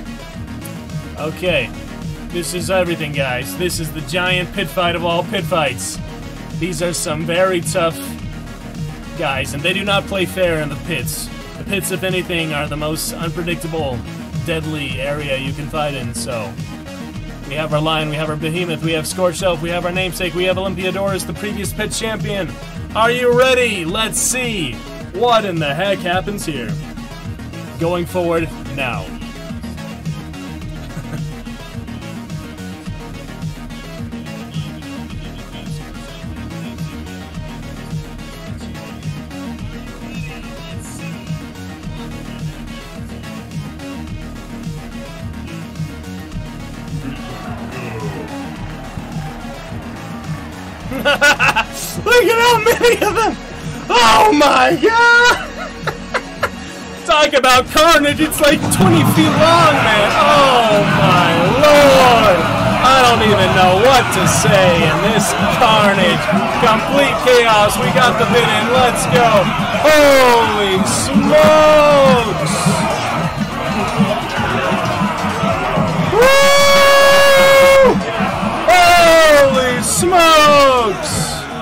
Okay, this is everything, guys. This is the giant pit fight of all pit fights. These are some very tough guys, and they do not play fair in the pits. The pits, if anything, are the most unpredictable, deadly area you can fight in, so... We have our lion, we have our behemoth, we have ScorchedElf, we have our namesake, we have Olympiadorus, the previous pit champion. Are you ready? Let's see what in the heck happens here. Going forward now. Look at how many of them! Oh my god! Talk about carnage, it's like 20 feet long, man! Oh my lord! I don't even know what to say in this carnage. Complete chaos, we got the bid in, let's go! Holy smokes! Woo! Holy smokes!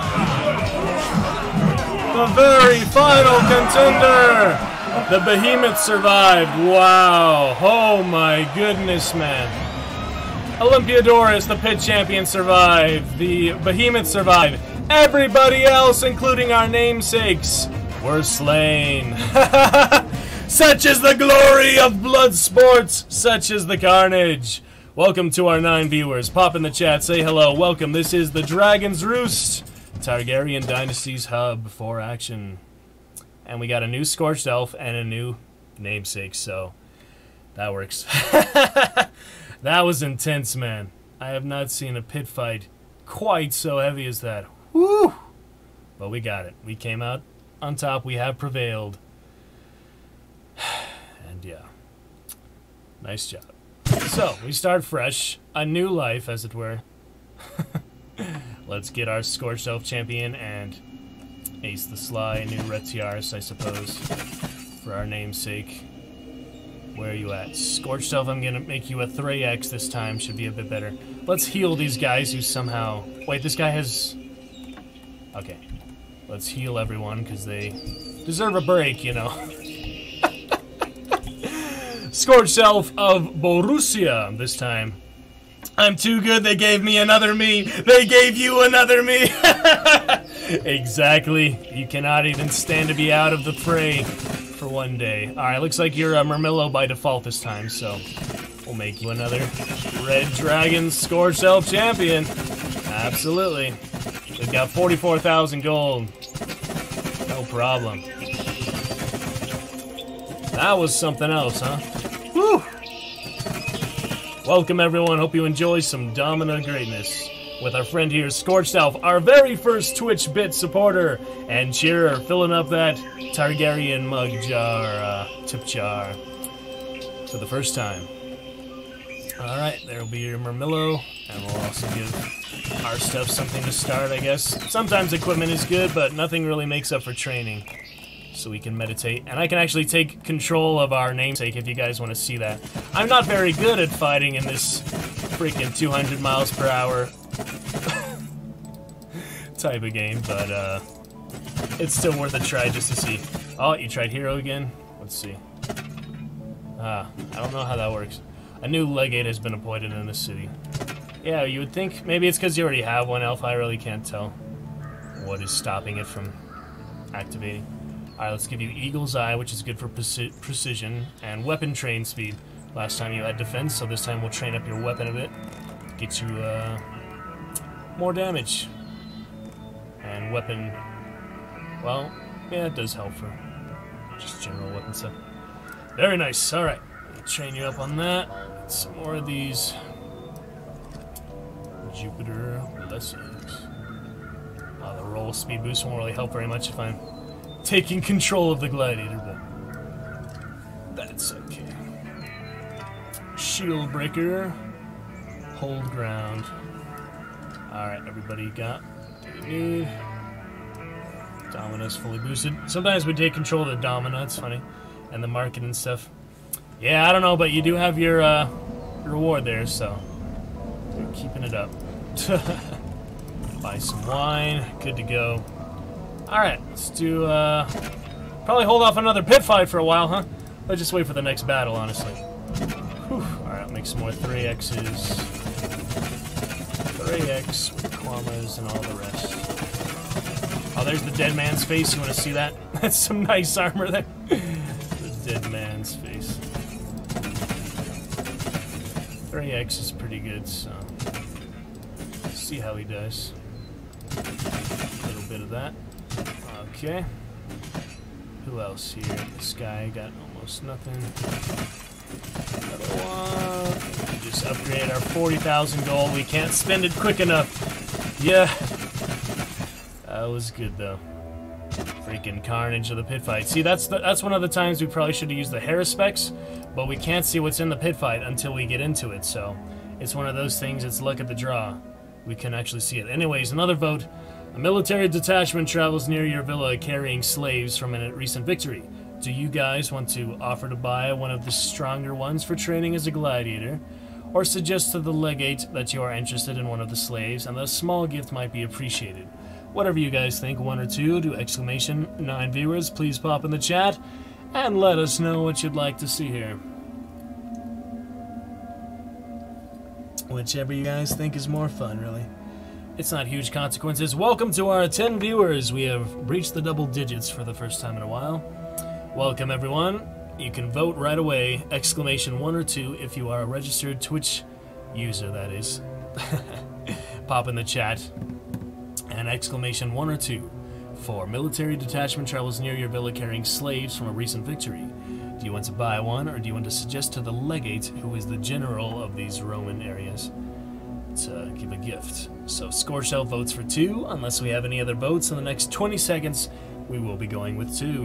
The very final contender! The behemoth survived. Wow. Oh my goodness, man. Olympiadorus, the pit champion, survived. The behemoth survived. Everybody else, including our namesakes, were slain. Such is the glory of blood sports. Such is the carnage. Welcome to our 9 viewers. Pop in the chat, say hello. Welcome. This is the Dragon's Roost, Targaryen Dynasty's hub for action. And we got a new ScorchedElf and a new namesake, so that works. That was intense, man. I have not seen a pit fight quite so heavy as that. Woo! But we got it. We came out on top. We have prevailed. And yeah, nice job. So, we start fresh. A new life, as it were. Let's get our ScorchedElf champion and Ace the Sly, new Retiaris, I suppose, for our namesake. Where are you at? ScorchedElf, I'm gonna make you a 3x this time, should be a bit better. Let's heal these guys who somehow... Wait, this guy has... Okay. Let's heal everyone, because they deserve a break, you know. ScorchedElf of Borussia this time. I'm too good, they gave me another me. They gave you another me. Exactly. You cannot even stand to be out of the prey for one day. Alright, looks like you're a Murmillo by default this time, so we'll make you another Red Dragon ScorchedElf champion. Absolutely. We've got 44,000 gold. No problem. That was something else, huh? Woo! Welcome everyone, hope you enjoy some Domina greatness with our friend here, ScorchedElf, our very first Twitch bit supporter and cheerer, filling up that Targaryen mug jar, tip jar, for the first time. Alright, there'll be your Murmillo, and we'll also give our stuff something to start, I guess. Sometimes equipment is good, but nothing really makes up for training. So we can meditate, and I can actually take control of our namesake if you guys want to see that. I'm not very good at fighting in this freaking 200 miles per hour type of game, but it's still worth a try just to see. Oh, you tried hero again? Let's see. I don't know how that works. A new legate has been appointed in the city. Yeah, you would think maybe it's because you already have one elf. I really can't tell what is stopping it from activating. Alright, let's give you Eagle's Eye, which is good for precision, and weapon train speed. Last time you had defense, so this time we'll train up your weapon a bit. Get you more damage. And weapon, well, yeah, it does help for just general weapon stuff. Very nice, alright. Train you up on that. Get some more of these Jupiter blessings. The roll speed boost won't really help very much if I'm taking control of the gladiator, but that's okay. Shield breaker. hold ground. Alright, everybody got what we need. Domino's fully boosted. Sometimes we take control of the domino, it's funny. And the market and stuff. Yeah, I don't know, but you do have your reward there, so we're keeping it up. Buy some wine, good to go. Alright, let's do, probably hold off another pit fight for a while, huh? Let's just wait for the next battle, honestly. Alright, make some more 3X's. 3X with commas and all the rest. Oh, there's the dead man's face. You want to see that? That's some nice armor there. The dead man's face. 3X is pretty good, so let's see how he does. A little bit of that. Okay. Who else here? This guy got almost nothing. Another one. We just upgrade our 40,000 gold. We can't spend it quick enough. Yeah. That was good though. Freaking carnage of the pit fight. See, that's one of the times we probably should have used the hair specs, but we can't see what's in the pit fight until we get into it. So it's one of those things. It's luck of the draw. We can actually see it. Anyways, another vote. A military detachment travels near your villa carrying slaves from a recent victory. Do you guys want to offer to buy one of the stronger ones for training as a gladiator? Or suggest to the legate that you are interested in one of the slaves and that a small gift might be appreciated? Whatever you guys think, 1 or 2, do exclamation 9 viewers, please pop in the chat and let us know what you'd like to see here. Whichever you guys think is more fun, really. It's not huge consequences. Welcome to our 10 viewers. We have reached the double digits for the first time in a while. Welcome, everyone. You can vote right away, exclamation 1 or 2 if you are a registered Twitch user, that is. Pop in the chat. And exclamation 1 or 2 for military detachment travels near your villa carrying slaves from a recent victory. Do you want to buy one, or do you want to suggest to the legate, who is the general of these Roman areas, to give a gift? So ScorchedElf votes for 2. Unless we have any other votes in the next 20 seconds, we will be going with 2.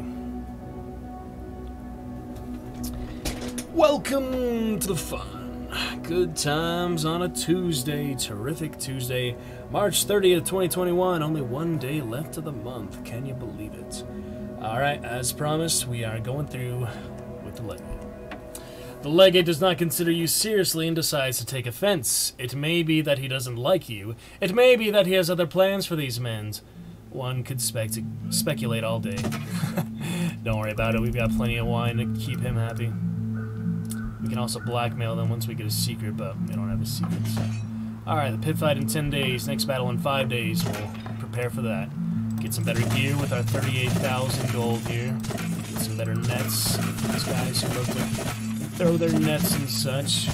Welcome to the fun. Good times on a Tuesday. Terrific Tuesday. March 30th, 2021. Only 1 day left of the month. Can you believe it? Alright, as promised, we are going through with the legate. The legate does not consider you seriously and decides to take offense. It may be that he doesn't like you. It may be that he has other plans for these men. One could speculate all day. Don't worry about it. We've got plenty of wine to keep him happy. We can also blackmail them once we get a secret, but we don't have a secret. So. Alright, the pit fight in 10 days, next battle in 5 days. We'll prepare for that. Get some better gear with our 38,000 gold here. Get some better nets. These guys who love to throw their nets and such.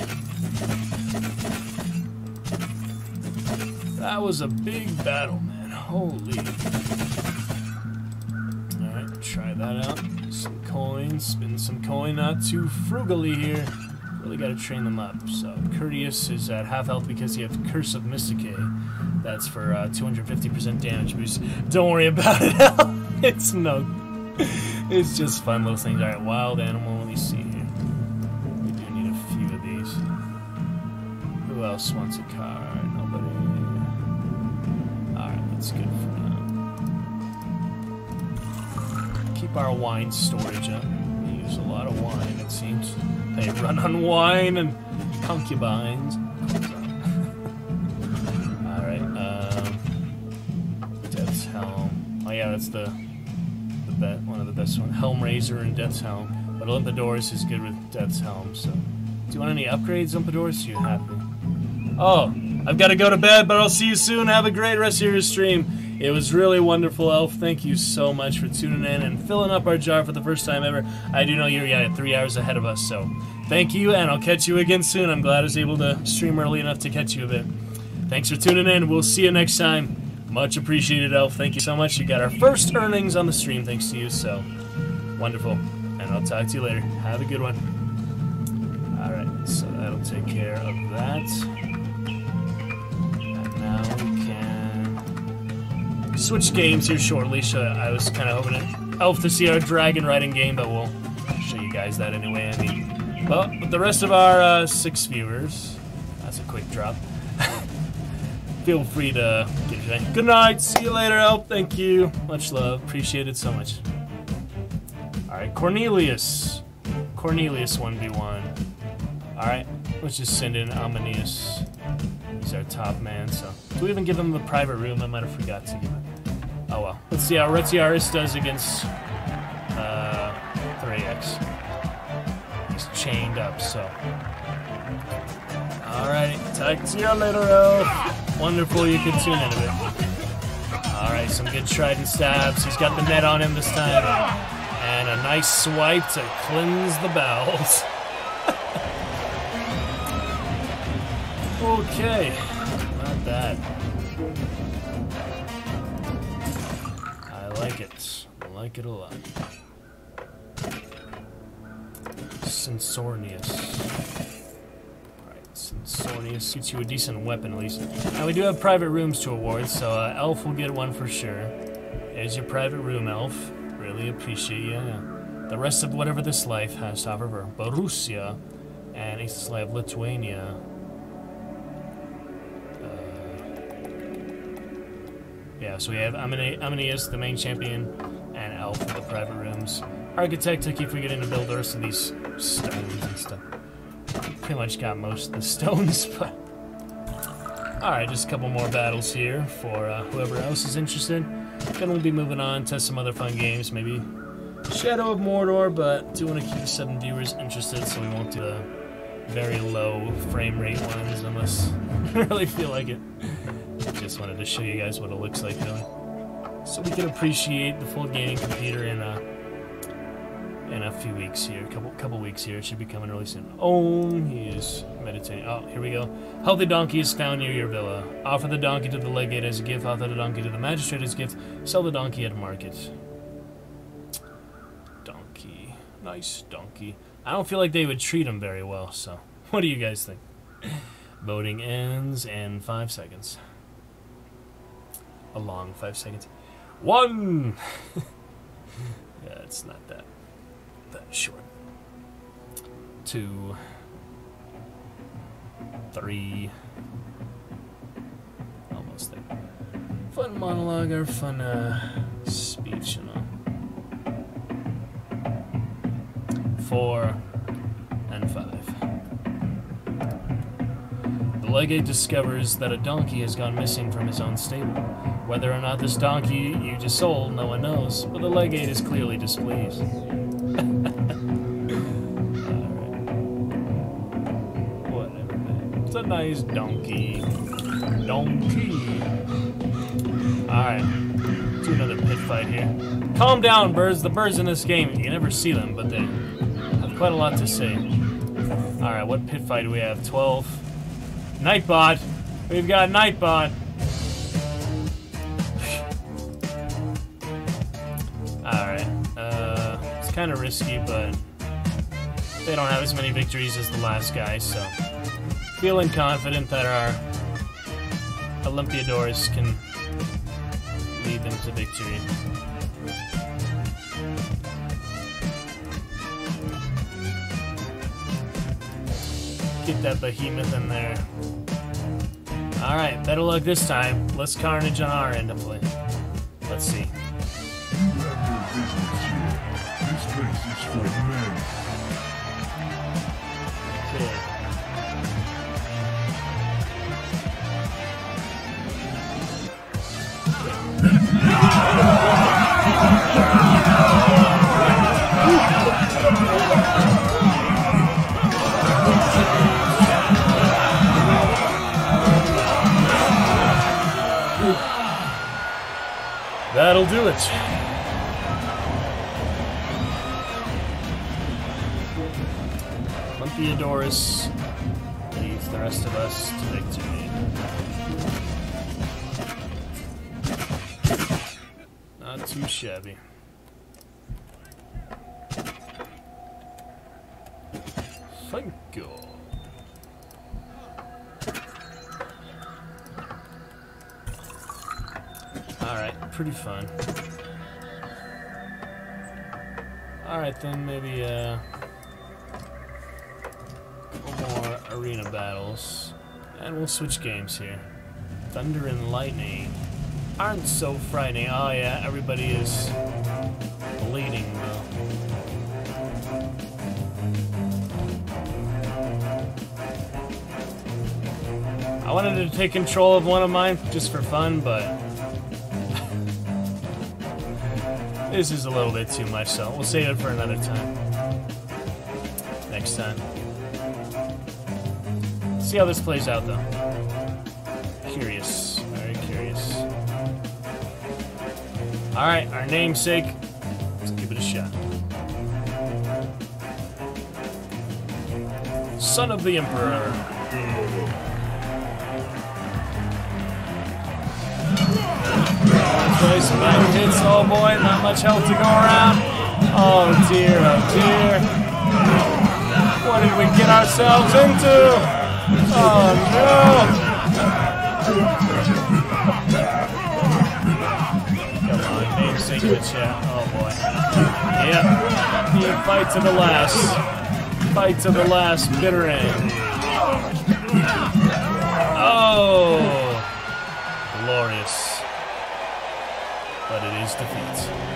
That was a big battle, man. Holy. Alright, try that out. Some coins, spin some coin, not too frugally here. Really gotta train them up. So, Courteous is at half health because you have Curse of Mystique. That's for 250% damage boost. Don't worry about it. It's no. It's just fun little things. Alright, Wild Animal, let me see here. We do need a few of these. Who else wants a card? Nobody. Alright, that's good for now. Keep our wine storage up. We use a lot of wine, it seems. They run on wine and concubines. Alright, Death's Helm. Oh yeah, that's the one of the best ones. Helmraiser and Death's Helm. But Olympadorus is good with Death's Helm, so. Do you want any upgrades, Olympadorus? You're happy. Oh, I've got to go to bed, but I'll see you soon. Have a great rest of your stream. It was really wonderful, Elf. Thank you so much for tuning in and filling up our jar for the first time ever. I do know you're 3 hours ahead of us, so thank you, and I'll catch you again soon. I'm glad I was able to stream early enough to catch you a bit. Thanks for tuning in. We'll see you next time. Much appreciated, Elf. Thank you so much. You got our first earnings on the stream thanks to you, so wonderful. And I'll talk to you later. Have a good one. Alright, so that'll take care of that. And now we can switch games here shortly. So I was kind of hoping Elf to see our dragon riding game, but we'll show you guys that anyway. I mean, well, with the rest of our 6 viewers, that's a quick drop. feel free to get your thing. Good night. See you later, Elf. Thank you. Much love. Appreciate it so much. Alright, Cornelius. Cornelius 1v1. Alright, let's just send in Amanius. He's our top man, so. Do we even give him a private room? I might have forgot to give it. Oh well. Let's see how Retiaris does against 3X. He's chained up, so. Alright, talk to you later, Elf. Wonderful, you can tune in a bit. Alright, some good trident stabs. He's got the net on him this time. And a nice swipe to cleanse the bowels. Okay, not bad. I like it. I like it a lot. Censornius. Alright, Censornius gets you a decent weapon at least. Now we do have private rooms to award, so Elf will get one for sure. There's your private room, Elf. Really appreciate you. The rest of whatever this life has to offer for Borussia and East Slav Lithuania. Yeah, so we have Amanius, the main champion, and Elf with the private rooms. Architect took you if we get into build the rest of these stones and stuff. Pretty much got most of the stones, but... Alright, just a couple more battles here for whoever else is interested. Then we'll be moving on to some other fun games, maybe Shadow of Mordor, but do want to keep 7 viewers interested, so we won't do the very low frame rate ones unless I really feel like it. Just wanted to show you guys what it looks like, really. So we can appreciate the full gaming computer in a few weeks here, couple weeks here. It should be coming really soon. Oh, he is meditating. Oh, here we go. Healthy donkey is found near your villa. Offer the donkey to the legate as a gift. Offer the donkey to the magistrate as a gift. Sell the donkey at market. Donkey. Nice donkey. I don't feel like they would treat him very well, so what do you guys think? Voting ends in 5 seconds. A long 5 seconds. 1! Yeah, it's not that short. 2, 3. Almost there. Fun monologue or fun speech, you know. 4 and 5. The legate discovers that a donkey has gone missing from his own stable. Whether or not this donkey you just sold, no one knows, but the legate is clearly displeased. Whatever, man. It's a nice donkey. Alright. Do another pit fight here. Calm down, birds. The birds in this game, you never see them, but they have quite a lot to say. Alright, what pit fight do we have? 12. Nightbot. We've got Nightbot. Alright. It's kind of risky, but they don't have as many victories as the last guy, so feeling confident that our Olympiadors can lead them to victory. Get that behemoth in there. Alright, better luck this time. Less carnage on our end to play. Let's see. This place is for men. Okay. That'll do it. Olympiadorus leads the rest of us to victory. Not too shabby. Thank you. Alright, pretty fun. Alright then, maybe a couple more arena battles. And we'll switch games here. Thunder and lightning aren't so frightening. Oh yeah, everybody is bleeding though. I wanted to take control of one of mine just for fun, but this is a little bit too much, so we'll save it for another time. Next time. See how this plays out though. Curious, very curious. Alright, our namesake. Let's give it a shot. Son of the Emperor. Nice bang hits, oh boy, not much health to go around. Oh dear, oh dear. What did we get ourselves into? Oh no! Come on, namesake in the chat. Oh boy. Yep. Yeah, fight to the last. Fight to the last bitter end. Oh! Glorious. But it is defeat.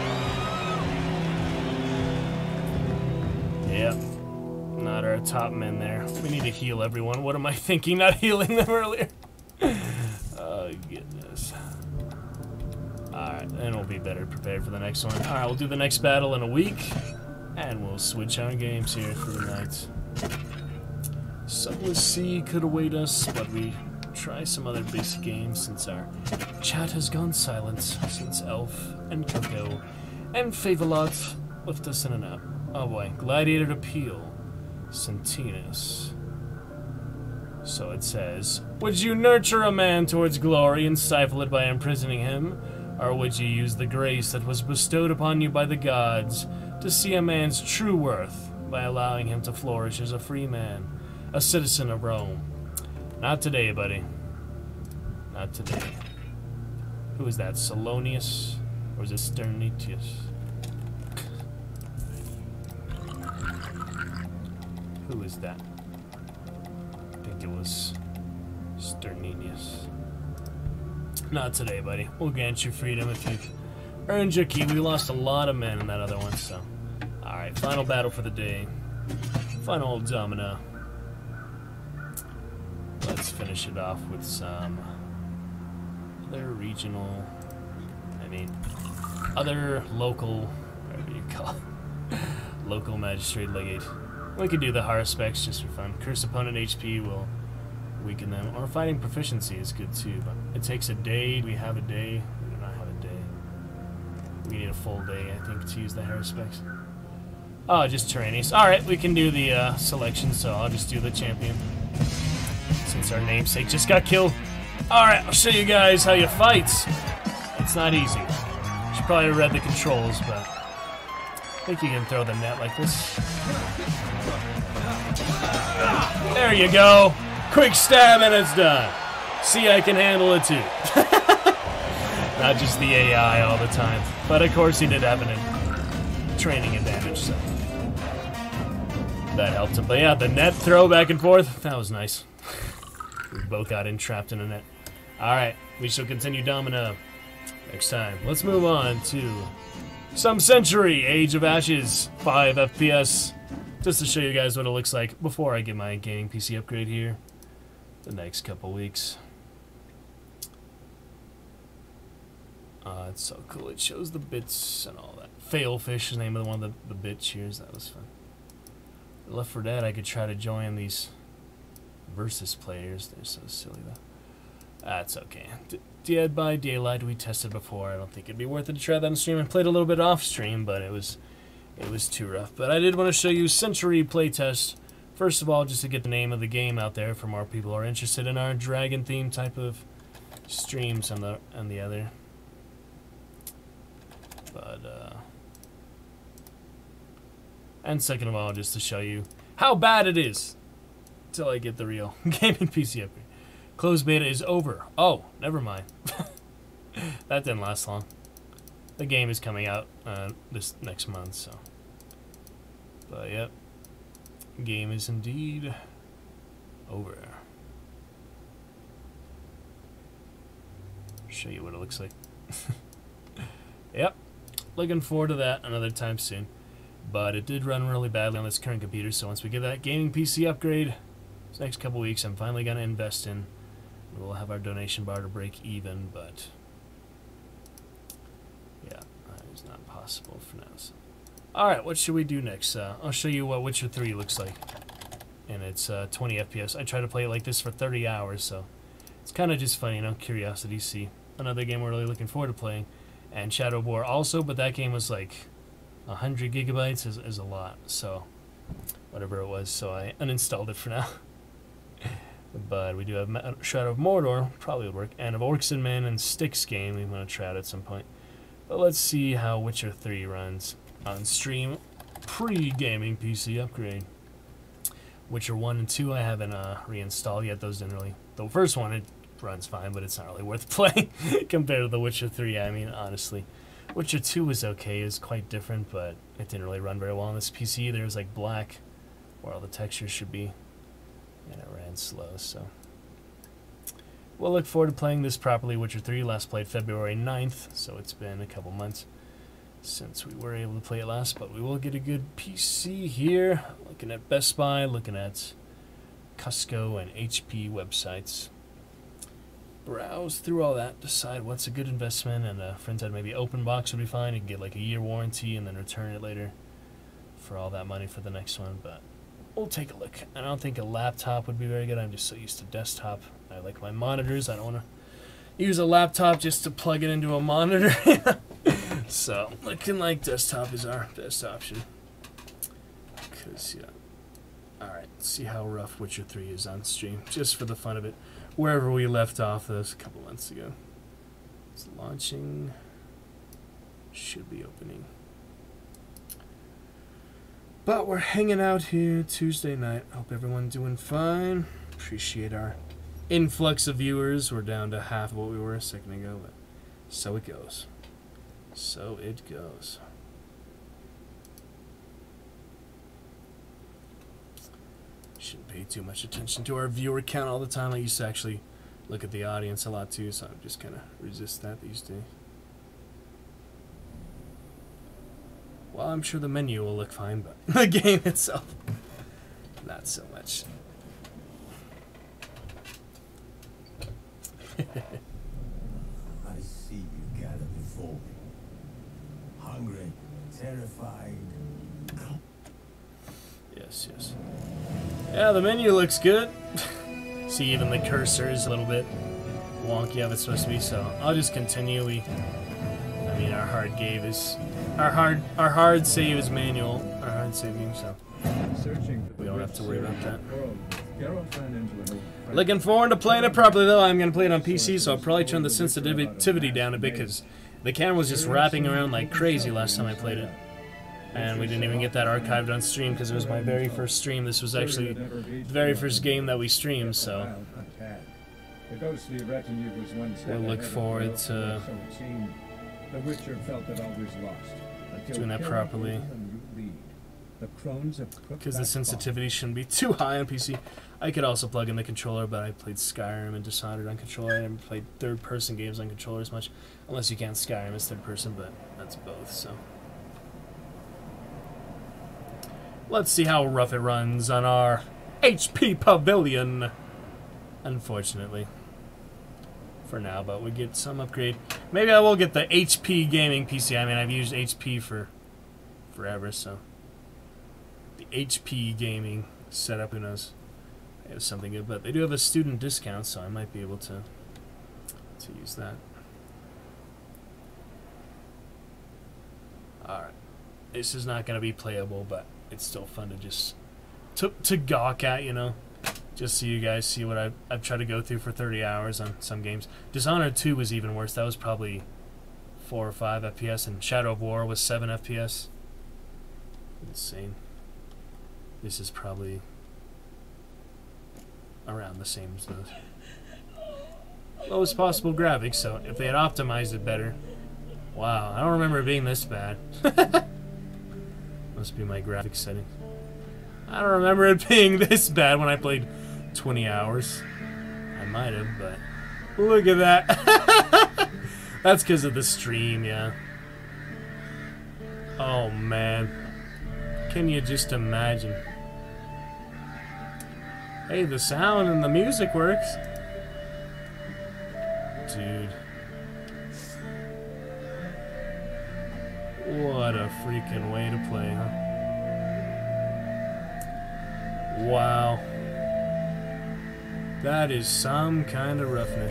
Yep. Not our top men there. We need to heal everyone. What am I thinking? Not healing them earlier. Oh, goodness. Alright, and we'll be better prepared for the next one. Alright, we'll do the next battle in a week. And we'll switch our games here for the night. Subless Sea could await us, but we try some other basic games since our chat has gone silent since Elf and Coco and Favolot left us in a nap. Oh boy, Gladiator Appeal, Centinus. So it says, would you nurture a man towards glory and stifle it by imprisoning him? Or would you use the grace that was bestowed upon you by the gods to see a man's true worth by allowing him to flourish as a free man, a citizen of Rome? Not today, buddy. Not today. Who is that? Salonius? Or is it Sternitius? Who is that? I think it was Sternitius. Not today, buddy. We'll grant you freedom if you've earned your key. We lost a lot of men in that other one, so. Alright, final battle for the day. Final domino. Let's finish it off with some other regional, other local, whatever you call it, local magistrate legate. We could do the higher specs just for fun. Curse opponent HP will weaken them. Or fighting proficiency is good too, but it takes a day. We have a day. We do not have a day. We need a full day, I think, to use the higher specs. Oh, just Tyrannies. Alright, we can do the selection, so I'll just do the champion. Since our namesake just got killed. Alright, I'll show you guys how you fight. It's not easy. Should probably have read the controls, but I think you can throw the net like this. There you go. Quick stab and it's done. See, I can handle it too. Not just the AI all the time. But of course he did have a training advantage, so that helped him. But yeah, the net throw back and forth, that was nice. We both got entrapped in a net. Alright, we shall continue Domino next time. Let's move on to some Century, Age of Ashes, 5 FPS. Just to show you guys what it looks like before I get my gaming PC upgrade here the next couple weeks. It's so cool. It shows the bits and all that. Failfish is the name of one of the bit cheers. That was fun. Left 4 Dead, I could try to join these versus players. They're so silly though. That's okay. Dead by Daylight we tested before. I don't think it'd be worth it to try that on stream. I played a little bit off stream, but it was too rough. But I did want to show you Century playtest. First of all, just to get the name of the game out there for more people who are interested in our dragon theme type of streams on the other. But and second of all, just to show you how bad it is till I get the real gaming PC upgrade. Closed beta is over. Oh, never mind. That didn't last long. The game is coming out this next month, so. But yep, game is indeed over. show you what it looks like. Yep, looking forward to that another time soon. But it did run really badly on this current computer, so once we get that gaming PC upgrade, this next couple weeks I'm finally going to invest in. We'll have our donation bar to break even, but yeah, that is not possible for now. So. Alright, what should we do next? I'll show you what Witcher 3 looks like. And it's 20 FPS. I try to play it like this for 30 hours, so it's kind of just funny, you know, curiosity to see. Another game we're really looking forward to playing. And Shadow of War also, but that game was like 100 gigabytes is a lot, so whatever it was, so I uninstalled it for now. But we do have Shadow of Mordor, probably would work, and of Orcs and Men and Styx game we want to try out at some point. But let's see how Witcher 3 runs on stream pre-gaming PC upgrade. Witcher 1 and 2 I haven't reinstalled yet. Those didn't really... The first one, it runs fine, but it's not really worth playing compared to the Witcher 3, I mean, honestly. Witcher 2 was okay, it was quite different, but it didn't really run very well on this PC. There was like black, where all the textures should be, and it ran slow, so... We'll look forward to playing this properly. Witcher 3 last played February 9th, so it's been a couple months since we were able to play it last, but we will get a good PC here. Looking at Best Buy, looking at Costco and HP websites. Browse through all that, decide what's a good investment, and friend said maybe open box would be fine. You can get like a year warranty and then return it later for all that money for the next one, but we'll take a look. I don't think a laptop would be very good. I'm just so used to desktop. I like my monitors. I don't want to use a laptop just to plug it into a monitor. So, looking like desktop is our best option. Because, yeah. Alright, let's see how rough Witcher 3 is on stream, just for the fun of it. Wherever we left off this a couple months ago. It's launching. Should be opening. But we're hanging out here Tuesday night. Hope everyone's doing fine. Appreciate our influx of viewers. We're down to half of what we were a second ago, but so it goes. So it goes. Shouldn't pay too much attention to our viewer count all the time. I used to actually look at the audience a lot too, so I'm just kind of resist that these days. Well, I'm sure the menu will look fine, but the game itself, not so much. I see you gathered before me. Hungry, terrified. Yes, yes. Yeah, the menu looks good. See, even the cursor is a little bit wonky how it's supposed to be, so I'll just continue. I mean, our hard save is manual. Our hard saving, so we don't have to worry about that. Looking forward to playing it properly, though. I'm going to play it on PC, so I'll probably turn the sensitivity down a bit, because the camera was just wrapping around like crazy last time I played it. And we didn't even get that archived on stream, because it was my very first stream. This was actually the very first game that we streamed, so we'll look forward to doing that properly. Because the sensitivity shouldn't be too high on PC. I could also plug in the controller, but I played Skyrim and Dishonored on controller. I haven't played third-person games on controller as much, unless you count Skyrim as third-person, but that's both, so. Let's see how rough it runs on our HP Pavilion. Unfortunately. For now, but we get some upgrade. Maybe I will get the HP gaming PC. I mean, I've used HP for forever, so. The HP gaming setup, who knows? It was something good, but they do have a student discount, so I might be able to use that. Alright. This is not going to be playable, but it's still fun to just to gawk at, you know, just so you guys see what I've tried to go through for 30 hours on some games. Dishonored 2 was even worse. That was probably 4 or 5 FPS, and Shadow of War was 7 FPS. Insane. This is probably around the same as those. Lowest possible graphics, so if they had optimized it better. Wow, I don't remember it being this bad. Must be my graphics settings. I don't remember it being this bad when I played 20 hours. I might have, but look at that. That's because of the stream, yeah. Oh, man. Can you just imagine? Hey, the sound and the music works. Dude. What a freaking way to play, huh? Wow. That is some kind of roughness.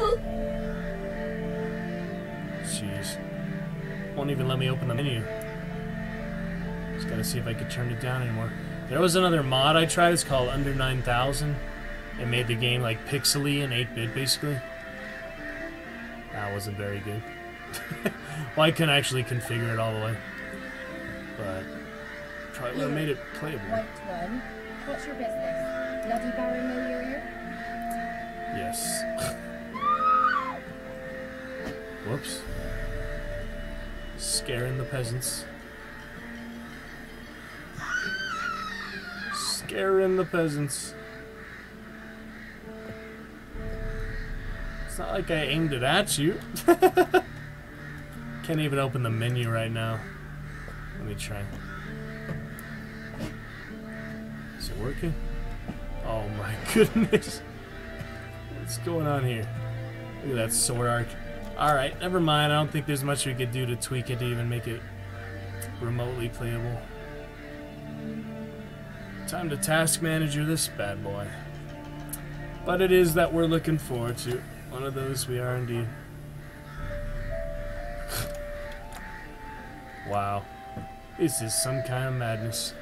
Jeez. Won't even let me open the menu. Just gotta see if I could turn it down anymore. There was another mod I tried, it's called Under 9000. It made the game like pixely and 8-bit basically. That wasn't very good. Well, I couldn't actually configure it all the way. But probably would have made it playable. White one. What's your business? Bloody Baron know you're here? Yes. Whoops. Scaring the peasants. Scaring the peasants. It's not like I aimed it at you. Can't even open the menu right now. Let me try. Is it working? Oh my goodness. What's going on here? Look at that sword arc. Alright, never mind. I don't think there's much we could do to tweak it to even make it remotely playable. Time to task manager this bad boy. But it is that we're looking forward to. One of those we are indeed. Wow. This is some kind of madness.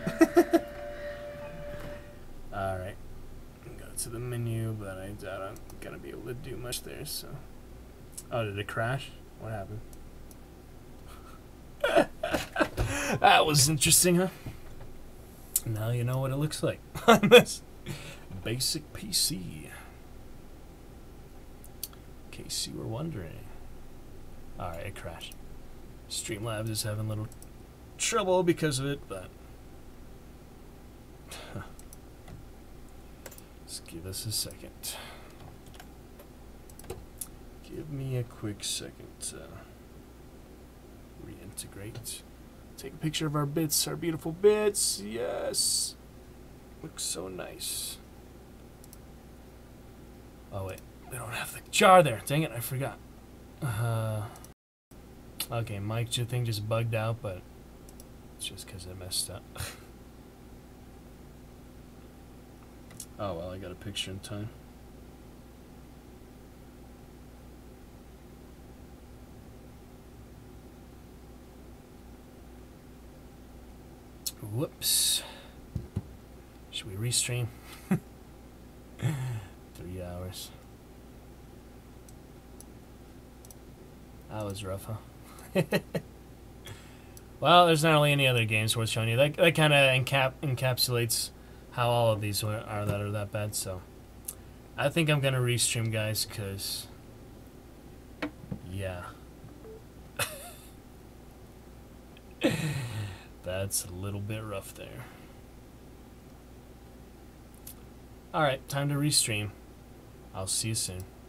Alright. Go to the menu, but I doubt I'm gonna be able to do much there, so. Oh, did it crash? What happened? That was interesting, huh? Now you know what it looks like on this basic PC. In case you were wondering. Alright, it crashed. Streamlabs is having a little trouble because of it, but just give us a second. Give me a quick second to reintegrate. Take a picture of our bits, our beautiful bits. Yes. Looks so nice. Oh wait, we don't have the jar there. Dang it, I forgot. Okay, mic thing just bugged out, but it's just because I messed up. Oh well, I got a picture in time. Whoops. Should we restream? 3 hours. That was rough, huh? Well, there's not really any other games worth showing you. That kind of encapsulates how all of these are that bad, so I think I'm going to restream, guys, because, yeah. That's a little bit rough there. Alright, time to restream. I'll see you soon.